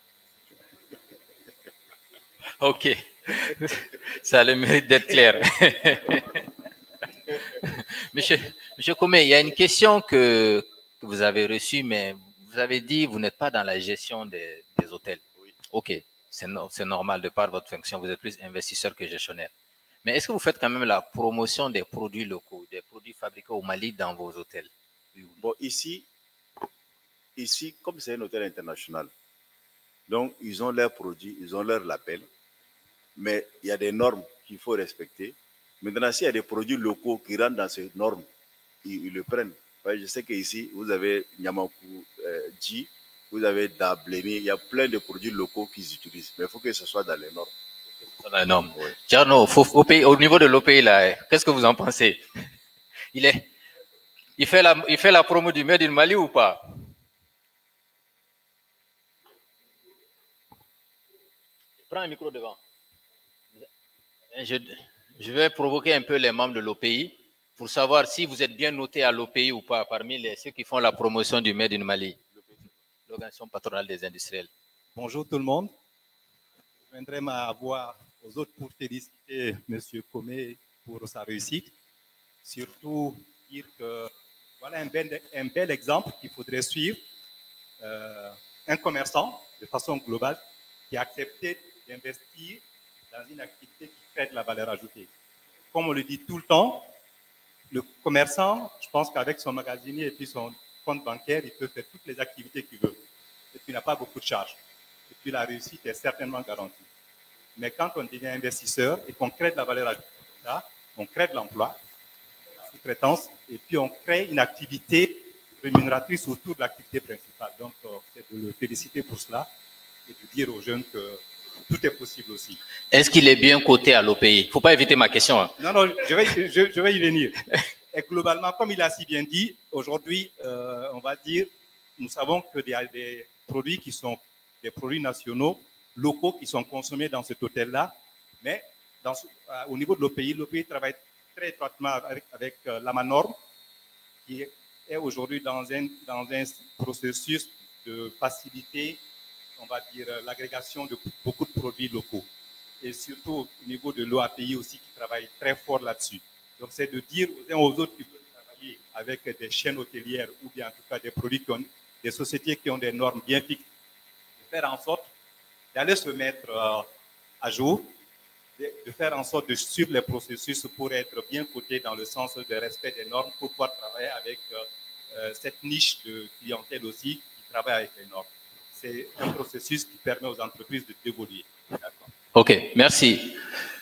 A: Ok. Ça a le mérite d'être clair. Monsieur, monsieur Comé, il y a une question que, que vous avez reçue, mais vous avez dit que vous n'êtes pas dans la gestion des, des hôtels. Oui. Ok, c'est no, normal de par votre fonction, vous êtes plus investisseur que gestionnaire. Mais est-ce que vous faites quand même la promotion des produits locaux, des produits fabriqués au Mali dans vos hôtels?
E: Bon, ici, ici comme c'est un hôtel international, donc ils ont leurs produits, ils ont leur label, mais il y a des normes qu'il faut respecter. Maintenant, s'il y a des produits locaux qui rentrent dans ces normes, ils, ils le prennent. Je sais qu'ici, vous avez Nyamakou euh, Dji, vous avez Dableni, il y a plein de produits locaux qu'ils utilisent, mais il faut que ce soit dans les normes.
A: Dans les normes. Oui. Tcherno, faut, au, pays, au niveau de l'O P I, là, qu'est-ce que vous en pensez? Il, est, il, fait la, il fait la promo du Made in Mali ou pas? Prends un micro devant. Je, je vais provoquer un peu les membres de l'O P I pour savoir si vous êtes bien noté à l'O P I ou pas parmi les, ceux qui font la promotion du Made in Mali, l'organisation patronale des industriels.
I: Bonjour tout le monde. Je viendrai ma voix aux autres pour féliciter M. Comé pour sa réussite. Surtout dire que voilà un bel, un bel exemple qu'il faudrait suivre. Euh, un commerçant, de façon globale, qui a accepté d'investir dans une activité qui crée de la valeur ajoutée. Comme on le dit tout le temps, le commerçant, je pense qu'avec son magasinier et puis son compte bancaire, il peut faire toutes les activités qu'il veut. Et puis il n'a pas beaucoup de charges. Et puis la réussite est certainement garantie. Mais quand on devient investisseur et qu'on crée de la valeur ajoutée, on crée de l'emploi, la sous-traitance, et puis on crée une activité rémunératrice autour de l'activité principale. Donc, c'est de le féliciter pour cela et de dire aux jeunes que tout est possible aussi.
A: Est-ce qu'il est bien coté à l'O P I? Il ne faut pas éviter ma question. Hein.
I: Non, non, je vais, je, je vais y venir. Et globalement, comme il a si bien dit, aujourd'hui, euh, on va dire, nous savons qu'il y a des produits qui sont des produits nationaux, locaux, qui sont consommés dans cet hôtel-là. Mais dans, euh, au niveau de l'O P I, l'O P I travaille très étroitement avec, avec euh, l'AMANORM, qui est aujourd'hui dans un, dans un processus de faciliter, on va dire, l'agrégation de beaucoup de produits locaux. Et surtout au niveau de l'O A P I aussi, qui travaille très fort là-dessus. Donc, c'est de dire aux uns aux autres qui veulent travailler avec des chaînes hôtelières ou bien en tout cas des produits qui ont, des sociétés qui ont des normes bien fixes, de faire en sorte d'aller se mettre euh, à jour, de, de faire en sorte de suivre les processus pour être bien coté dans le sens de respect des normes, pour pouvoir travailler avec euh, euh, cette niche de clientèle aussi qui travaille avec les normes. C'est un processus qui permet aux entreprises de d'évoluer.
A: Ok, merci.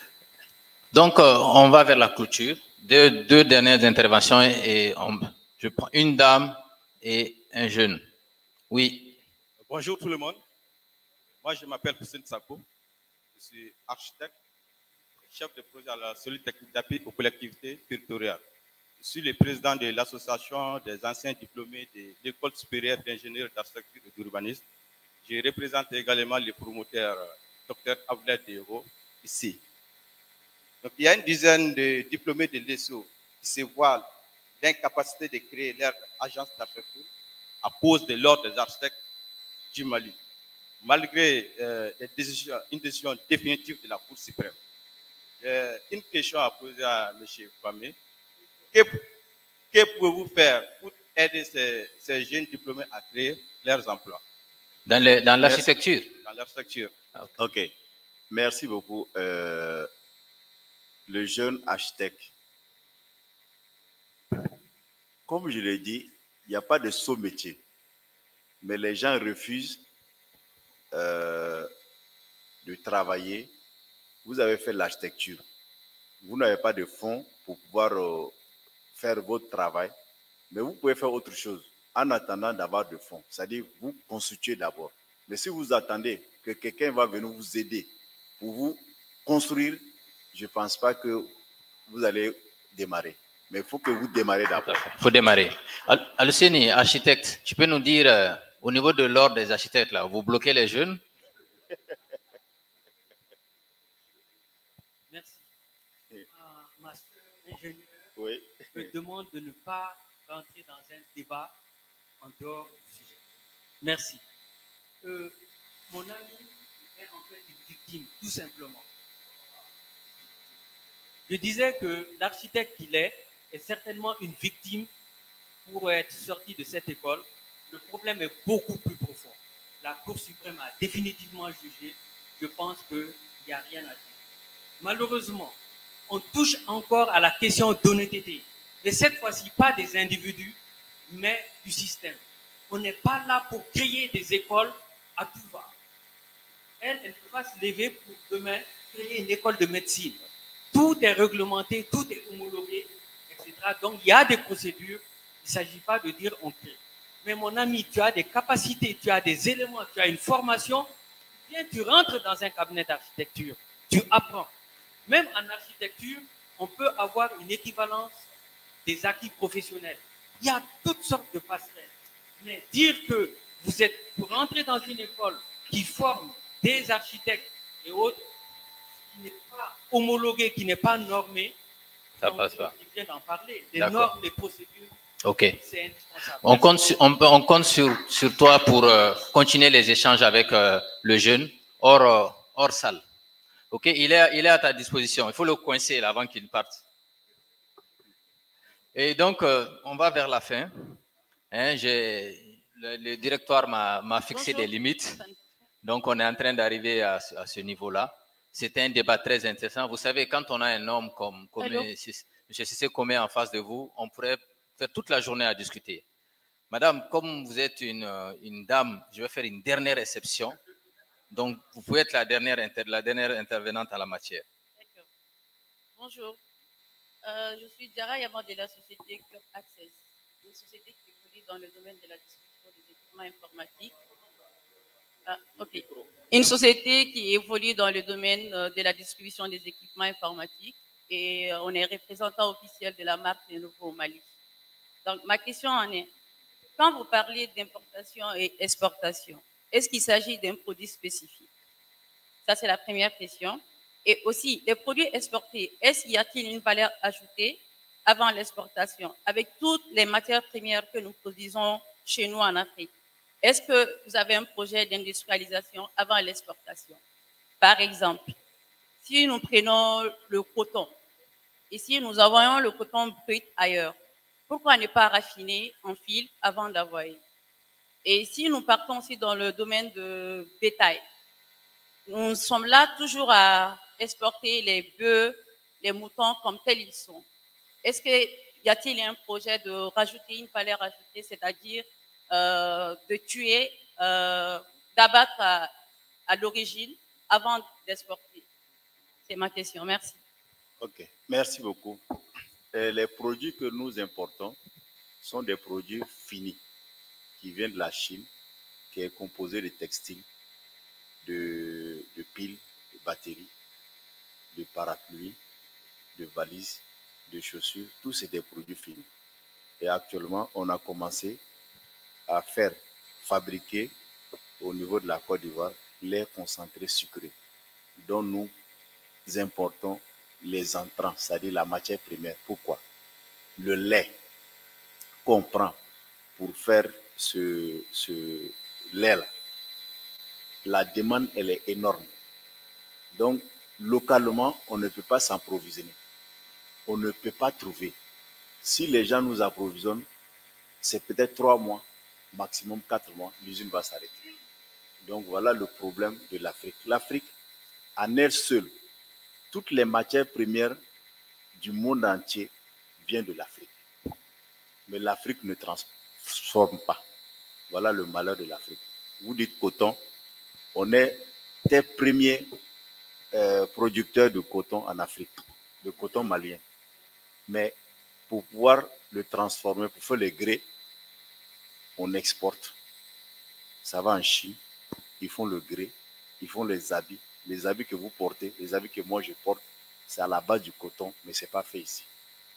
A: Donc, euh, on va vers la clôture. Deux, deux dernières interventions et on, je prends une dame et un jeune. Oui.
J: Bonjour tout le monde. Moi, je m'appelle Hussein Sako. Je suis architecte, chef de projet à la Solide Technique d'appui aux collectivités territoriales. Je suis le président de l'association des anciens diplômés de l'École supérieure d'ingénieurs d'architecture et d'urbanisme. Je représente également le promoteur Dr Abdel Dero ici. Donc, il y a une dizaine de diplômés de l'E S O qui se voient l'incapacité de créer leur agence d'architecture à cause de l'ordre des architectes du Mali, malgré euh, les décisions, une décision définitive de la Cour suprême. J'ai une question à poser à M. Kwame. Que, que pouvez-vous faire pour aider ces, ces jeunes diplômés à créer leurs emplois?
A: Dans l'architecture?
J: Dans l'architecture.
E: Ok. Merci beaucoup. Euh, le jeune architecte. Comme je l'ai dit, il n'y a pas de saut métier. Mais les gens refusent euh, de travailler. Vous avez fait l'architecture. Vous n'avez pas de fonds pour pouvoir euh, faire votre travail. Mais vous pouvez faire autre chose en attendant d'avoir de fonds. C'est-à-dire, vous constituez d'abord. Mais si vous attendez que quelqu'un va venir vous aider pour vous construire, je ne pense pas que vous allez démarrer. Mais il faut que vous démarrez d'abord.
A: Il faut démarrer. Al Aluseni, architecte, tu peux nous dire, euh, au niveau de l'ordre des architectes, là, vous bloquez les jeunes?
C: Merci. Euh, master ingénieur,
E: oui.
C: je me demande de ne pas rentrer dans un débat en dehors du sujet. Merci. Euh, mon ami est en fait une victime, tout simplement. Je disais que l'architecte qu'il est est certainement une victime pour être sorti de cette école. Le problème est beaucoup plus profond. La Cour suprême a définitivement jugé. Je pense qu'il n'y a rien à dire. Malheureusement, on touche encore à la question d'honnêteté. Et cette fois-ci, pas des individus, mais du système. On n'est pas là pour créer des écoles à tout va. Elle, elle peut pas se lever pour demain créer une école de médecine. Tout est réglementé, tout est homologué, et cetera. Donc, il y a des procédures. Il ne s'agit pas de dire on crée. Mais mon ami, tu as des capacités, tu as des éléments, tu as une formation. Bien, tu rentres dans un cabinet d'architecture. Tu apprends. Même en architecture, on peut avoir une équivalence des acquis professionnels. Il y a toutes sortes de passerelles. Mais dire que vous êtes pour rentrer dans une école qui forme des architectes et autres, qui n'est pas homologué, qui n'est pas normé,
A: ça passe pas.
C: Il vient d'en parler. Les normes, les procédures,
A: ok.
C: c'est indispensable.
A: On compte, sur, on, on compte sur, sur toi pour euh, continuer les échanges avec euh, le jeune hors, euh, hors salle. Ok, il est, il est à ta disposition. Il faut le coincer là, avant qu'il parte. Et donc, euh, on va vers la fin. Hein, le, le directoire m'a fixé
K: Bonjour.
A: des limites. Donc, on est en train d'arriver à, à ce niveau-là. C'était un débat très intéressant. Vous savez, quand on a un homme comme, comme M. Cissé Komé en face de vous, on pourrait faire toute la journée à discuter. Madame, comme vous êtes une, une dame, je vais faire une dernière exception. Donc, vous pouvez être la dernière, inter, la dernière intervenante en la matière.
K: D'accord. Bonjour. Euh, je suis Diara Yaman de la société Club Access, une société qui évolue dans le domaine de la distribution des équipements informatiques. Ah, ok. Une société qui évolue dans le domaine de la distribution des équipements informatiques et on est représentant officiel de la marque Lenovo au Mali. Donc, ma question en est, quand vous parlez d'importation et exportation, est-ce qu'il s'agit d'un produit spécifique? Ça, c'est la première question. Et aussi, les produits exportés, est-ce qu'il y a-t-il une valeur ajoutée avant l'exportation avec toutes les matières premières que nous produisons chez nous en Afrique? Est-ce que vous avez un projet d'industrialisation avant l'exportation? Par exemple, si nous prenons le coton, et si nous envoyons le coton brut ailleurs, pourquoi ne pas raffiner en fil avant d'envoyer? Et si nous partons aussi dans le domaine de bétail, nous sommes là toujours à exporter les bœufs, les moutons comme tels ils sont. Est-ce qu'il y a-t-il un projet de rajouter une valeur ajoutée, c'est-à-dire euh, de tuer, euh, d'abattre à, à l'origine avant d'exporter? C'est ma question. Merci.
E: Ok, merci beaucoup. Et les produits que nous importons sont des produits finis qui viennent de la Chine, qui est composé de textiles, de, de piles, de batteries, de parapluies, de valises, de chaussures. Tous c'est des produits finis. Et actuellement, on a commencé à faire fabriquer au niveau de la Côte d'Ivoire les concentrés sucrés, dont nous importons les entrants, c'est-à-dire la matière première. Pourquoi? Le lait qu'on prend pour faire ce, ce lait-là, la demande, elle est énorme. Donc, localement, on ne peut pas s'approvisionner. On ne peut pas trouver. Si les gens nous approvisionnent, c'est peut-être trois mois, maximum quatre mois, l'usine va s'arrêter. Donc, voilà le problème de l'Afrique. L'Afrique, en elle seule, toutes les matières premières du monde entier vient de l'Afrique. Mais l'Afrique ne transforme pas. Voilà le malheur de l'Afrique. Vous dites coton, on est des premiers euh, producteurs de coton en Afrique, de coton malien. Mais pour pouvoir le transformer, pour faire le grès, on exporte. Ça va en Chine, ils font le grès, ils font les habits. Les habits que vous portez, les habits que moi je porte, c'est à la base du coton, mais ce n'est pas fait ici.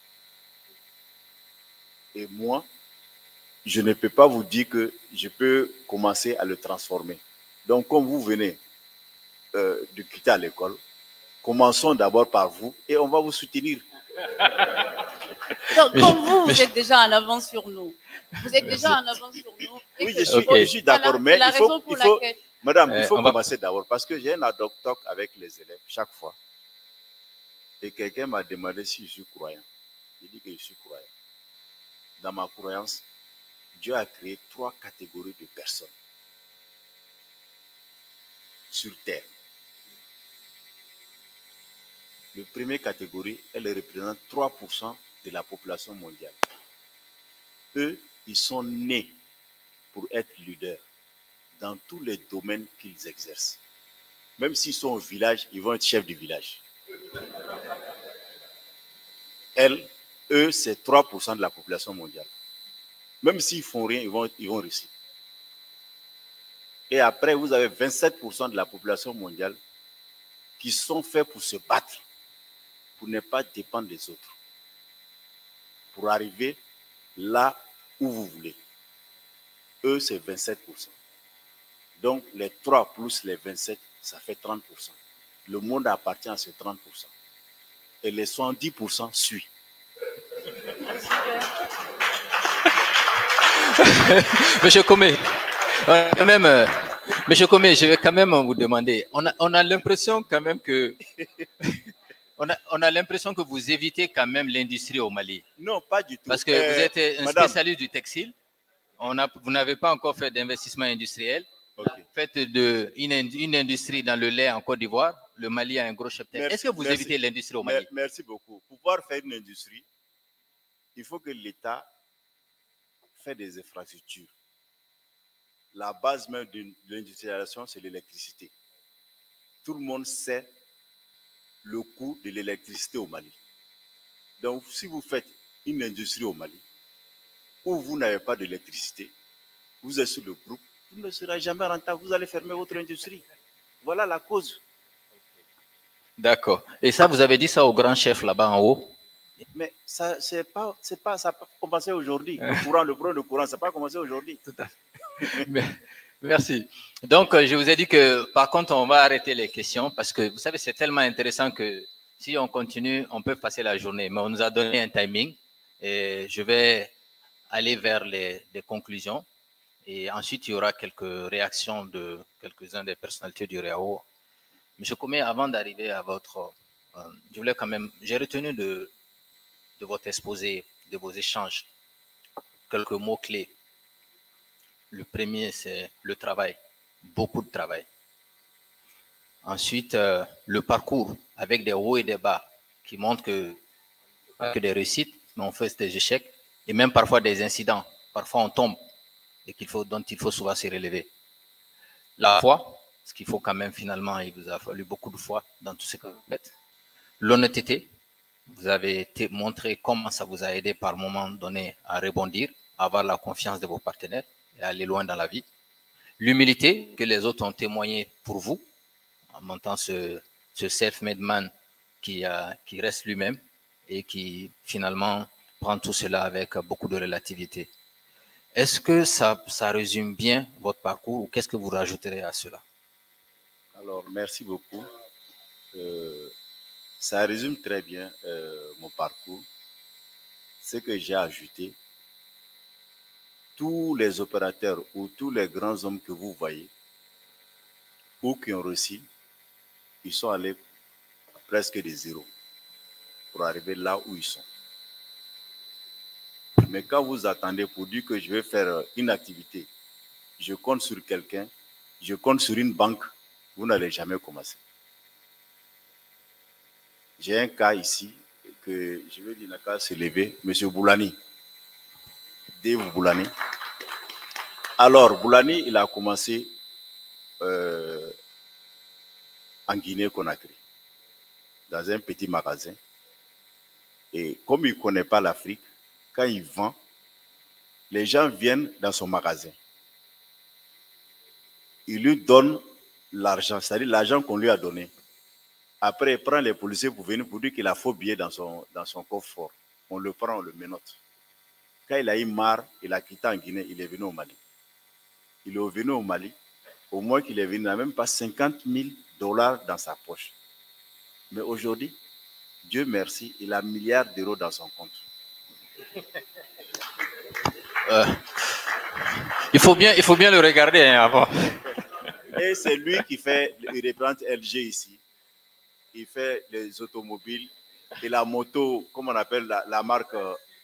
E: Et moi, je ne peux pas vous dire que je peux commencer à le transformer. Donc, comme vous venez euh, de quitter à l'école, commençons d'abord par vous et on va vous soutenir.
K: Donc, comme vous, vous êtes déjà en avance sur nous. Vous êtes déjà en avance sur nous.
E: Oui, je suis, okay. suis d'accord, mais il faut, il faut madame, euh, il faut commencer va... d'abord parce que j'ai un talk avec les élèves chaque fois. Et quelqu'un m'a demandé si je suis croyant. Il dit que je suis croyant. Dans ma croyance, Dieu a créé trois catégories de personnes sur Terre. La première catégorie, elle représente trois pour cent de la population mondiale. Eux, ils sont nés pour être leaders dans tous les domaines qu'ils exercent. Même s'ils sont au village, ils vont être chefs du village. Elles, eux, c'est trois pour cent de la population mondiale. Même s'ils ne font rien, ils vont, ils vont réussir. Et après, vous avez vingt-sept pour cent de la population mondiale qui sont faits pour se battre, pour ne pas dépendre des autres, pour arriver là où vous voulez. Eux, c'est vingt-sept pour cent. Donc, les trois plus les vingt-sept, ça fait trente pour cent. Le monde appartient à ces trente pour cent. Et les soixante-dix pour cent suivent.
A: Monsieur Comé, quand même, euh, Monsieur Comé, je vais quand même vous demander. On a, on a l'impression quand même que, on a, on a l'impression que vous évitez quand même l'industrie au Mali.
E: Non, pas du tout.
A: Parce que
E: euh,
A: vous êtes un
E: madame,
A: spécialiste du textile. On a, vous n'avez pas encore fait d'investissement industriel.
E: Okay.
A: Faites de, une, une industrie dans le lait en Côte d'Ivoire. Le Mali a un gros cheptel. Est-ce que vous
E: merci,
A: évitez l'industrie au Mali?
E: Merci beaucoup. Pour pouvoir faire une industrie, il faut que l'État fait des infrastructures. La base même de l'industrialisation, c'est l'électricité. Tout le monde sait le coût de l'électricité au Mali. Donc, si vous faites une industrie au Mali, où vous n'avez pas d'électricité, vous êtes sur le groupe, vous ne serez jamais rentable, vous allez fermer votre industrie. Voilà la cause.
A: D'accord. Et ça, vous avez dit ça au grand chef là-bas en haut?
E: Mais ça, c'est pas, c'est pas, ça n'a pas commencé aujourd'hui. Le courant, le problème de courant, ça n'a pas commencé aujourd'hui.
A: Tout à fait. Merci. Donc, je vous ai dit que, par contre, on va arrêter les questions parce que, vous savez, c'est tellement intéressant que si on continue, on peut passer la journée. Mais on nous a donné un timing et je vais aller vers les, les conclusions. Et ensuite, il y aura quelques réactions de quelques-uns des personnalités du R E A O. Monsieur Comé, avant d'arriver à votre... Euh, je voulais quand même... J'ai retenu de, de votre exposé, de vos échanges, quelques mots-clés. Le premier, c'est le travail. Beaucoup de travail. Ensuite, euh, le parcours avec des hauts et des bas qui montrent que pas que des réussites, mais on fait des échecs et même parfois des incidents. Parfois, on tombe et qu'il faut, dont il faut souvent se relever. La foi, ce qu'il faut quand même finalement, il vous a fallu beaucoup de foi dans tout ce que vous faites. L'honnêteté, vous avez été montré comment ça vous a aidé par moment donné à rebondir, à avoir la confiance de vos partenaires et à aller loin dans la vie. L'humilité que les autres ont témoigné pour vous, en montant ce, ce self-made man qui, a, qui reste lui-même et qui finalement prend tout cela avec beaucoup de relativité. Est-ce que ça, ça résume bien votre parcours ou qu'est-ce que vous rajouterez à cela?
E: Alors, merci beaucoup. Euh, ça résume très bien euh, mon parcours. Ce que j'ai ajouté, tous les opérateurs ou tous les grands hommes que vous voyez ou qui ont réussi, ils sont allés presque de zéro pour arriver là où ils sont. Mais quand vous attendez pour dire que je vais faire une activité, je compte sur quelqu'un, je compte sur une banque, vous n'allez jamais commencer. J'ai un cas ici que je veux dire, n'a qu'à se lever, M. Boulani, Dave Boulani. Alors, Boulani, il a commencé euh, en Guinée-Conakry, dans un petit magasin. Et comme il ne connaît pas l'Afrique, quand il vend, les gens viennent dans son magasin. Il lui donne l'argent, c'est-à-dire l'argent qu'on lui a donné. Après, il prend les policiers pour venir pour dire qu'il a faux billets dans son, dans son coffre-fort. On le prend, on le menotte. Quand il a eu marre, il a quitté en Guinée, il est venu au Mali. Il est venu au Mali. Au moins qu'il est venu, il n'a même pas cinquante mille dollars dans sa poche. Mais aujourd'hui, Dieu merci, il a un milliard d'euros dans son compte.
A: Euh, il, faut bien, il faut bien le regarder hein, avant.
E: Et c'est lui qui fait, il représente L G ici. Il fait les automobiles et la moto, comme on appelle la, la marque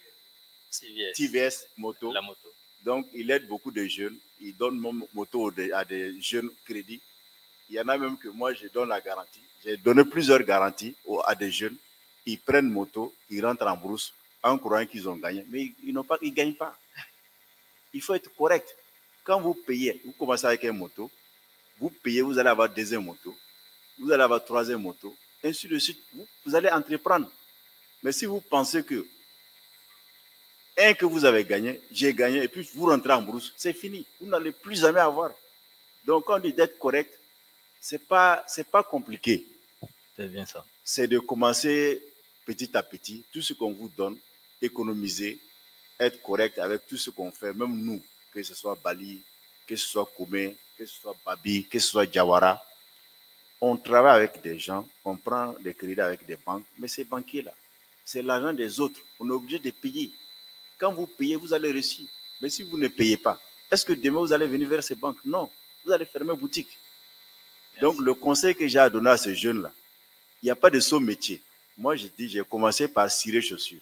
E: T V S moto.
A: La moto.
E: Donc, il aide beaucoup de jeunes. Il donne mon moto à des jeunes crédits. Il y en a même que moi, je donne la garantie. J'ai donné plusieurs garanties à des jeunes. Ils prennent moto, ils rentrent en brousse en croyant qu'ils ont gagné. Mais ils n'ont pas, ils gagnent pas. Il faut être correct. Quand vous payez, vous commencez avec une moto, vous payez, vous allez avoir deuxième moto, vous allez avoir troisième moto, ainsi de suite. Vous, vous allez entreprendre. Mais si vous pensez que un que vous avez gagné, j'ai gagné, et puis vous rentrez en brousse, c'est fini. Vous n'allez plus jamais avoir. Donc, quand on dit d'être correct, ce n'est pas, c'est pas compliqué.
A: C'est bien ça.
E: C'est de commencer petit à petit, tout ce qu'on vous donne, économiser, être correct avec tout ce qu'on fait, même nous, que ce soit Bali, que ce soit Koumé, que ce soit Babi, que ce soit Jawara. On travaille avec des gens, on prend des crédits avec des banques, mais ces banquiers-là, c'est l'argent des autres. On est obligé de payer. Quand vous payez, vous allez réussir. Mais si vous ne payez pas, est-ce que demain vous allez venir vers ces banques? Non, vous allez fermer boutique. Merci. Donc le conseil que j'ai à donner à ces jeunes-là, il n'y a pas de saut métier. Moi, je dis, j'ai commencé par cirer chaussures.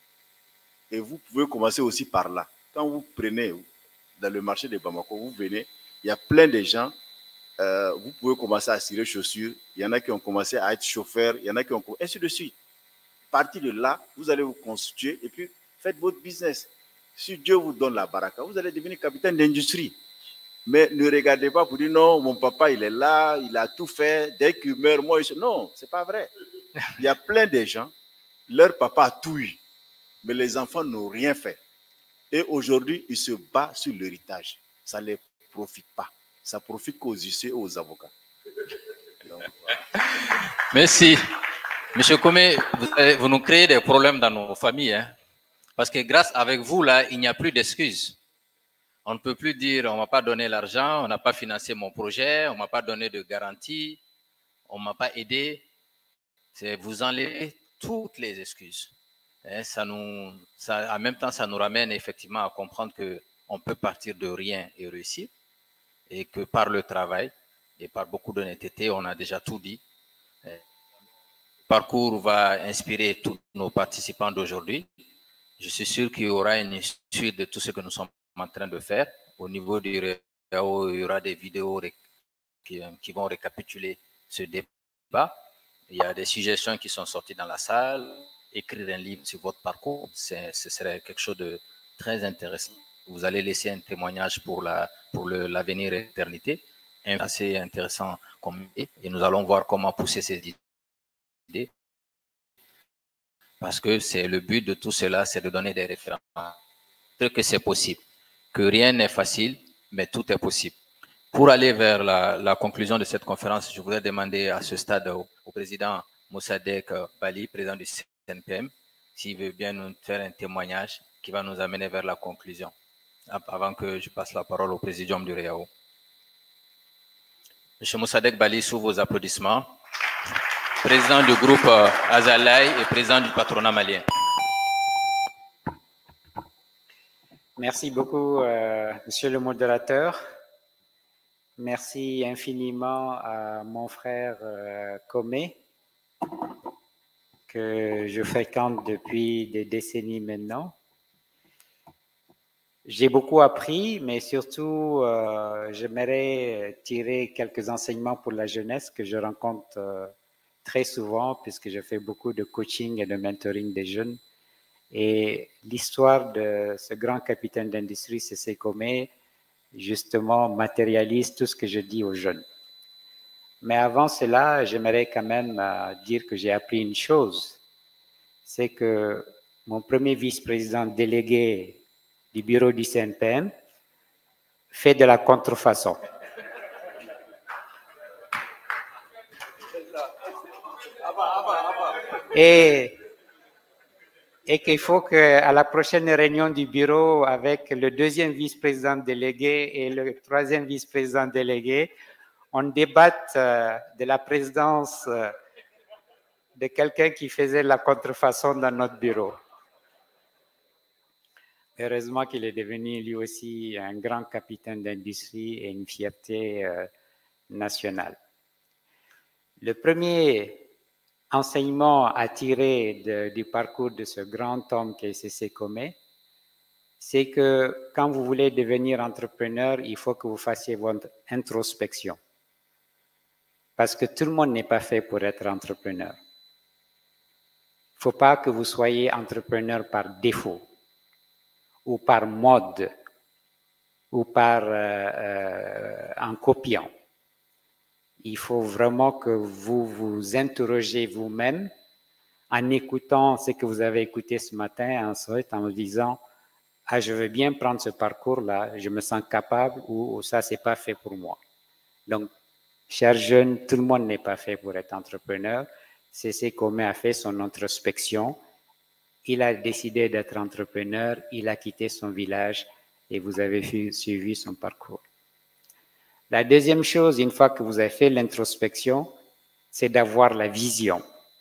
E: Et vous pouvez commencer aussi par là. Quand vous prenez dans le marché de Bamako, vous venez, il y a plein de gens, euh, vous pouvez commencer à cirer chaussures. Il y en a qui ont commencé à être chauffeurs, il y en a qui ont commencé, ainsi de suite. À partir de là, vous allez vous constituer et puis faites votre business. Si Dieu vous donne la baraka, vous allez devenir capitaine d'industrie. Mais ne regardez pas pour dire non, mon papa il est là, il a tout fait, dès qu'il meurt, moi je... Non, c'est pas vrai. Il y a plein de gens, leur papa a tout eu, mais les enfants n'ont rien fait. Et aujourd'hui, ils se battent sur l'héritage. Ça ne les profite pas. Ça profite qu'aux huissiers et aux avocats. Donc, voilà.
A: Merci. Monsieur Koumé, vous, vous nous créez des problèmes dans nos familles. Hein? Parce que grâce avec vous, là, il n'y a plus d'excuses. On ne peut plus dire on ne m'a pas donné l'argent, on n'a pas financé mon projet, on ne m'a pas donné de garantie, on ne m'a pas aidé. C'est vous enlevez toutes les excuses. Et ça nous, ça, en même temps, ça nous ramène effectivement à comprendre qu'on peut partir de rien et réussir. Et que par le travail et par beaucoup d'honnêteté, on a déjà tout dit. Le parcours va inspirer tous nos participants d'aujourd'hui. Je suis sûr qu'il y aura une suite de tout ce que nous sommes en train de faire. Au niveau du R E A O, il y aura des vidéos qui, qui vont récapituler ce débat. Il y a des suggestions qui sont sorties dans la salle. Écrire un livre sur votre parcours, ce serait quelque chose de très intéressant. Vous allez laisser un témoignage pour la, pour le, l'avenir et l'éternité, assez intéressant comme idée. Et nous allons voir comment pousser ces idées. Parce que c'est le but de tout cela, c'est de donner des références. Que c'est possible. Que rien n'est facile, mais tout est possible. Pour aller vers la, la conclusion de cette conférence, je voudrais demander à ce stade au, au président Moussadek Bali, président du C N P M, s'il veut bien nous faire un témoignage qui va nous amener vers la conclusion, avant que je passe la parole au présidium du R E A O. Monsieur Moussadek Bali, sous vos applaudissements, président du groupe Azalaï et président du patronat malien.
L: Merci beaucoup, euh, monsieur le modérateur. Merci infiniment à mon frère euh, Koumé, que je fréquente depuis des décennies maintenant. J'ai beaucoup appris, mais surtout, euh, j'aimerais tirer quelques enseignements pour la jeunesse que je rencontre euh, très souvent puisque je fais beaucoup de coaching et de mentoring des jeunes. Et l'histoire de ce grand capitaine d'industrie, C C Kome, justement, matérialise tout ce que je dis aux jeunes. Mais avant cela, j'aimerais quand même euh, dire que j'ai appris une chose. C'est que mon premier vice-président délégué du bureau du C N P M fait de la contrefaçon. Et, et qu'il faut qu'à la prochaine réunion du bureau avec le deuxième vice-président délégué et le troisième vice-président délégué, on débatte euh, de la présidence euh, de quelqu'un qui faisait la contrefaçon dans notre bureau. Heureusement qu'il est devenu lui aussi un grand capitaine d'industrie et une fierté euh, nationale. Le premier enseignement à tirer de, du parcours de ce grand homme qui est C C Kome, c'est que quand vous voulez devenir entrepreneur, il faut que vous fassiez votre introspection. Parce que tout le monde n'est pas fait pour être entrepreneur. Il ne faut pas que vous soyez entrepreneur par défaut, ou par mode, ou par euh, euh, en copiant. Il faut vraiment que vous vous interrogez vous-même en écoutant ce que vous avez écouté ce matin, ensuite en vous disant « Ah, je veux bien prendre ce parcours-là, je me sens capable » ou « Ça, c'est pas fait pour moi ». Donc, chers jeunes, tout le monde n'est pas fait pour être entrepreneur. C C Kome a fait son introspection. Il a décidé d'être entrepreneur, il a quitté son village et vous avez suivi son parcours. La deuxième chose, une fois que vous avez fait l'introspection, c'est d'avoir la vision.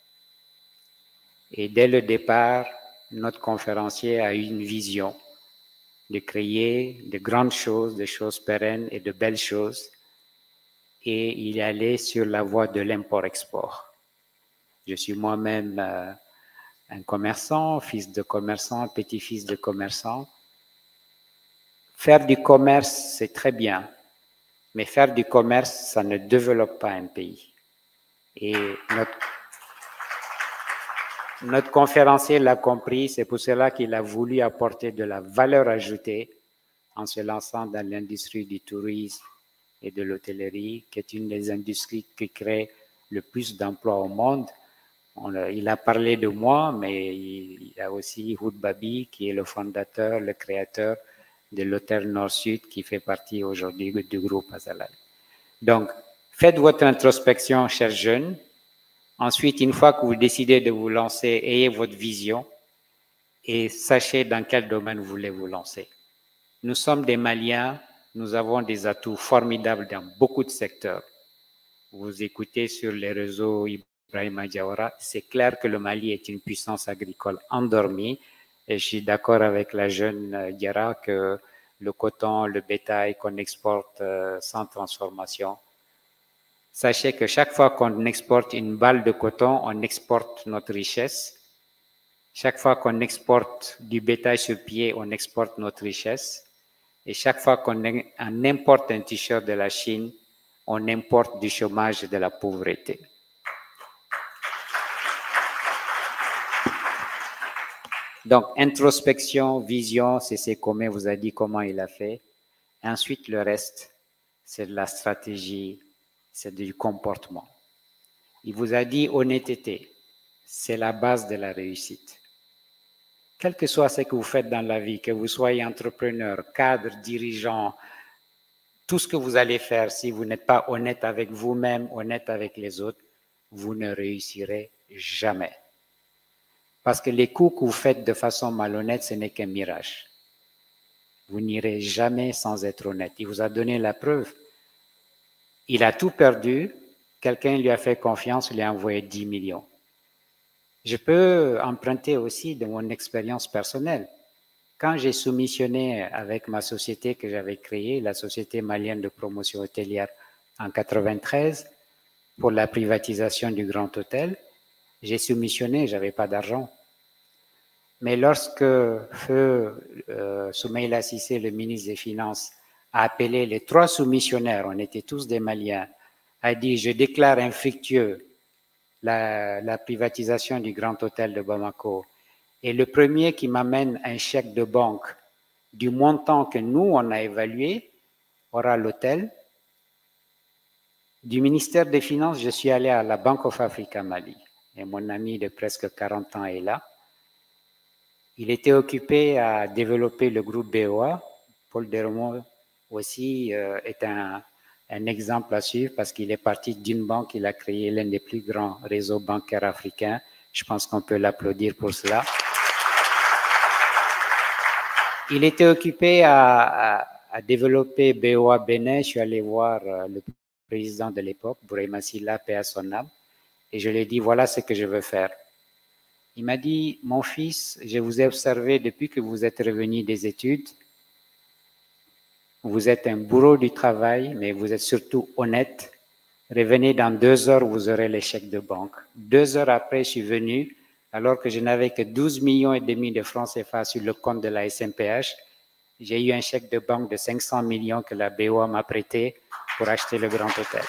L: Et dès le départ, notre conférencier a eu une vision de créer de grandes choses, des choses pérennes et de belles choses. Et il est allé sur la voie de l'import-export. Je suis moi-même euh, un commerçant, fils de commerçant, petit-fils de commerçant. Faire du commerce, c'est très bien. Mais faire du commerce, ça ne développe pas un pays. Et notre, notre conférencier l'a compris, c'est pour cela qu'il a voulu apporter de la valeur ajoutée en se lançant dans l'industrie du tourisme et de l'hôtellerie, qui est une des industries qui crée le plus d'emplois au monde. On a, il a parlé de moi, mais il y a aussi Houd Babi, qui est le fondateur, le créateur de l'hôtel Nord-Sud qui fait partie aujourd'hui du groupe Azalal. Donc, faites votre introspection, chers jeunes. Ensuite, une fois que vous décidez de vous lancer, ayez votre vision et sachez dans quel domaine vous voulez vous lancer. Nous sommes des Maliens, nous avons des atouts formidables dans beaucoup de secteurs. Vous écoutez sur les réseaux Ibrahima Diawara, c'est clair que le Mali est une puissance agricole endormie. Et je suis d'accord avec la jeune Diara que le coton, le bétail qu'on exporte euh, sans transformation. Sachez que chaque fois qu'on exporte une balle de coton, on exporte notre richesse. Chaque fois qu'on exporte du bétail sur pied, on exporte notre richesse. Et chaque fois qu'on importe un t-shirt de la Chine, on importe du chômage et de la pauvreté. Donc, introspection, vision, C C Kome vous a dit comment il a fait. Ensuite, le reste, c'est de la stratégie, c'est du comportement. Il vous a dit honnêteté, c'est la base de la réussite. Quel que soit ce que vous faites dans la vie, que vous soyez entrepreneur, cadre, dirigeant, tout ce que vous allez faire, si vous n'êtes pas honnête avec vous-même, honnête avec les autres, vous ne réussirez jamais. Parce que les coups que vous faites de façon malhonnête, ce n'est qu'un mirage. Vous n'irez jamais sans être honnête. Il vous a donné la preuve. Il a tout perdu. Quelqu'un lui a fait confiance, il lui a envoyé dix millions. Je peux emprunter aussi de mon expérience personnelle. Quand j'ai soumissionné avec ma société que j'avais créée, la Société malienne de promotion hôtelière en quatre-vingt-treize, pour la privatisation du Grand Hôtel, j'ai soumissionné, je n'avais pas d'argent. Mais lorsque Feu euh, Soumaïla Cissé, le ministre des Finances, a appelé les trois soumissionnaires, on était tous des Maliens, a dit « Je déclare infructueux la, la privatisation du Grand Hôtel de Bamako. Et le premier qui m'amène un chèque de banque du montant que nous, on a évalué, aura l'hôtel. Du ministère des Finances, je suis allé à la Bank of Africa Mali. Et mon ami de presque quarante ans est là. Il était occupé à développer le groupe B O A. Paul Dermo aussi euh, est un, un exemple à suivre parce qu'il est parti d'une banque, il a créé l'un des plus grands réseaux bancaires africains. Je pense qu'on peut l'applaudir pour cela. Il était occupé à, à, à développer B O A Bénin. Je suis allé voir euh, le président de l'époque, Bourema Silla, paix à son âme, et je lui ai dit, voilà ce que je veux faire. Il m'a dit, mon fils, je vous ai observé depuis que vous êtes revenu des études. Vous êtes un bourreau du travail, mais vous êtes surtout honnête. Revenez dans deux heures, vous aurez les chèques de banque. Deux heures après, je suis venu, alors que je n'avais que douze millions et demi de francs C F A sur le compte de la S M P H. J'ai eu un chèque de banque de cinq cents millions que la B O A m'a prêté pour acheter le Grand Hôtel.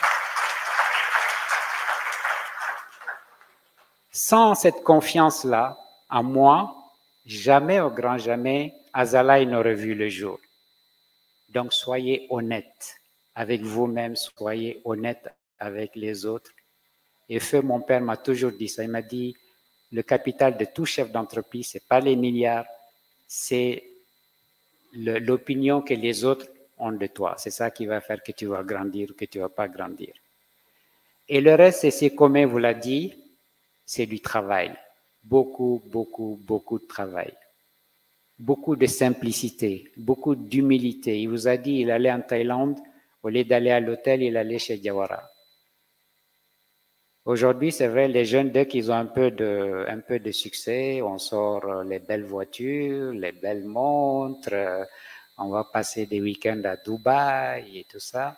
L: Sans cette confiance-là, en moi, jamais, au grand jamais, Azalaï n'aurait vu le jour. Donc, soyez honnête avec vous-même, soyez honnête avec les autres. Et feu, mon père m'a toujours dit ça. Il m'a dit, le capital de tout chef d'entreprise, ce n'est pas les milliards, c'est l'opinion que les autres ont de toi. C'est ça qui va faire que tu vas grandir ou que tu ne vas pas grandir. Et le reste, c'est comme vous l'a dit, c'est du travail. Beaucoup, beaucoup, beaucoup de travail. Beaucoup de simplicité, beaucoup d'humilité. Il vous a dit, il allait en Thaïlande, au lieu d'aller à l'hôtel, il allait chez Diawara. Aujourd'hui, c'est vrai, les jeunes, dès qu'ils ont un peu, de, un peu de succès, on sort les belles voitures, les belles montres, on va passer des week-ends à Dubaï et tout ça.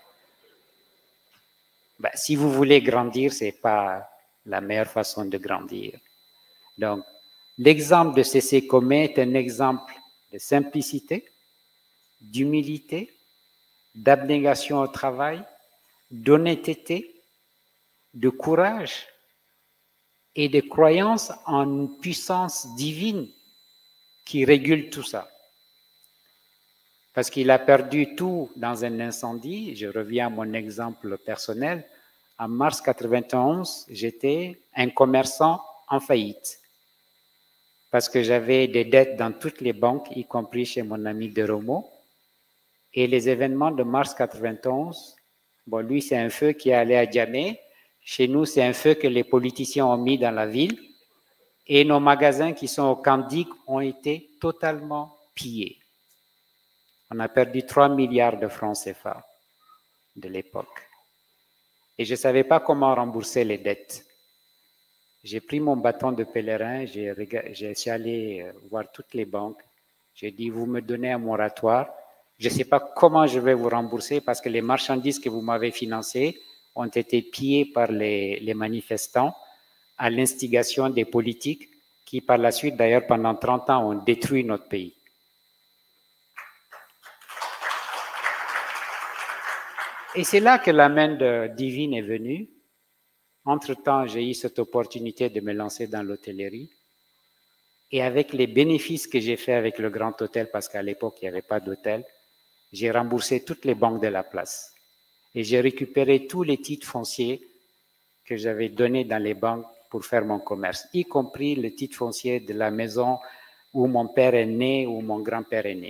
L: Ben, si vous voulez grandir, ce n'est pas la meilleure façon de grandir. Donc, l'exemple de C C Comé est un exemple de simplicité, d'humilité, d'abnégation au travail, d'honnêteté, de courage et de croyance en une puissance divine qui régule tout ça. Parce qu'il a perdu tout dans un incendie. Je reviens à mon exemple personnel. En mars quatre-vingt-onze, j'étais un commerçant en faillite. Parce que j'avais des dettes dans toutes les banques, y compris chez mon ami de Romo. Et les événements de mars quatre-vingt-onze, bon, lui, c'est un feu qui est allé à Djamé. Chez nous, c'est un feu que les politiciens ont mis dans la ville. Et nos magasins qui sont au Candic ont été totalement pillés. On a perdu trois milliards de francs C F A de l'époque. Et je ne savais pas comment rembourser les dettes. J'ai pris mon bâton de pèlerin, j'ai suis allé voir toutes les banques. J'ai dit, vous me donnez un moratoire. Je ne sais pas comment je vais vous rembourser parce que les marchandises que vous m'avez financées ont été pillées par les, les manifestants à l'instigation des politiques qui, par la suite, d'ailleurs, pendant trente ans, ont détruit notre pays. Et c'est là que la main de, divine est venue. Entre-temps, j'ai eu cette opportunité de me lancer dans l'hôtellerie. Et avec les bénéfices que j'ai fait avec le Grand Hôtel, parce qu'à l'époque, il n'y avait pas d'hôtel, j'ai remboursé toutes les banques de la place. Et j'ai récupéré tous les titres fonciers que j'avais donnés dans les banques pour faire mon commerce, y compris le titre foncier de la maison où mon père est né, où mon grand-père est né.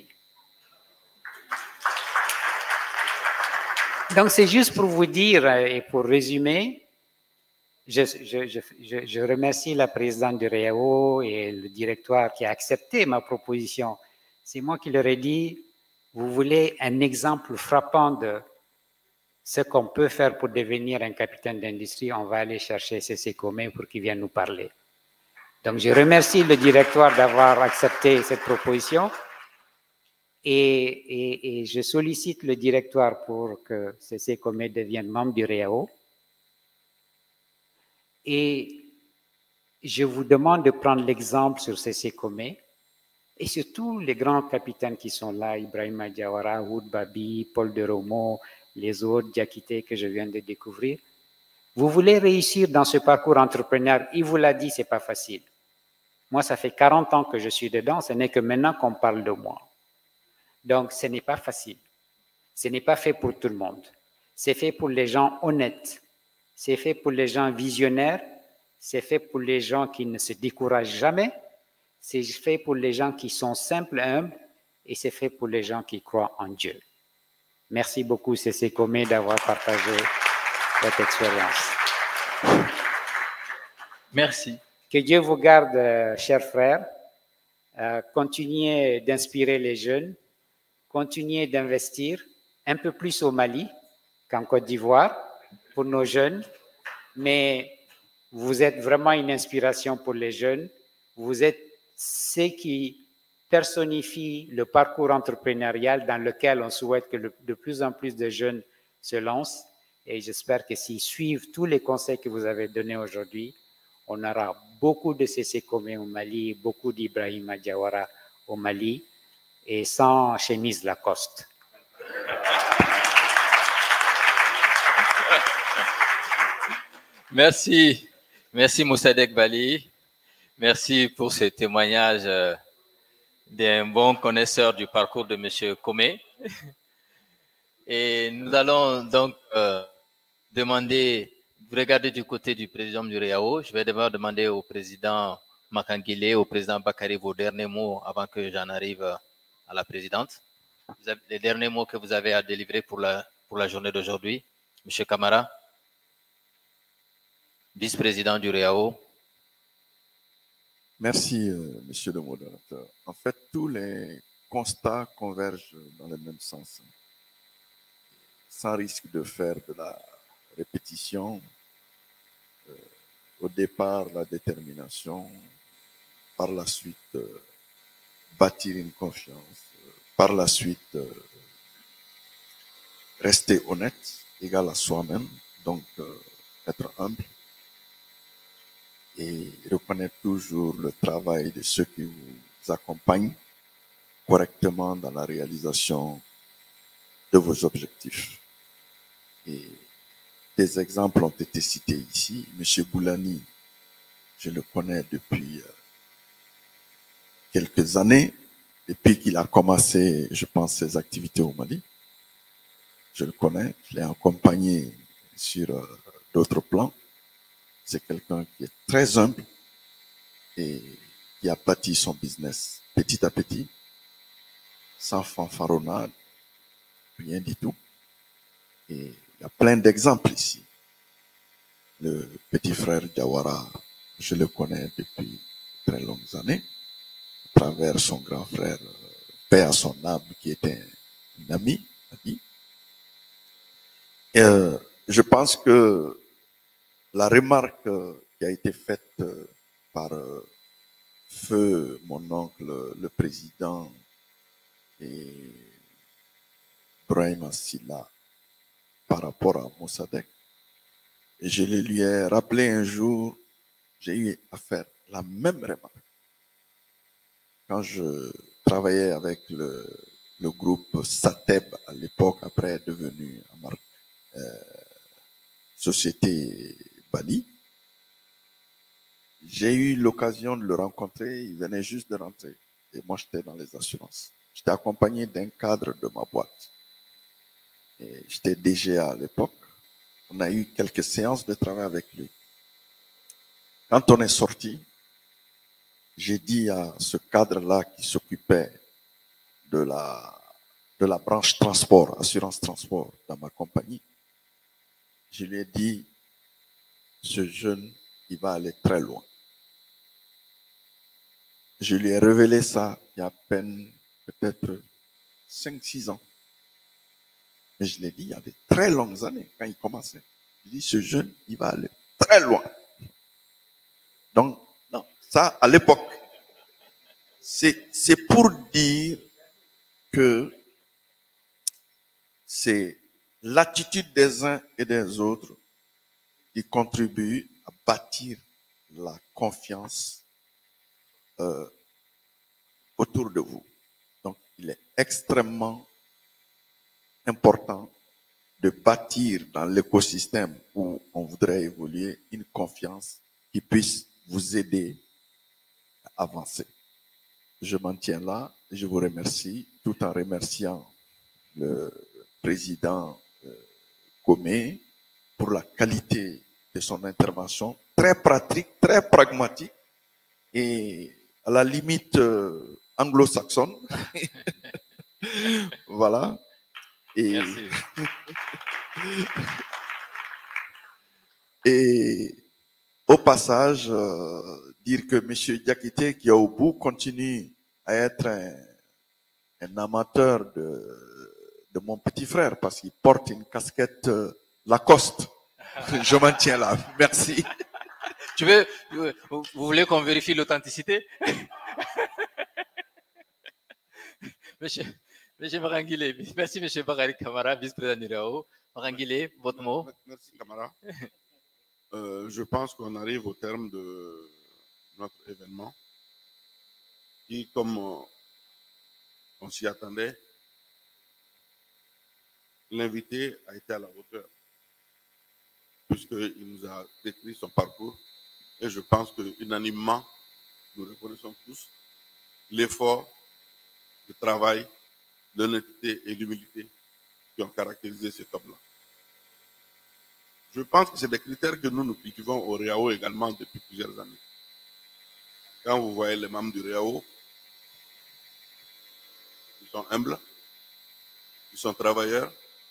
L: Donc, c'est juste pour vous dire et pour résumer, je, je, je, je, je remercie la présidente du R E A O et le directoire qui a accepté ma proposition. C'est moi qui leur ai dit, vous voulez un exemple frappant de ce qu'on peut faire pour devenir un capitaine d'industrie, on va aller chercher C C Comé pour qu'il vienne nous parler. Donc, je remercie le directoire d'avoir accepté cette proposition. Et, et, et je sollicite le directoire pour que C C Comé devienne membre du R E A O. Et je vous demande de prendre l'exemple sur C C Comé et surtout les grands capitaines qui sont là, Ibrahima Diawara, Wood Babi, Paul de Romo, les autres, Diakité que je viens de découvrir. Vous voulez réussir dans ce parcours entrepreneurial, il vous l'a dit, ce n'est pas facile. Moi, ça fait quarante ans que je suis dedans, ce n'est que maintenant qu'on parle de moi. Donc, ce n'est pas facile. Ce n'est pas fait pour tout le monde. C'est fait pour les gens honnêtes. C'est fait pour les gens visionnaires. C'est fait pour les gens qui ne se découragent jamais. C'est fait pour les gens qui sont simples, humbles. Et c'est fait pour les gens qui croient en Dieu. Merci beaucoup, C C Comé, d'avoir partagé votre expérience.
A: Merci.
L: Que Dieu vous garde, euh, chers frères. Euh, continuez d'inspirer les jeunes. Continuez d'investir un peu plus au Mali qu'en Côte d'Ivoire pour nos jeunes. Mais vous êtes vraiment une inspiration pour les jeunes. Vous êtes ceux qui personnifient le parcours entrepreneurial dans lequel on souhaite que le, de plus en plus de jeunes se lancent. Et j'espère que s'ils suivent tous les conseils que vous avez donnés aujourd'hui, on aura beaucoup de C C Comé au Mali, beaucoup d'Ibrahima Diawara au Mali, et sans chemise Lacoste.
A: Merci. Merci Moussadek Bali. Merci pour ce témoignage euh, d'un bon connaisseur du parcours de M. Comé. Et nous allons donc euh, demander, vous regardez du côté du président du R E A O, je vais d'abord demander au président Makangile, au président Bakary vos derniers mots avant que j'en arrive à la présidente. Vous avez les derniers mots que vous avez à délivrer pour la, pour la journée d'aujourd'hui. M. Camara, vice-président du R E A O.
D: Merci, euh, monsieur le modérateur. En fait, tous les constats convergent dans le même sens. Sans risque de faire de la répétition, euh, au départ, la détermination, par la suite, euh, bâtir une confiance, euh, par la suite, euh, rester honnête, égal à soi-même, donc euh, être humble, et reconnaître toujours le travail de ceux qui vous accompagnent correctement dans la réalisation de vos objectifs. Et des exemples ont été cités ici. Monsieur Boulani, je le connais depuis quelques années, depuis qu'il a commencé, je pense, ses activités au Mali. Je le connais, je l'ai accompagné sur d'autres plans. C'est quelqu'un qui est très humble et qui a bâti son business petit à petit, sans fanfaronnade, rien du tout. Et il y a plein d'exemples ici. Le petit frère Diawara, je le connais depuis très longues années, à travers son grand frère, paix à son âme, qui était un ami, ami. Et euh, je pense que la remarque qui a été faite par feu mon oncle, le président, et Brahim Assila, par rapport à Moussadek, et je le lui ai rappelé un jour, j'ai eu à faire la même remarque. Quand je travaillais avec le, le groupe Sateb à l'époque, après devenu euh, Société Bali, j'ai eu l'occasion de le rencontrer, il venait juste de rentrer. Et moi, j'étais dans les assurances. J'étais accompagné d'un cadre de ma boîte. Et j'étais D G A à l'époque. On a eu quelques séances de travail avec lui. Quand on est sorti, j'ai dit à ce cadre-là qui s'occupait de la, de la branche transport, assurance transport dans ma compagnie, je lui ai dit, ce jeune, il va aller très loin. Je lui ai révélé ça il y a à peine peut-être cinq six ans. Mais je l'ai dit il y a de très longues années quand il commençait. Je dis, ce jeune, il va aller très loin. Donc, non, ça, à l'époque, c'est, c'est pour dire que c'est l'attitude des uns et des autres qui contribue à bâtir la confiance euh, autour de vous. Donc, il est extrêmement important de bâtir dans l'écosystème où on voudrait évoluer une confiance qui puisse vous aider à avancer. Je m'en tiens là. Je vous remercie tout en remerciant le président Comé pour la qualité de son intervention, très pratique, très pragmatique et à la limite euh, anglo-saxonne. Voilà. Et, et au passage, euh, dire que M. Diakité, qui est au bout, continue à être un, un amateur de, de mon petit frère parce qu'il porte une casquette euh, Lacoste. Je m'en tiens là. Merci.
A: Tu veux, vous voulez qu'on vérifie l'authenticité? Monsieur, monsieur Marangile, merci monsieur Bakary Camara, vice-président du R A O. Marangile, votre mot.
M: Merci Camara. Euh, je pense qu'on arrive au terme de notre événement qui, comme euh, on s'y attendait, l'invité a été à la hauteur puisqu'il nous a décrit son parcours et je pense que unanimement, nous reconnaissons tous l'effort, le travail, l'honnêteté et l'humilité qui ont caractérisé cet homme-là. Je pense que c'est des critères que nous nous cultivons au R E A O également depuis plusieurs années. Quand vous voyez les membres du R E A O, ils sont humbles, ils sont travailleurs,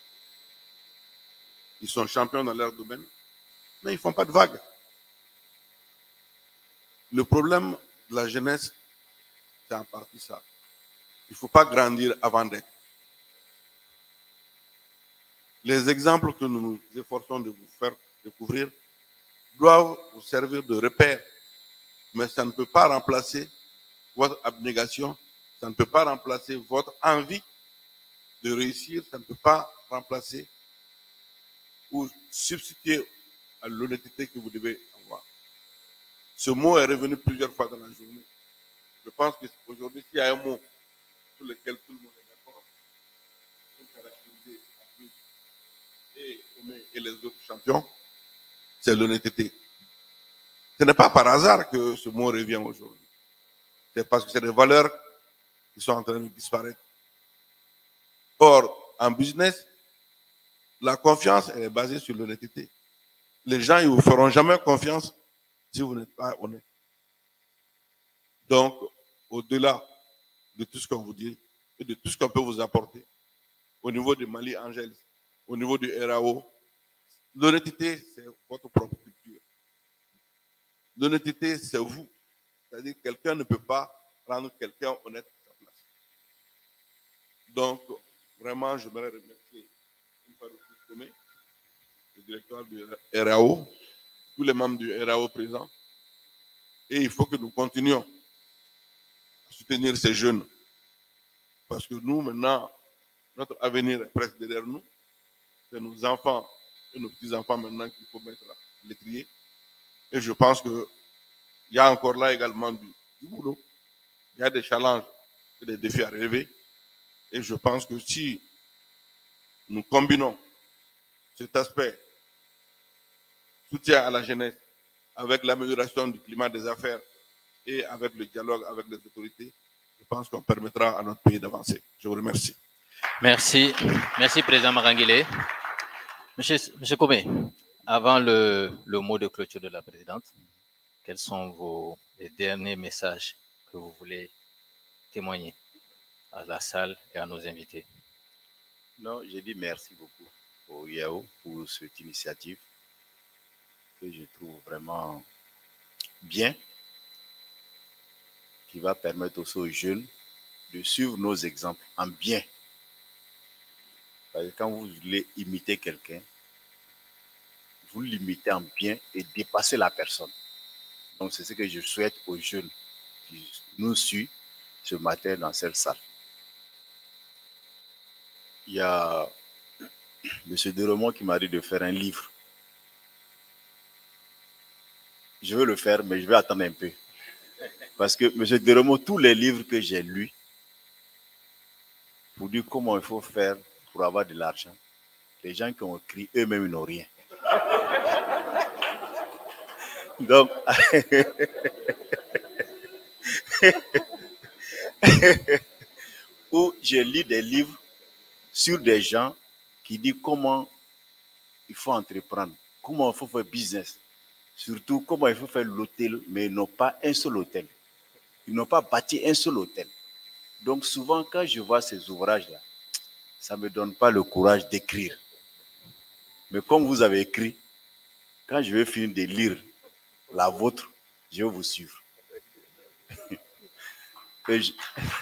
M: ils sont champions dans leur domaine, mais ils ne font pas de vagues. Le problème de la jeunesse, c'est en partie ça. Il ne faut pas grandir avant d'être. Les exemples que nous nous efforçons de vous faire découvrir doivent vous servir de repère, mais ça ne peut pas remplacer votre abnégation, ça ne peut pas remplacer votre envie de réussir, ça ne peut pas remplacer ou substituer à l'honnêteté que vous devez avoir. Ce mot est revenu plusieurs fois dans la journée. Je pense qu'aujourd'hui, s'il y a un mot sur lequel tout le monde est d'accord, pour caractériser et, et les autres champions, c'est l'honnêteté. Ce n'est pas par hasard que ce mot revient aujourd'hui. C'est parce que c'est des valeurs qui sont en train de disparaître. Or, en business, la confiance elle est basée sur l'honnêteté. Les gens ne vous feront jamais confiance si vous n'êtes pas honnête. Donc, au-delà de tout ce qu'on vous dit et de tout ce qu'on peut vous apporter, au niveau de Mali Angels, au niveau du R A O, l'honnêteté, c'est votre propre culture. L'honnêteté, c'est vous. C'est-à-dire que quelqu'un ne peut pas rendre quelqu'un honnête à sa place. Donc, vraiment, je voudrais remercier une fois de plus le directeur du R A O, tous les membres du R A O présents. Et il faut que nous continuions à soutenir ces jeunes. Parce que nous, maintenant, notre avenir est presque derrière nous. C'est nos enfants et nos petits-enfants maintenant qu'il faut mettre à l'étrier. Et je pense qu'il y a encore là également du, du boulot. Il y a des challenges et des défis à relever. Et je pense que si nous combinons cet aspect soutien à la jeunesse avec l'amélioration du climat des affaires et avec le dialogue avec les autorités, je pense qu'on permettra à notre pays d'avancer. Je vous remercie.
A: Merci. Merci, Président Marangile. Monsieur, Monsieur Comé, avant le, le mot de clôture de la Présidente, quels sont vos les derniers messages que vous voulez témoigner à la salle et à nos invités?
E: Non, j'ai dit merci beaucoup au I A O pour cette initiative que je trouve vraiment bien, qui va permettre aussi aux jeunes de suivre nos exemples en bien. Parce que quand vous voulez imiter quelqu'un, vous l'imitez en bien et dépassez la personne. Donc c'est ce que je souhaite aux jeunes qui nous suivent ce matin dans cette salle. Il y a M. Deromont qui m'a dit de faire un livre. Je veux le faire, mais je vais attendre un peu. Parce que M. Deromont, tous les livres que j'ai lus, pour dire comment il faut faire pour avoir de l'argent, Les gens qui ont écrit, eux-mêmes, ils n'ont rien. Donc, où je lis des livres sur des gens qui disent comment il faut entreprendre, comment il faut faire business, surtout comment il faut faire l'hôtel, mais ils n'ont pas un seul hôtel. Ils n'ont pas bâti un seul hôtel. Donc souvent, quand je vois ces ouvrages-là, ça ne me donne pas le courage d'écrire. Mais comme vous avez écrit, quand je vais finir de lire la vôtre, je vais vous suivre. Et je...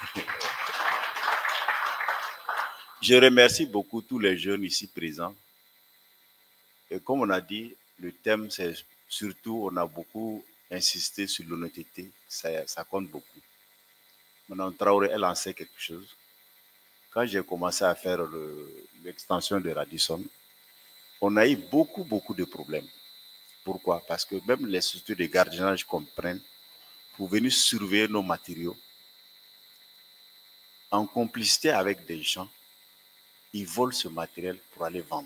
E: je remercie beaucoup tous les jeunes ici présents. Et comme on a dit, le thème, c'est surtout, on a beaucoup insisté sur l'honnêteté, ça, ça compte beaucoup. Maintenant, Traoré, elle en sait quelque chose. Quand j'ai commencé à faire l'extension de Radisson, on a eu beaucoup, beaucoup de problèmes. Pourquoi? Parce que même les sociétés de gardiennage comprennent, pour venir surveiller nos matériaux, en complicité avec des gens, ils volent ce matériel pour aller vendre.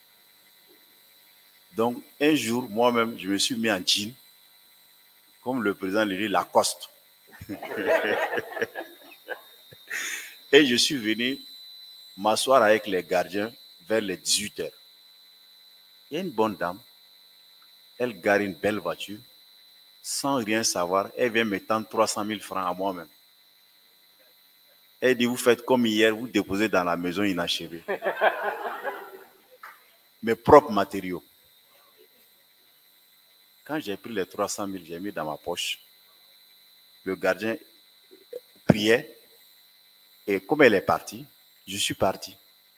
E: Donc, un jour, moi-même, je me suis mis en jean, comme le président le dit, Lacoste. Et je suis venu m'asseoir avec les gardiens vers les dix-huit heures. Il y a une bonne dame, elle gare une belle voiture, sans rien savoir, elle vient me tendre trois cent mille francs à moi-même. Elle dit, vous faites comme hier, vous déposez dans la maison inachevée. Mes propres matériaux. Quand j'ai pris les trois cent mille, j'ai mis dans ma poche. Le gardien priait. Et comme elle est partie, je suis parti.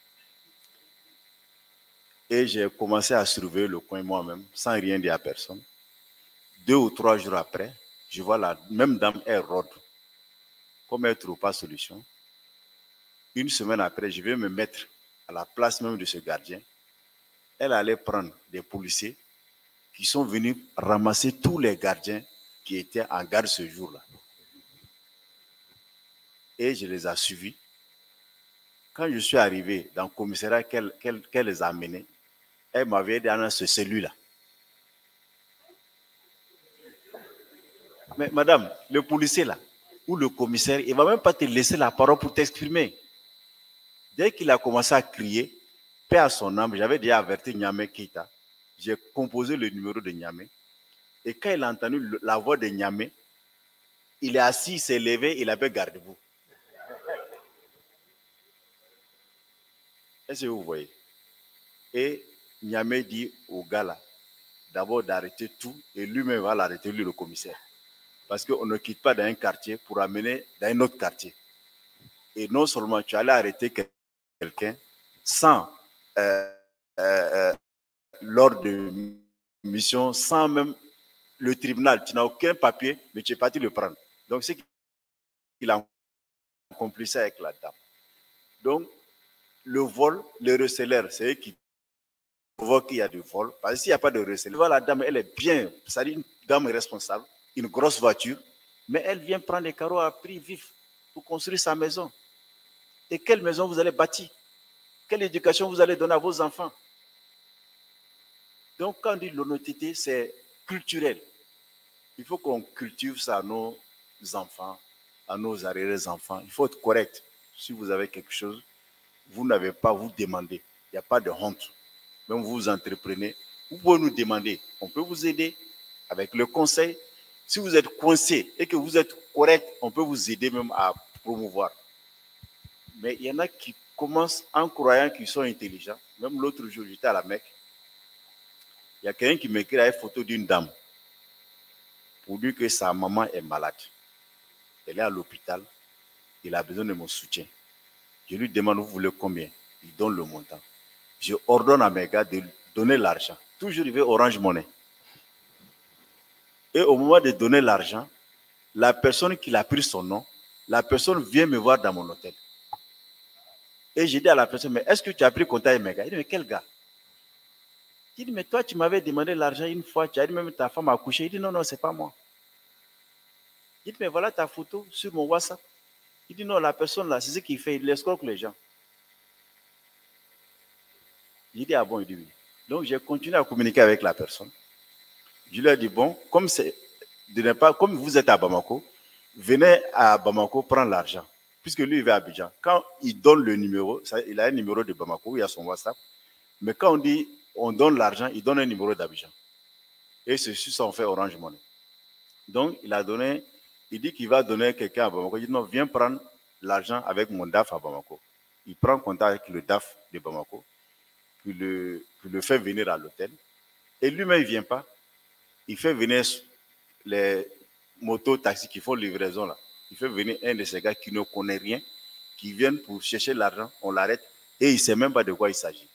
E: Et j'ai commencé à surveiller le coin moi-même, sans rien dire à personne. Deux ou trois jours après, je vois la même dame, elle rôde. Comme elle ne trouve pas de solution, une semaine après, je vais me mettre à la place même de ce gardien. Elle allait prendre des policiers qui sont venus ramasser tous les gardiens qui étaient en garde ce jour-là. Et je les ai suivis. Quand je suis arrivé dans le commissariat qu'elle qu'elle, qu'elle les a amenés, elle m'avait dit dans ce celui-là. Mais madame, le policier là, ou le commissaire, il ne va même pas te laisser la parole pour t'exprimer. Dès qu'il a commencé à crier, paix à son âme, j'avais déjà averti Niamey Keita, j'ai composé le numéro de Niamey. Et quand il a entendu la voix de Niamey, il est assis, il s'est levé, il avait garde-vous. Est-ce que vous voyez? Et Niamey dit au gars là, d'abord d'arrêter tout, et lui-même va l'arrêter, lui le commissaire. Parce qu'on ne quitte pas dans un quartier pour amener dans un autre quartier. Et non seulement tu allais arrêter quelqu'un sans euh, euh, l'ordre de mission, sans même le tribunal. Tu n'as aucun papier, mais tu es parti le prendre. Donc c'est qu'il a accompli ça avec la dame. Donc le vol, le receleur, c'est eux qui provoquent qu'il y a du vol. Parce que s'il n'y a pas de receleur, la dame, elle est bien, c'est-à-dire une dame responsable, une grosse voiture, mais elle vient prendre les carreaux à prix vif pour construire sa maison. Et quelle maison vous allez bâtir? Quelle éducation vous allez donner à vos enfants? Donc, quand on dit l'honnêteté, c'est culturel. Il faut qu'on cultive ça à nos enfants, à nos arrière-enfants. Il faut être correct. Si vous avez quelque chose, vous n'avez pas à vous demander. Il n'y a pas de honte. Même vous entreprenez, vous pouvez nous demander. On peut vous aider avec le conseil. Si vous êtes coincé et que vous êtes correct, on peut vous aider même à promouvoir. Mais il y en a qui commencent en croyant qu'ils sont intelligents. Même l'autre jour, j'étais à la Mecque. Il y a quelqu'un qui m'écrit une photo d'une dame pour dire que sa maman est malade. Elle est à l'hôpital. Il a besoin de mon soutien. Je lui demande, vous voulez combien? Il donne le montant. Je ordonne à mes gars de donner l'argent. Toujours, il veut Orange Money. Et au moment de donner l'argent, la personne qui a pris son nom, la personne vient me voir dans mon hôtel. Et j'ai dit à la personne, mais est-ce que tu as pris contact avec mes gars? Il dit, mais quel gars? Il dit, mais toi, tu m'avais demandé l'argent une fois, tu as dit même ta femme a couché. Il dit, non, non, ce n'est pas moi. Il dit, mais voilà ta photo sur mon WhatsApp. Il dit, non, la personne là, c'est ce qu'il fait, il escroque les gens. J'ai dit, ah bon, il dit oui. Donc, j'ai continué à communiquer avec la personne. Je lui ai dit, bon, comme, de ne pas, comme vous êtes à Bamako, venez à Bamako prendre l'argent. Puisque lui, il va à Abidjan. Quand il donne le numéro, ça, il a un numéro de Bamako, il a son WhatsApp. Mais quand on dit, on donne l'argent, il donne un numéro d'Abidjan. Et ceci, ça, on fait Orange Money. Donc, il a donné, il dit qu'il va donner quelqu'un à Bamako. Il dit, non, viens prendre l'argent avec mon D A F à Bamako. Il prend contact avec le D A F de Bamako, puis le, puis le fait venir à l'hôtel. Et lui-même, il ne vient pas. Il fait venir les motos, taxis qui font livraison là. Il fait venir un de ces gars qui ne connaît rien, qui viennent pour chercher l'argent, on l'arrête et il ne sait même pas de quoi il s'agit.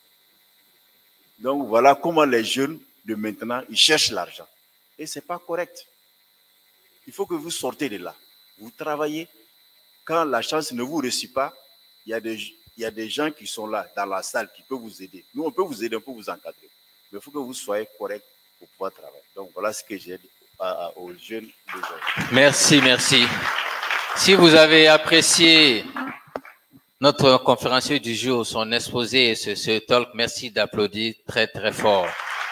E: Donc voilà comment les jeunes de maintenant, ils cherchent l'argent. Et ce n'est pas correct. Il faut que vous sortez de là. Vous travaillez. Quand la chance ne vous réussit pas, il y a des, il y a des gens qui sont là, dans la salle, qui peuvent vous aider. Nous, on peut vous aider, on peut vous encadrer. Mais il faut que vous soyez correct pour pouvoir travailler. Donc voilà ce que j'ai dit aux jeunes.
A: Merci, merci. Si vous avez apprécié notre conférencier du jour, son exposé et ce, ce talk, merci d'applaudir très très fort.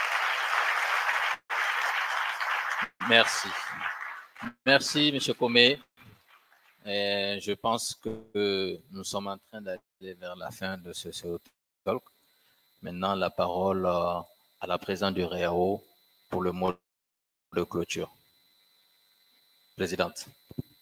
A: Merci. Merci, M. Komé. Et je pense que nous sommes en train d'aller vers la fin de ce, ce talk. Maintenant, la parole à la présidente du R E A O pour le mot de clôture. Présidente.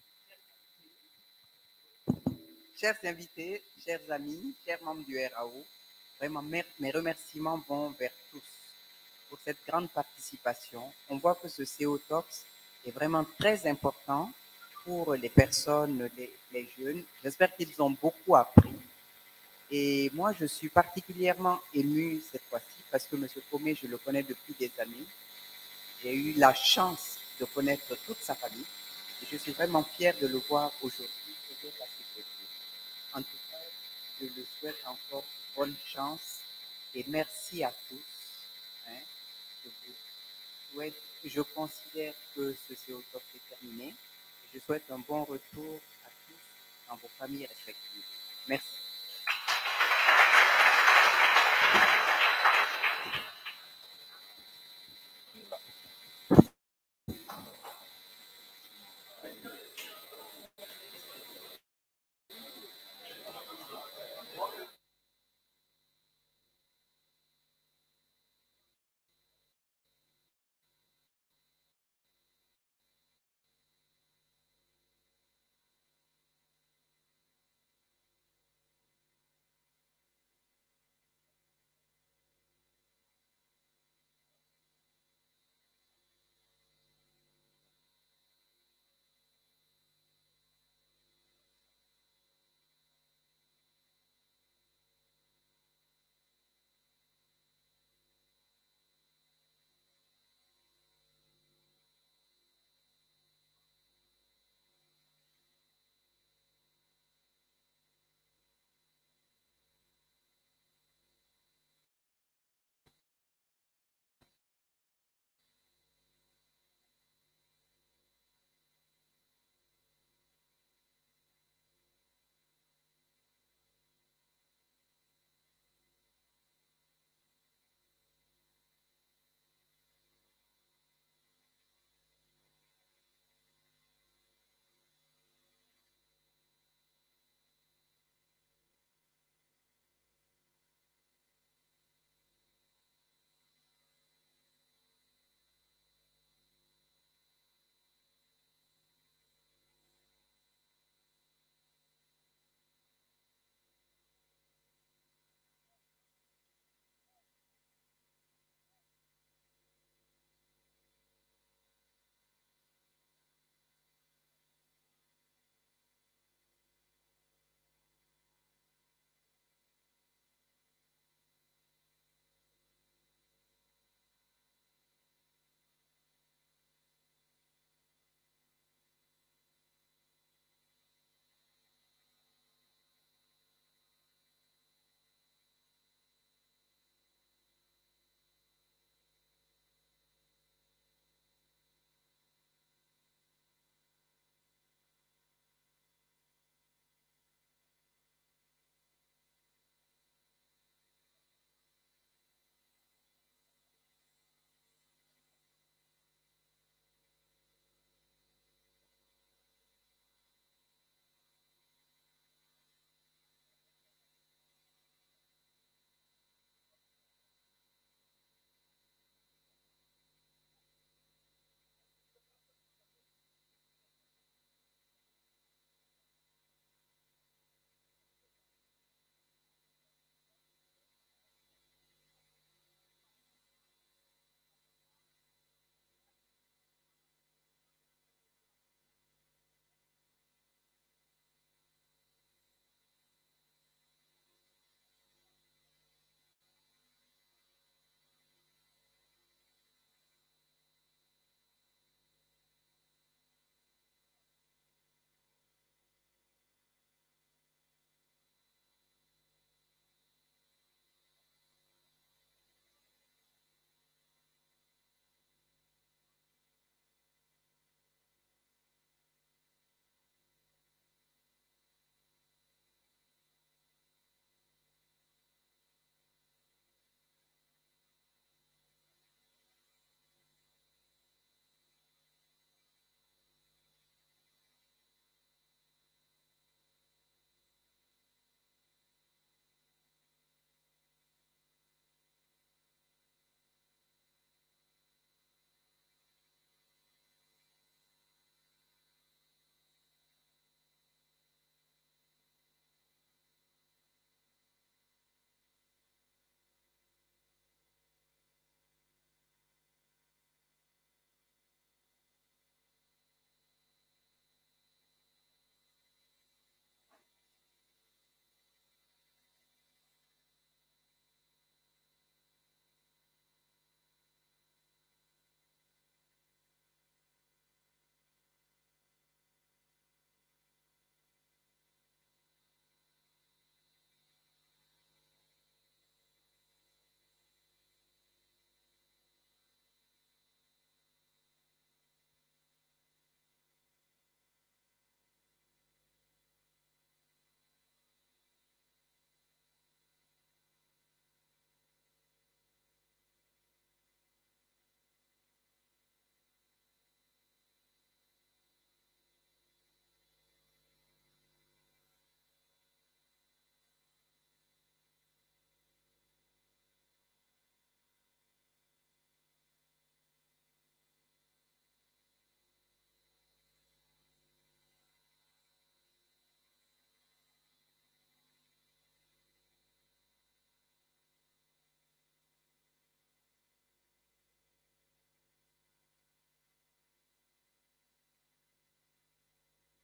N: Chers invités, chers amis, chers membres du R A O, vraiment mes remerciements vont vers tous pour cette grande participation. On voit que ce C E O Talks est vraiment très important pour les personnes, les, les jeunes. J'espère qu'ils ont beaucoup appris. Et moi, je suis particulièrement ému cette fois-ci parce que M. Komé, je le connais depuis des années. J'ai eu la chance de connaître toute sa famille et je suis vraiment fier de le voir aujourd'hui. En tout cas, je le souhaite encore bonne chance et merci à tous. Hein. Je vous souhaite, je considère que ce C E O Talk est terminé. Je souhaite un bon retour à tous dans vos familles respectives. Merci.